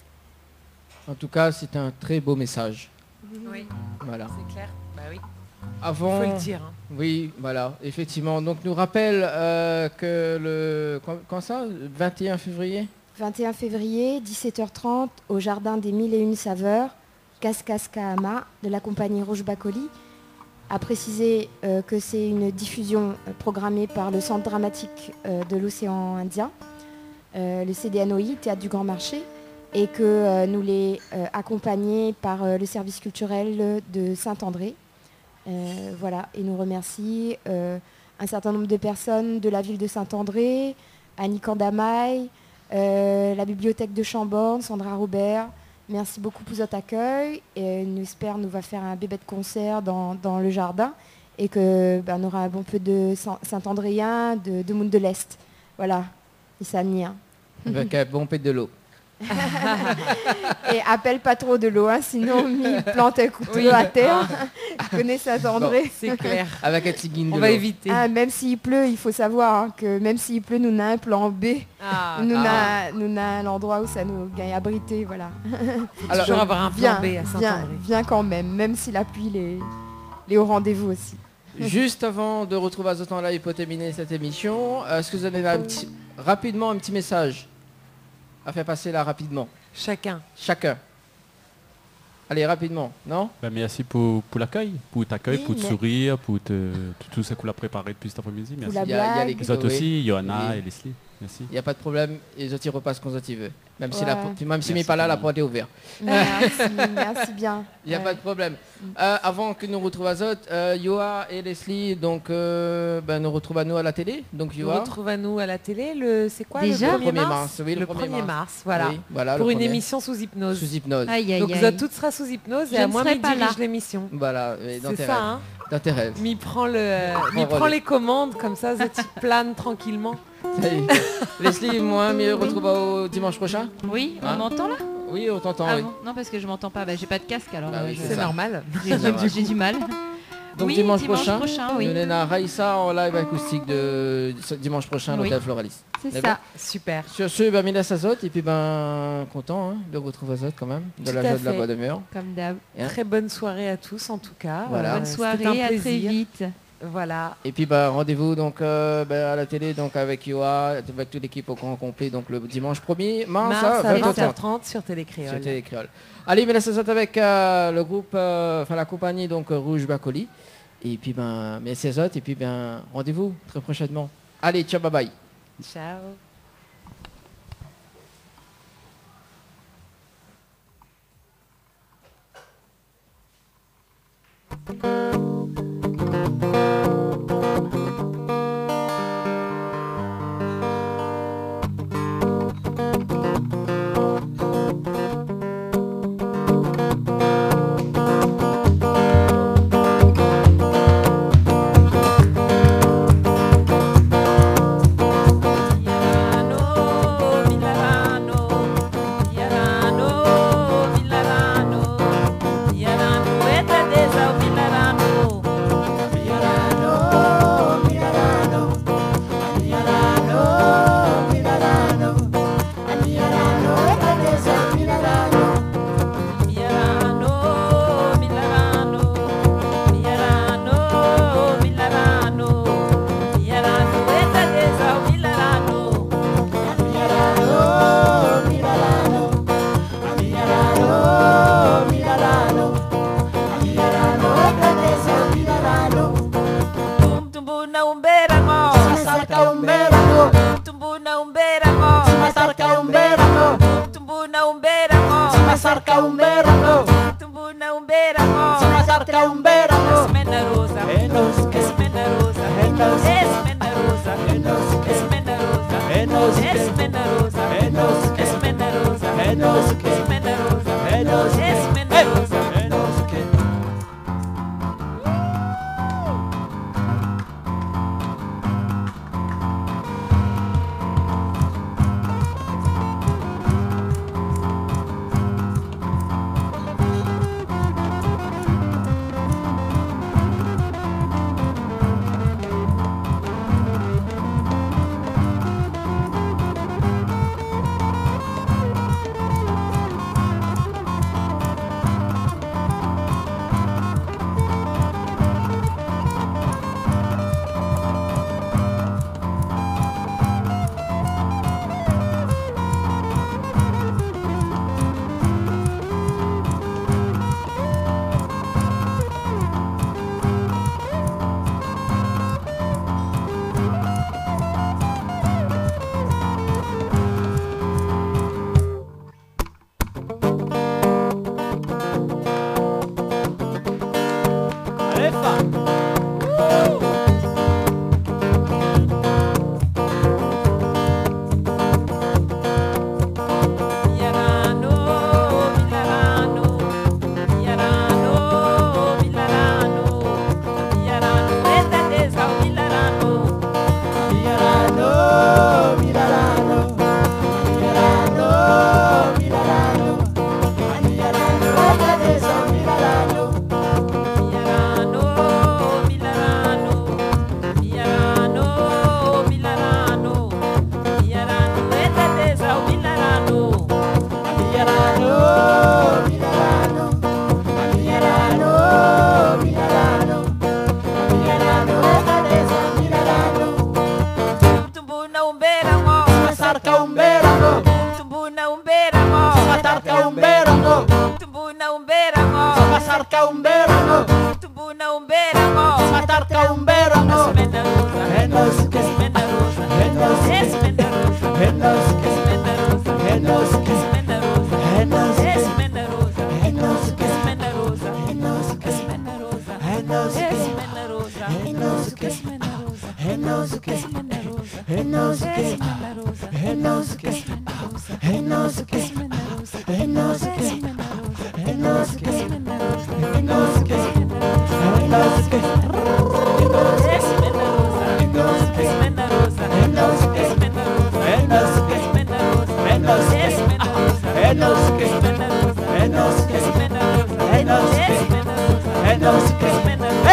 En tout cas, c'est un très beau message. Oui, voilà. C'est clair. Bah oui. Avant, il faut le dire. Hein. Oui, voilà, effectivement. Donc, nous rappelle euh, que le quand, quand ça, vingt et un février. vingt et un février, dix-sept heures trente, au jardin des Mille et Une Saveurs, Kaskaskaama de la compagnie Rouge Bacoli. A préciser euh, que c'est une diffusion euh, programmée par le Centre dramatique euh, de l'océan Indien. Euh, le C D N O I, Théâtre du Grand Marché, et que euh, nous les euh, accompagnés par euh, le service culturel de Saint-André. Euh, voilà, et nous remercie euh, un certain nombre de personnes de la ville de Saint-André, Annie Candamaille, euh, la bibliothèque de Chambord, Sandra Robert. Merci beaucoup pour votre accueil. Et nous espérons nous va faire un bébé de concert dans, dans le jardin et que ben, on aura un bon peu de Saint-Andréens, de, de Monde de l'Est. Voilà, et ça n'y a. Avec un bon peu de l'eau. Et appelle pas trop de l'eau, hein, sinon il plante un couteau oui. à terre. Je connais Saint-André. Bon, c'est clair. Avec un petit guine de On l'eau. va éviter. Ah, même s'il pleut, il faut savoir hein, que même s'il pleut, nous avons un plan B. Ah, nous avons ah. un endroit où ça nous gagne abrité. Voilà. Alors, toujours avoir un plan viens, B à Saint-André. Viens, viens quand même, même si la pluie est, est au rendez-vous aussi. Juste avant de retrouver Azot en live pour terminer cette émission, est-ce que vous avez un petit, rapidement un petit message à faire passer là rapidement? Chacun. Chacun. Allez, rapidement, non? Ben, merci pour, pour l'accueil, pour t'accueil, Oui, pour te mais... sourire, pour te, tout ce qu'on a préparé depuis cet après-midi. Merci. Il y a, il y a les vous autres aussi, Johanna oui. et Leslie. Merci. Il n'y a pas de problème, les autres ils repassent quand ils veulent. Même ouais. si la, même s'il n'est pas là, la porte est ouverte. Merci, merci bien. Il n'y a ouais. pas de problème. Euh, avant que nous retrouvions Azot, euh, Yoa et Leslie, donc euh, ben, nous retrouvons à nous à la télé. Donc Yoa. Nous retrouvons à nous à la télé. Le, c'est quoi Déjà le premier mars, oui, le, le premier mars. mars. Voilà. Oui, voilà. Pour une premier. émission sous hypnose. Sous hypnose. Aïe, aïe, donc aïe. Zot toute sera sous hypnose et Je à moi ne pas dirige l'émission. Voilà, dans c'est tes ça, rêves. hein. Dans tes rêves. M'y prend le, m'y prend les commandes comme ça, Zot il plane tranquillement. Leslie, moi, me retrouve au dimanche prochain. Oui, on hein m'entend là? Oui, on t'entend. Ah oui. bon non, parce que je m'entends pas. Bah, j'ai pas de casque alors. Bah, oui, c'est, c'est normal. J'ai, j'ai du mal. Donc oui, dimanche, dimanche prochain, prochain oui. nous avons Raïssa en live acoustique de dimanche prochain à l'hôtel oui. Floralis. C'est mais ça. Bon. Super. Sur ce, ben, Milas Azot et puis ben content hein, de retrouver Azot quand même, de tout la joie de la bonne humeur. Comme d'hab. Hein Très bonne soirée à tous en tout cas. Voilà. Bonne soirée, à très vite. Voilà. Et puis bah, rendez-vous donc euh, bah, à la télé donc avec Yoa, avec toute l'équipe au grand complet donc le dimanche premier mars, mars à vingt heures trente sur Télé Créole. Sur Télé Créole. Allez, mais là ça saute avec euh, le groupe, euh, enfin la compagnie donc Rouge Bacoli. Et puis ben mais c'est autres et puis ben rendez-vous très prochainement. Allez, ciao, bye bye. Ciao. acerca un verano, Tumbuna un verano, se me acerca un verano, es menarosa, es menarosa, es menarosa, es menarosa, es menarosa, es menarosa, es menarosa, es menarosa. Hey, no,